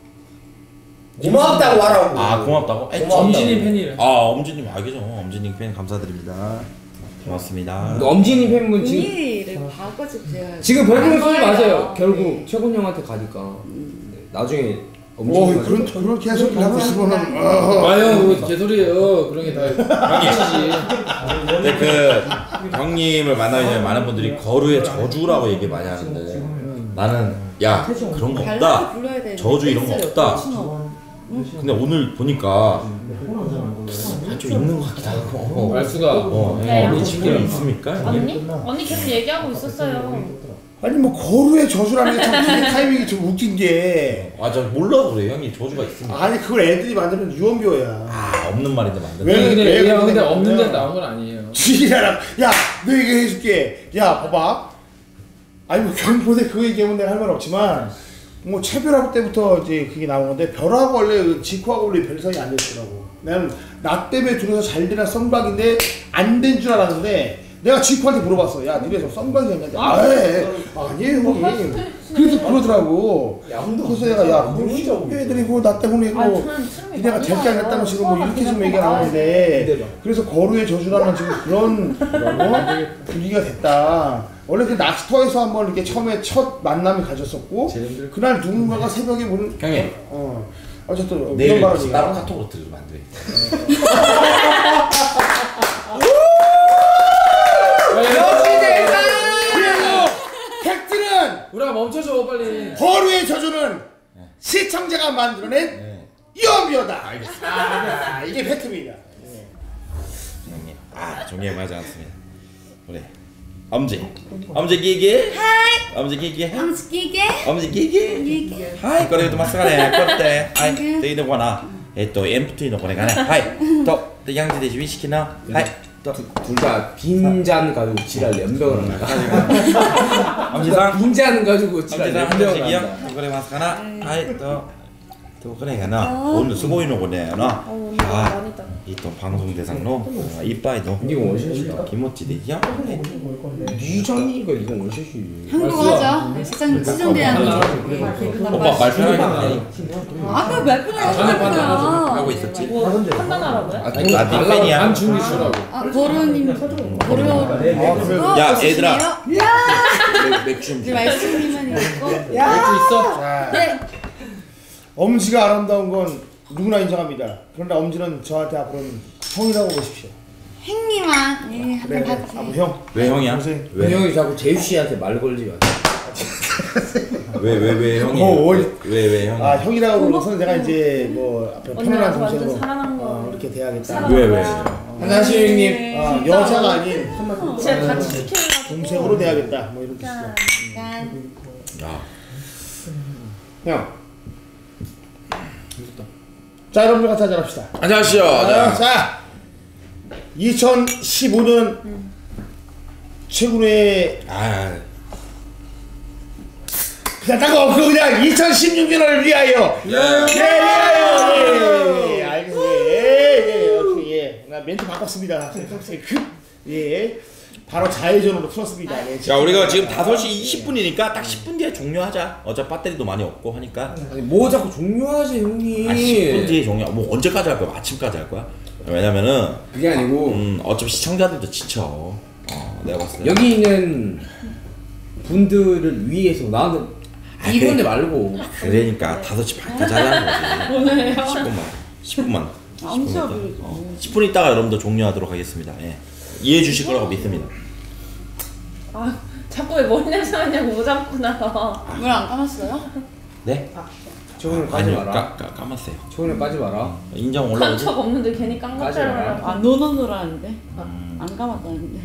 Speaker 6: 고맙다고 하라고.
Speaker 2: 아 고맙다고? 아이,
Speaker 6: 고맙다고.
Speaker 1: 엄지님 팬이래.
Speaker 2: 아 엄지님 알겠죠. 엄지님 팬 감사드립니다. 고맙습니다.
Speaker 4: 엄진이 팬분 지금
Speaker 5: 분위기를 바꿔서 제가
Speaker 4: 지금 별풍 쏘지
Speaker 5: 안
Speaker 4: 마세요.
Speaker 5: 거예요.
Speaker 4: 결국 최군 형한테 가니까 네, 나중에
Speaker 7: 오
Speaker 4: 엄진이
Speaker 7: 그런 그런 개소리 하고 있으면은 어.
Speaker 1: 아유 뭐 개소리예요. 그런 게 다 형이지.
Speaker 2: 근데 그 형님을 만나기 전에 많은 분들이 거루의 저주라고 얘기 많이 하는데 나는 야 그런 거
Speaker 5: 발라드
Speaker 2: 없다.
Speaker 5: 불러야 되는데
Speaker 2: 저주 이런 거
Speaker 5: 댄스를
Speaker 2: 없다.
Speaker 5: 어떻게 추노?
Speaker 2: 근데 오늘 보니까 좀 있는 것 같기도 하고.
Speaker 1: 말수가
Speaker 2: 어,
Speaker 3: 네.
Speaker 2: 예, 이 집에 있습니까?
Speaker 3: 언니? 언니 계속 얘기하고 있었어요.
Speaker 7: 아니 뭐 거루의 저주라는 게 참 타이밍이 좀 웃긴 게
Speaker 2: 아 저 몰라 그래 형님 저주가 있습니다.
Speaker 7: 아니 그걸 애들이 만들면 유언비어야.
Speaker 2: 아 없는 말인데 만든.
Speaker 7: 왜?
Speaker 1: 근데
Speaker 7: 왜
Speaker 1: 얘가
Speaker 7: 그렇게
Speaker 1: 근데
Speaker 7: 생각하냐?
Speaker 1: 없는 데 나온 건 아니에요.
Speaker 7: 지랄아. 야, 너 이거 해줄게. 야, 봐봐. 아니 뭐 경보대 그 얘기하면 내가 할 말 없지만 뭐 채별하고 때부터 이제 그게 나온 건데 별하고 원래 지코하고 원래 별 사이 안 됐더라고. 나는 나 때문에 둘이서 잘 되나 썸박인데 안 된 줄 알았는데 내가 지코한테 물어봤어. 야, 니네 저 썸박이 했는데 아, 네. 아니에요 형님. 그래서 그러더라고. 그래서 내가 야, 뭐 애들이 뭐 나 때문에 뭐 내가 될 게 아니었다는 식으로 뭐 이렇게 좀 얘기가 나오는데 그래서 거루의 저주라는 지금 그런 어? 분위기가 됐다. 원래 그 낚시터에서 한번 이렇게 처음에 첫 만남을 가졌었고 그날 누군가가 새벽에 문을
Speaker 2: 형님.
Speaker 7: 어 어쨌든
Speaker 2: 내일
Speaker 7: 이런 발언이야.
Speaker 2: 따로 카톡으로 들으면 안 돼.
Speaker 7: 그리고 팩트는
Speaker 1: 우리가 멈춰줘 빨리.
Speaker 7: 거루의 저주는 시청자가 만들어낸
Speaker 2: 네.
Speaker 7: 유언비어다. 아, 이게 팩트입니다.
Speaker 2: 형님. 아 존경하지 않습니다. 우리 엄지. 엄지 기기. 하이. 엄지 기기.
Speaker 5: 엄지 기계.
Speaker 2: 엄지 기기.
Speaker 5: 기계.
Speaker 2: はい、これとまっすぐね、こうやって、はい、でいいのかな。えっと、エンプティーのこれがね、はい、と、で、양지でウイスキーの、はい、と、
Speaker 4: 둘 다 빈잔 가지고 지랄 연병을 한다.
Speaker 2: 엄지상,
Speaker 4: 빈잔 가지고 지랄
Speaker 2: 엄지상 한
Speaker 4: 연병을
Speaker 2: 잔씩이요.
Speaker 4: 한다.
Speaker 2: これますかな。はい、と、と、これがな、오늘すごいのこれやな。
Speaker 3: 어, 오늘
Speaker 2: 아,
Speaker 3: 많이다.
Speaker 2: 이또 방송 대상로 이빠이도
Speaker 4: 이거 원샷이다.
Speaker 2: 김모찌 되죠?
Speaker 4: 네 잔이가 이거 원샷이.
Speaker 5: 한국어하죠. 시청 시청대하는
Speaker 2: 오빠 말 편하게
Speaker 5: 아까 몇 분을
Speaker 2: 하고
Speaker 5: 하고
Speaker 2: 있었지?
Speaker 3: 뭐 판단하라고요?
Speaker 2: 아, 나 닉팬이야.
Speaker 1: 안 준비 주라고.
Speaker 5: 아 고르님 고르.
Speaker 2: 야, 얘들아.
Speaker 5: 야.
Speaker 2: 맥주 좀
Speaker 5: 네 말씀이만 있고.
Speaker 1: 맥주 있어?
Speaker 7: 자,
Speaker 5: 네.
Speaker 7: 엄지가 아름다운 건 누구나 인정합니다. 그런데 엄지는 저한테 앞으로는 형이라고 보십시오.
Speaker 5: 행님아. 네, 한번
Speaker 7: 그래, 아무
Speaker 5: 봐주세요.
Speaker 7: 형.
Speaker 2: 왜 형이야?
Speaker 7: 동생.
Speaker 2: 왜?
Speaker 4: 형이 자꾸 재유 씨한테 말 걸지 마.
Speaker 2: 왜 왜 왜 형이?
Speaker 7: 어, 어이.
Speaker 2: 왜 왜 형이?
Speaker 7: 아 형이라고 그러고서 내가 이제 뭐 앞에
Speaker 3: 언니랑
Speaker 7: 편안한
Speaker 3: 완전
Speaker 7: 동생으로
Speaker 3: 사랑한 거.
Speaker 7: 어, 이렇게 돼야겠다.
Speaker 3: 사랑한
Speaker 2: 왜 왜?
Speaker 4: 한나시 형님.
Speaker 7: 아 여자가 아닌
Speaker 3: 제가 같이 시켜가지고.
Speaker 7: 동생으로 돼야겠다. 뭐 이런 뜻이죠.
Speaker 5: 약간
Speaker 2: 야,
Speaker 4: 형.
Speaker 7: 자 여러분들 같이 한잔합시다.
Speaker 2: 안녕하시오.
Speaker 7: 자, 자 이천십오 년 최고의
Speaker 2: 아,
Speaker 7: 그냥 딱 없고 그냥 이천십육 년을 위하여. 예, 예, 예, 알겠습니다. 예, 예, 오케이, 예. 나 멘트 바꿨습니다. 급, 예, 바로 좌회전으로 풀었습니다. 예,
Speaker 2: 자 우리가 지금 다섯 시 이십 분이니까 딱 십 분 뒤에 종료하자. 어차피 배터리도 많이 없고 하니까.
Speaker 4: 아니 뭐 자꾸 종료하지 형님.
Speaker 2: 아, 십 분 뒤에 종료. 뭐 언제까지 할 거야? 아침까지 할 거야? 왜냐면은
Speaker 4: 그게 아니고
Speaker 2: 음 어차피 시청자들도 지쳐. 어, 내가 봤을 때.
Speaker 4: 여기 있는 분들을 위해서 나는
Speaker 2: 아,
Speaker 4: 이번에
Speaker 2: 그래.
Speaker 4: 말고
Speaker 2: 그러니까 다섯 시 반까지 하자는 거지.
Speaker 3: 오늘요?
Speaker 2: 십 분만. 십 분만.
Speaker 5: 엄지가
Speaker 2: 십 분
Speaker 5: 부르죠.
Speaker 2: 있다. 어, 십 분 있다가 여러분들 종료하도록 하겠습니다. 예. 이해해 주실 거라고 믿습니다.
Speaker 3: 아 자꾸 왜 머리 냄새 나냐고 못 잡고 나서.
Speaker 5: 물 안 감았어요?
Speaker 2: 네?
Speaker 4: 저번에 까지
Speaker 2: 아니요.
Speaker 4: 마라.
Speaker 2: 까, 까, 까맣어요.
Speaker 4: 저번에 까지 마라.
Speaker 2: 인정
Speaker 3: 간
Speaker 2: 올라오지?
Speaker 3: 적 없는데 괜히 깐
Speaker 4: 까지 마라.
Speaker 3: 것처럼.
Speaker 5: 아 노노노라는데 안 감았다는데.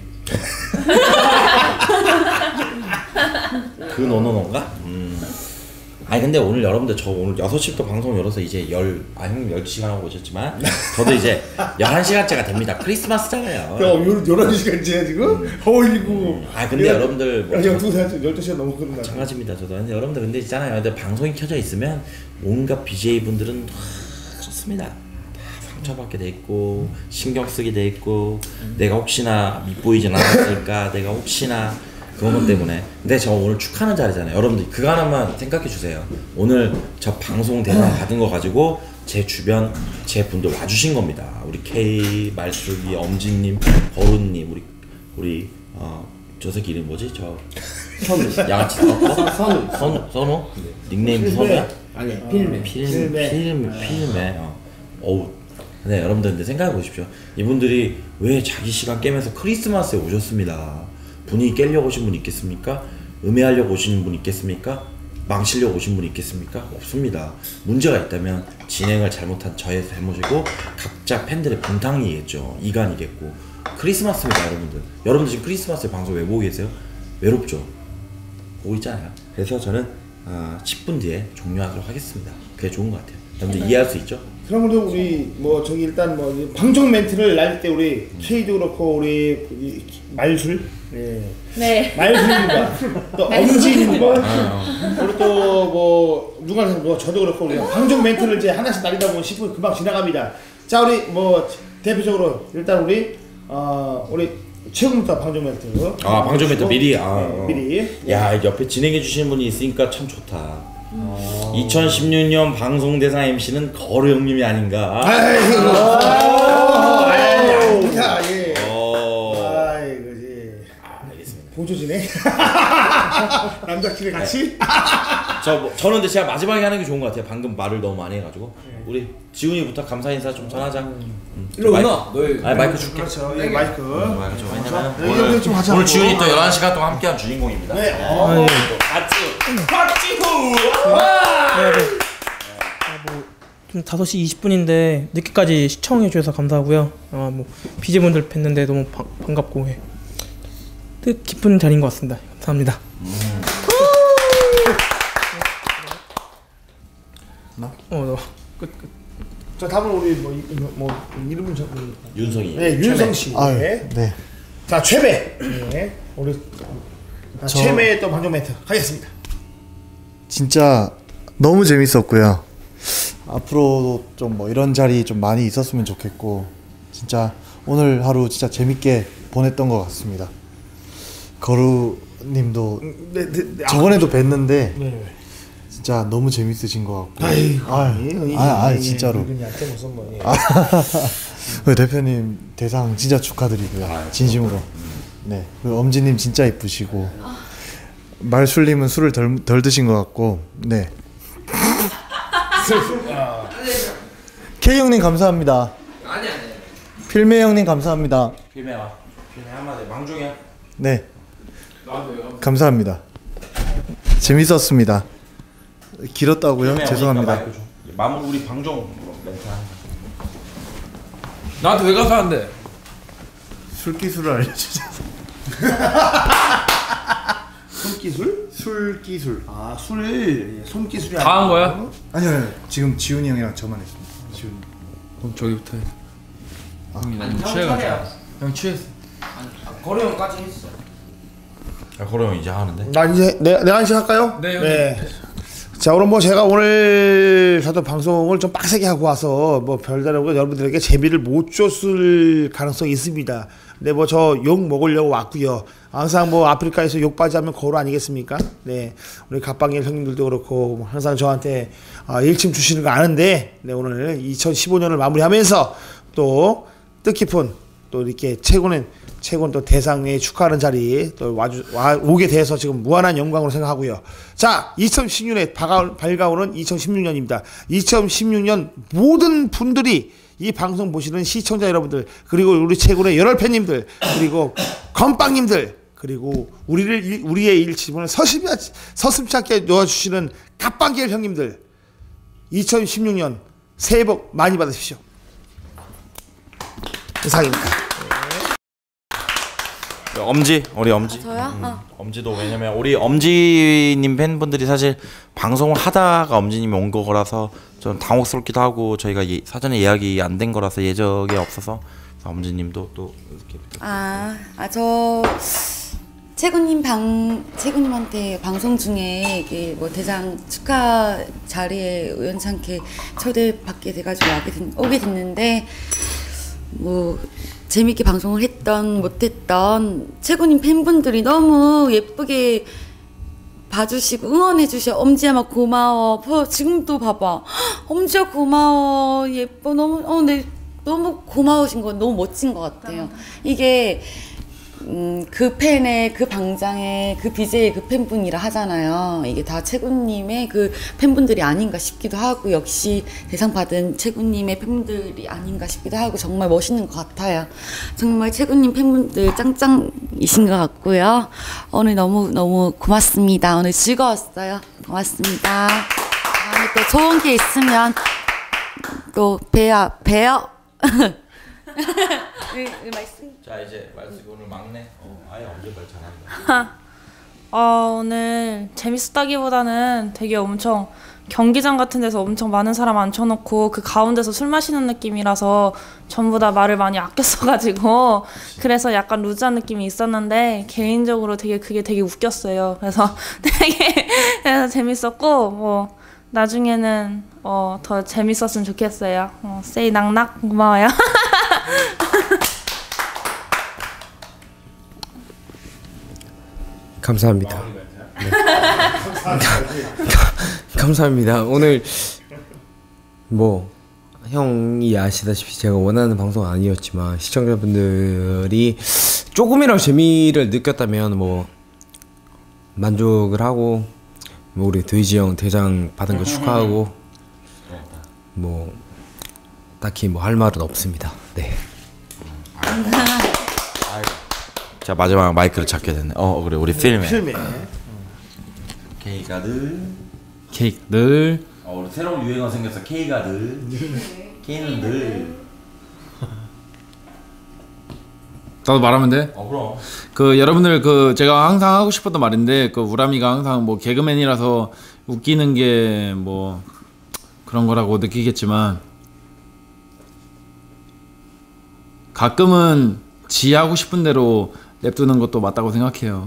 Speaker 2: 그 노노노인가? 음. 아니 근데 오늘 여러분들 저 오늘 여섯 시부터 방송 열어서 이제 열, 아 형님 열두 시간 하고 오셨지만 저도 이제 열한 시간째가 됩니다. 크리스마스잖아요.
Speaker 7: 야, 요, 열한 시간째야 지금? 어이구.
Speaker 2: 아 근데
Speaker 7: 내가-
Speaker 2: 여러분들 뭐
Speaker 7: 야, 열두 시간, 열두 시간 넘었거든. 나.
Speaker 2: 마찬가지입니다. 저도. 근데 여러분들 근데 있잖아요. 근데 방송이 켜져 있으면 온갖 비제이 분들은 다 좋습니다. 다 상처받게 돼 있고 신경 쓰게 돼 있고 내가 혹시나 밉보이진 않았을까 내가 혹시나 그것 때문에. 근데 저 오늘 축하하는 자리잖아요. 여러분들 그거 하나만 생각해 주세요. 오늘 저 방송 대상 받은 거 가지고 제 주변 제 분들 와주신 겁니다. 우리 K, 말숙이, 엄지님, 거루님, 우리 우리 어, 저 새끼 이름 뭐지? 저
Speaker 4: 선우.
Speaker 2: 양아치 어? 어?
Speaker 4: 선우.
Speaker 2: 선우? 선우? 닉네임 선우야?
Speaker 4: 아니 필메.
Speaker 2: 필름,
Speaker 7: 필메.
Speaker 2: 필름, 필름에 어. 어우. 네, 여러분들 근데 생각해 보십시오. 이분들이 왜 자기 시간 깨면서 크리스마스에 오셨습니다. 분위기 깨려고 오신 분 있겠습니까? 음해하려고 오신 분 있겠습니까? 망치려고 오신 분 있겠습니까? 없습니다. 문제가 있다면 진행을 잘못한 저의 잘못이고 각자 팬들의 분탕이겠죠. 이간이겠고. 크리스마스입니다, 여러분들. 여러분들 지금 크리스마스에 방송 왜 보고 계세요? 외롭죠? 오고 있잖아요. 그래서 저는 어, 십 분 뒤에 종료하도록 하겠습니다. 그게 좋은 것 같아요. 여러분들 이해할 수 있죠?
Speaker 7: 그러므로 우리 뭐 저기 일단 뭐 방송 멘트를 날 때 우리 K도 그렇고 우리 이 말술 예.
Speaker 3: 네.
Speaker 7: 말술님과 또 엄지님과 그리고 또 뭐 누가 뭐 저도 그렇고 우리 방송 멘트를 이제 하나씩 날리다 보면 십 분 금방 지나갑니다. 자 우리 뭐 대표적으로 일단 우리 어 우리 최근부터 방송 멘트.
Speaker 2: 아 방송 멘트 미리. 아
Speaker 7: 네,
Speaker 2: 어.
Speaker 7: 미리.
Speaker 2: 야 옆에 진행해 주시는 분이 있으니까 참 좋다. 음. 이천십육 년 방송 대상 엠씨는 거루 형님이 아닌가.
Speaker 7: 아이고. 아이고. 야 예.
Speaker 2: 어.
Speaker 7: 아이고지.
Speaker 2: 아, 알겠습니다.
Speaker 7: 보조지네. 남자끼리 같이.
Speaker 2: 저 뭐, 저는 근데 제가 마지막에 하는 게 좋은 것 같아요. 방금 말을 너무 많이 해가지고 우리 지훈이부터 감사 인사 좀 전하자. 음.
Speaker 6: 일로
Speaker 2: 마이크-
Speaker 6: 오나? 너희
Speaker 2: 아니 마이크 줄게.
Speaker 7: 그렇죠. 예, 마이크.
Speaker 2: 음, 마이크 좀 왜냐면
Speaker 7: 네, 이거
Speaker 2: 오늘,
Speaker 7: 좀 하자고.
Speaker 2: 오늘 지훈이 또 열한 시간 동안 함께한 주인공입니다.
Speaker 7: 네.
Speaker 2: 어. 같이 같이 후.
Speaker 9: 좀 다섯 시 이십 분인데 늦게까지 시청해 주셔서 감사하고요. 아, 뭐 비제분들 뵀는데 너무 바, 반갑고 해. 뜻 깊은 자리인 것 같습니다. 감사합니다.
Speaker 2: 음.
Speaker 7: 나?
Speaker 9: 어, 너 끝 끝.
Speaker 7: 자 다음은 우리 뭐, 이- 뭐 이름은 저
Speaker 2: 윤성이.
Speaker 7: 네 윤성 씨.
Speaker 10: 아유,
Speaker 7: 네.
Speaker 10: 네.
Speaker 7: 자 최배. 네. 우리 자,
Speaker 10: 저-
Speaker 7: 최배의 또 방송 멘트 하겠습니다.
Speaker 10: 진짜 너무 재밌었고요. 앞으로도 좀 뭐 이런 자리 좀 많이 있었으면 좋겠고, 진짜 오늘 하루 진짜 재밌게 보냈던 것 같습니다. 거루님도
Speaker 7: 네, 네, 네.
Speaker 10: 저번에도 뵀는데
Speaker 7: 네.
Speaker 10: 진짜 너무 재밌으신 것 같고.
Speaker 7: 아이고,
Speaker 10: 아유, 아, 아, 진짜로.
Speaker 7: 그냥한테 무슨 뭐. 예.
Speaker 10: 그 대표님 대상 진짜 축하드리고요. 진심으로. 네. 그리고 엄지님 진짜 이쁘시고, 말술님은 술을 덜, 덜 드신 것 같고, 네. K 형님 감사합니다.
Speaker 6: 아니 아니.
Speaker 10: 필메 형님 감사합니다.
Speaker 2: 필메와 필메 한마디 망중이야.
Speaker 10: 네. 감사합니다. 재밌었습니다. 길었다고요?
Speaker 2: 필메야,
Speaker 10: 죄송합니다.
Speaker 2: 오니까 마이크 좀. 마무리 우리 방종 멘트 하는 거.
Speaker 1: 나한테 왜 가서 한대?
Speaker 10: 술기술을 알려주세요.
Speaker 7: 손기술?
Speaker 10: 술기술.
Speaker 7: 아 술. 손기술이
Speaker 1: 다 한 거야?
Speaker 10: 아니요, 아니요. 지금 지훈이 형이랑 저만 했습니다. 지훈.
Speaker 1: 그럼 저기부터 해. 형이
Speaker 6: 아니,
Speaker 1: 너무
Speaker 6: 형
Speaker 1: 취해가지고.
Speaker 6: 차례야.
Speaker 1: 형 취했어.
Speaker 6: 거루 형까지 했어.
Speaker 2: 아 거루 형 이제 하는데.
Speaker 7: 나 이제 내 내가 한시 할까요?
Speaker 1: 네, 형님.
Speaker 7: 자 오늘 뭐 제가 오늘 저도 방송을 좀 빡세게 하고 와서 뭐 별다른 거 여러분들에게 재미를 못 줬을 가능성이 있습니다. 근데 뭐 저 욕 먹으려고 왔고요. 항상 뭐 아프리카에서 욕바지 하면 거루 아니겠습니까? 네, 우리 갑방일 형님들도 그렇고 항상 저한테 아, 일침 주시는 거 아는데, 네 오늘 이천십오 년을 마무리하면서 또 뜻깊은 또 이렇게 최고는 최고는 또 대상에 축하하는 자리 또 와주 와 오게 돼서 지금 무한한 영광으로 생각하고요. 자, 이천십육 년에 밝아, 밝아오는 이천십육 년입니다. 이천십육 년 모든 분들이 이 방송 보시는 시청자 여러분들, 그리고 우리 최고의 열혈 팬님들, 그리고 건빵님들, 그리고 우리를 우리의 일침을 서슴 서슴치 않게 놓아주시는 갑방길 형님들, 이천십육 년 새해 복 많이 받으십시오. 이상입니다.
Speaker 2: 엄지 우리 엄지.
Speaker 5: 아, 저요?
Speaker 2: 음,
Speaker 5: 어.
Speaker 2: 엄지도 왜냐면 우리 엄지님 팬분들이 사실 방송을 하다가 엄지님이 온 거라서 좀 당혹스럽기도 하고 저희가 예, 사전에 예약이 안 된 거라서 예정에 없어서 엄지님도 또 이렇게.
Speaker 5: 아, 아, 저 최군님 방 최군님한테 방송 중에 이게 뭐 대상 축하 자리에 우연찮게 초대받게 돼가지고 오게, 됐, 오게 됐는데 뭐 재밌게 방송을 했던 못했던 최군님 팬분들이 너무 예쁘게 봐주시고 응원해주셔. 엄지야 막 고마워. 어, 지금도 봐봐. 엄지야 고마워. 예뻐. 너무 어, 네. 너무 고마우신 거 너무 멋진 것 같아요. 이게 음, 그 팬의 그 방장의 그 비제이 그 팬분이라 하잖아요. 이게 다 최군님의 그 팬분들이 아닌가 싶기도 하고, 역시 대상 받은 최군님의 팬분들이 아닌가 싶기도 하고, 정말 멋있는 것 같아요. 정말 최군님 팬분들 짱짱이신 것 같고요. 오늘 너무 너무 고맙습니다. 오늘 즐거웠어요. 고맙습니다. 다음에 또 좋은 게 있으면 또 봬요. 봬요. 네, 네, 말씀.
Speaker 2: 자 이제 말씀 오늘 막내. 어, 아예 엄지 말 잘한다.
Speaker 11: 어, 오늘 재밌었다기보다는 되게 엄청 경기장 같은 데서 엄청 많은 사람 앉혀놓고 그 가운데서 술 마시는 느낌이라서 전부 다 말을 많이 아껴 써가지고 그래서 약간 루즈한 느낌이 있었는데 개인적으로 되게 그게 되게 웃겼어요. 그래서 되게 그래서 재밌었고 뭐 나중에는 어, 더 재밌었으면 좋겠어요. 어, 세이 낙낙 고마워요.
Speaker 4: 감사합니다. 네. 감사합니다. 오늘 뭐 형이 아시다시피 제가 원하는 방송 아니었지만 시청자분들이 조금이라도 재미를 느꼈다면 뭐 만족을 하고 뭐 우리 돼지 형 대장 받은 거 축하하고 뭐 딱히 뭐 할 말은 없습니다. 네.
Speaker 2: 자 마지막 마이크를 잡게 됐네. 어 그래 우리 필메.
Speaker 7: 필메.
Speaker 2: K가들.
Speaker 1: 케이크들.
Speaker 2: 어 우리 새로운 유행어 생겼어. K가들. K는 늘.
Speaker 1: 나도 말하면 돼?
Speaker 2: 어 그럼.
Speaker 1: 그 여러분들 그 제가 항상 하고 싶었던 말인데 그 우람이가 항상 뭐 개그맨이라서 웃기는 게 뭐 그런 거라고 느끼겠지만 가끔은 지 하고 싶은 대로 냅두는 것도 맞다고 생각해요.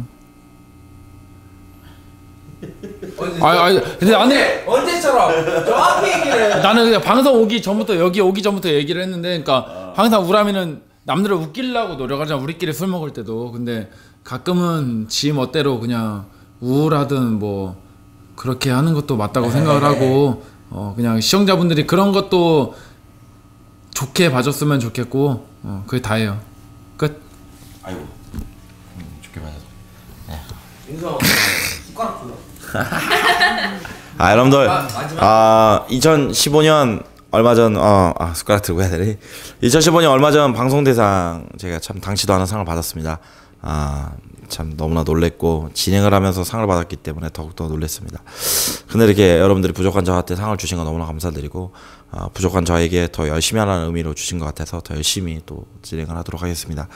Speaker 1: 아니 아니 근데 나는
Speaker 6: 언제처럼 정확히 얘기를 해.
Speaker 1: 나는 그냥 방송 오기 전부터 여기 오기 전부터 얘기를 했는데 그러니까 항상 우람이는 남들을 웃기려고 노력하잖아. 우리끼리 술 먹을 때도. 근데 가끔은 지 멋대로 그냥 우울하든 뭐 그렇게 하는 것도 맞다고 생각을 하고 어 그냥 시청자분들이 그런 것도 좋게 봐줬으면 좋겠고 어 그게 다예요. 끝.
Speaker 2: 아이고 음, 좋게 봐줘서. 네.
Speaker 6: 인성 숟가락 불러.
Speaker 2: 아 여러분들
Speaker 6: 마, 마지막.
Speaker 2: 아 이천십오 년 얼마 전 어 아 숟가락 들고 해야 되니 이천십오 년 얼마 전 방송대상 제가 참 당시도 않은 상을 받았습니다. 아 참 너무나 놀랬고 진행을 하면서 상을 받았기 때문에 더욱더 놀랬습니다. 근데 이렇게 여러분들이 부족한 저한테 상을 주신 거 너무나 감사드리고 아, 부족한 저에게 더 열심히 하라는 의미로 주신 것 같아서 더 열심히 또 진행을 하도록 하겠습니다.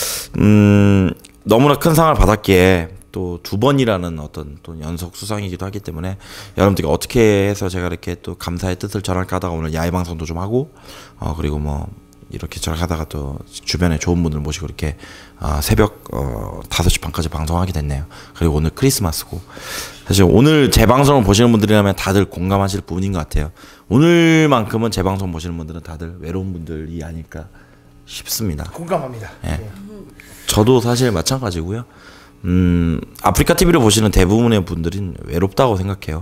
Speaker 2: 음 너무나 큰 상을 받았기에 또 두 번이라는 어떤 또 연속 수상이기도 하기 때문에 여러분들이 어떻게 해서 제가 이렇게 또 감사의 뜻을 전할까 하다가 오늘 야외 방송도 좀 하고 어 그리고 뭐 이렇게 저렇게 하다가 또 주변에 좋은 분들 모시고 이렇게 아 새벽 어 다섯 시 반까지 방송하게 됐네요. 그리고 오늘 크리스마스고 사실 오늘 제 방송을 보시는 분들이라면 다들 공감하실 부분인 것 같아요. 오늘만큼은 제 방송 보시는 분들은 다들 외로운 분들이 아닐까 싶습니다.
Speaker 7: 공감합니다.
Speaker 2: 예.
Speaker 7: 네.
Speaker 2: 저도 사실 마찬가지고요. 음, 아프리카 티비를 보시는 대부분의 분들은 외롭다고 생각해요.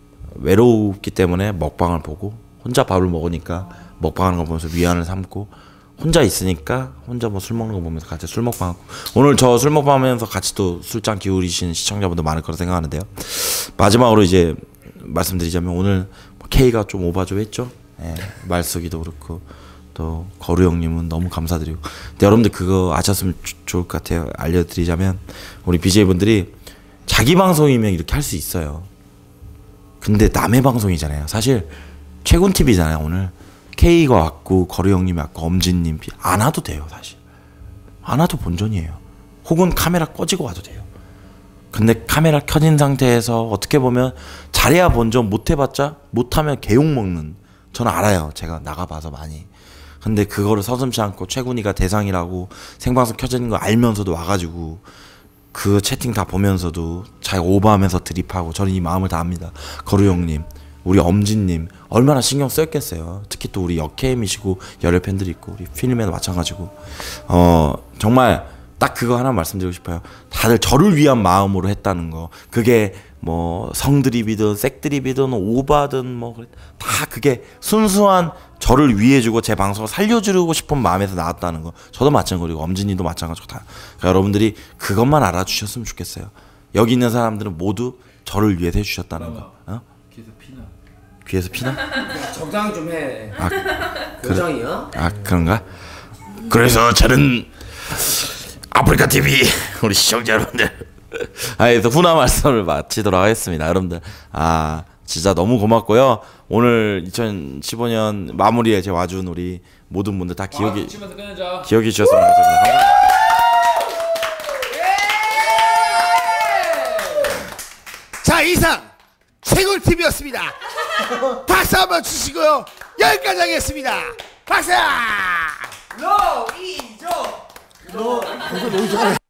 Speaker 2: 외롭기 때문에 먹방을 보고 혼자 밥을 먹으니까 먹방하는 거 보면서 위안을 삼고 혼자 있으니까 혼자 뭐 술 먹는 거 보면서 같이 술 먹방하고 오늘 저 술 먹방하면서 같이 또 술잔 기울이신 시청자분들 많을 거라 생각하는데요. 마지막으로 이제 말씀드리자면 오늘 K가 좀 오바 좀 했죠. 예, 말쓰기도 그렇고 또 거루 형님은 너무 감사드리고 근데 여러분들 그거 아셨으면 조, 좋을 것 같아요. 알려드리자면 우리 비제이분들이 자기 방송이면 이렇게 할 수 있어요. 근데 남의 방송이잖아요. 사실 최군 티비잖아요. 오늘 K가 왔고 거루 형님이 왔고 엄진님 안 와도 돼요. 사실 안 와도 본전이에요. 혹은 카메라 꺼지고 와도 돼요. 근데 카메라 켜진 상태에서 어떻게 보면 잘해야 본전 못해봤자 못하면 개욕 먹는 저는 알아요. 제가 나가봐서 많이. 근데 그거를 서슴지 않고 최군이가 대상이라고 생방송 켜진 거 알면서도 와가지고 그 채팅 다 보면서도 자기가 오버하면서 드립하고 저는 이 마음을 다 압니다. 거루 형님, 우리 엄진님 얼마나 신경 쓰였겠어요. 특히 또 우리 역캠이시고 열혈 팬들이 있고 우리 필름에도 마찬가지고 어 정말 딱 그거 하나 말씀드리고 싶어요. 다들 저를 위한 마음으로 했다는 거. 그게 뭐 성드립이든 색드립이든 오바든 뭐 다 그게 순수한 저를 위해주고 제 방송을 살려주고 싶은 마음에서 나왔다는 거. 저도 마찬가지고 엄진이도 마찬가지고 다. 그러니까 여러분들이 그것만 알아주셨으면 좋겠어요. 여기 있는 사람들은 모두 저를 위해서 해주셨다는 거. 어?
Speaker 1: 귀에서 피나.
Speaker 2: 귀에서 피나?
Speaker 6: 적당히 좀 해.
Speaker 2: 아,
Speaker 6: 고장이야?
Speaker 2: 아 그런가? 그래서 저는 아프리카 티비 우리 시청자 여러분들 아예 훈화 말씀을 마치도록 하겠습니다. 여러분들 아 진짜 너무 고맙고요. 오늘 이천십오 년 마무리에 제 와준 우리 모든 분들 다 기억이 기억해 주셨으면 좋겠습니다. 감사합니다.
Speaker 7: 자, 이상 채굴팀이었습니다. 박수 한번 주시고요. 여기까지 하겠습니다. 박수!
Speaker 6: 로이조.
Speaker 7: 이거 너무 좋아요.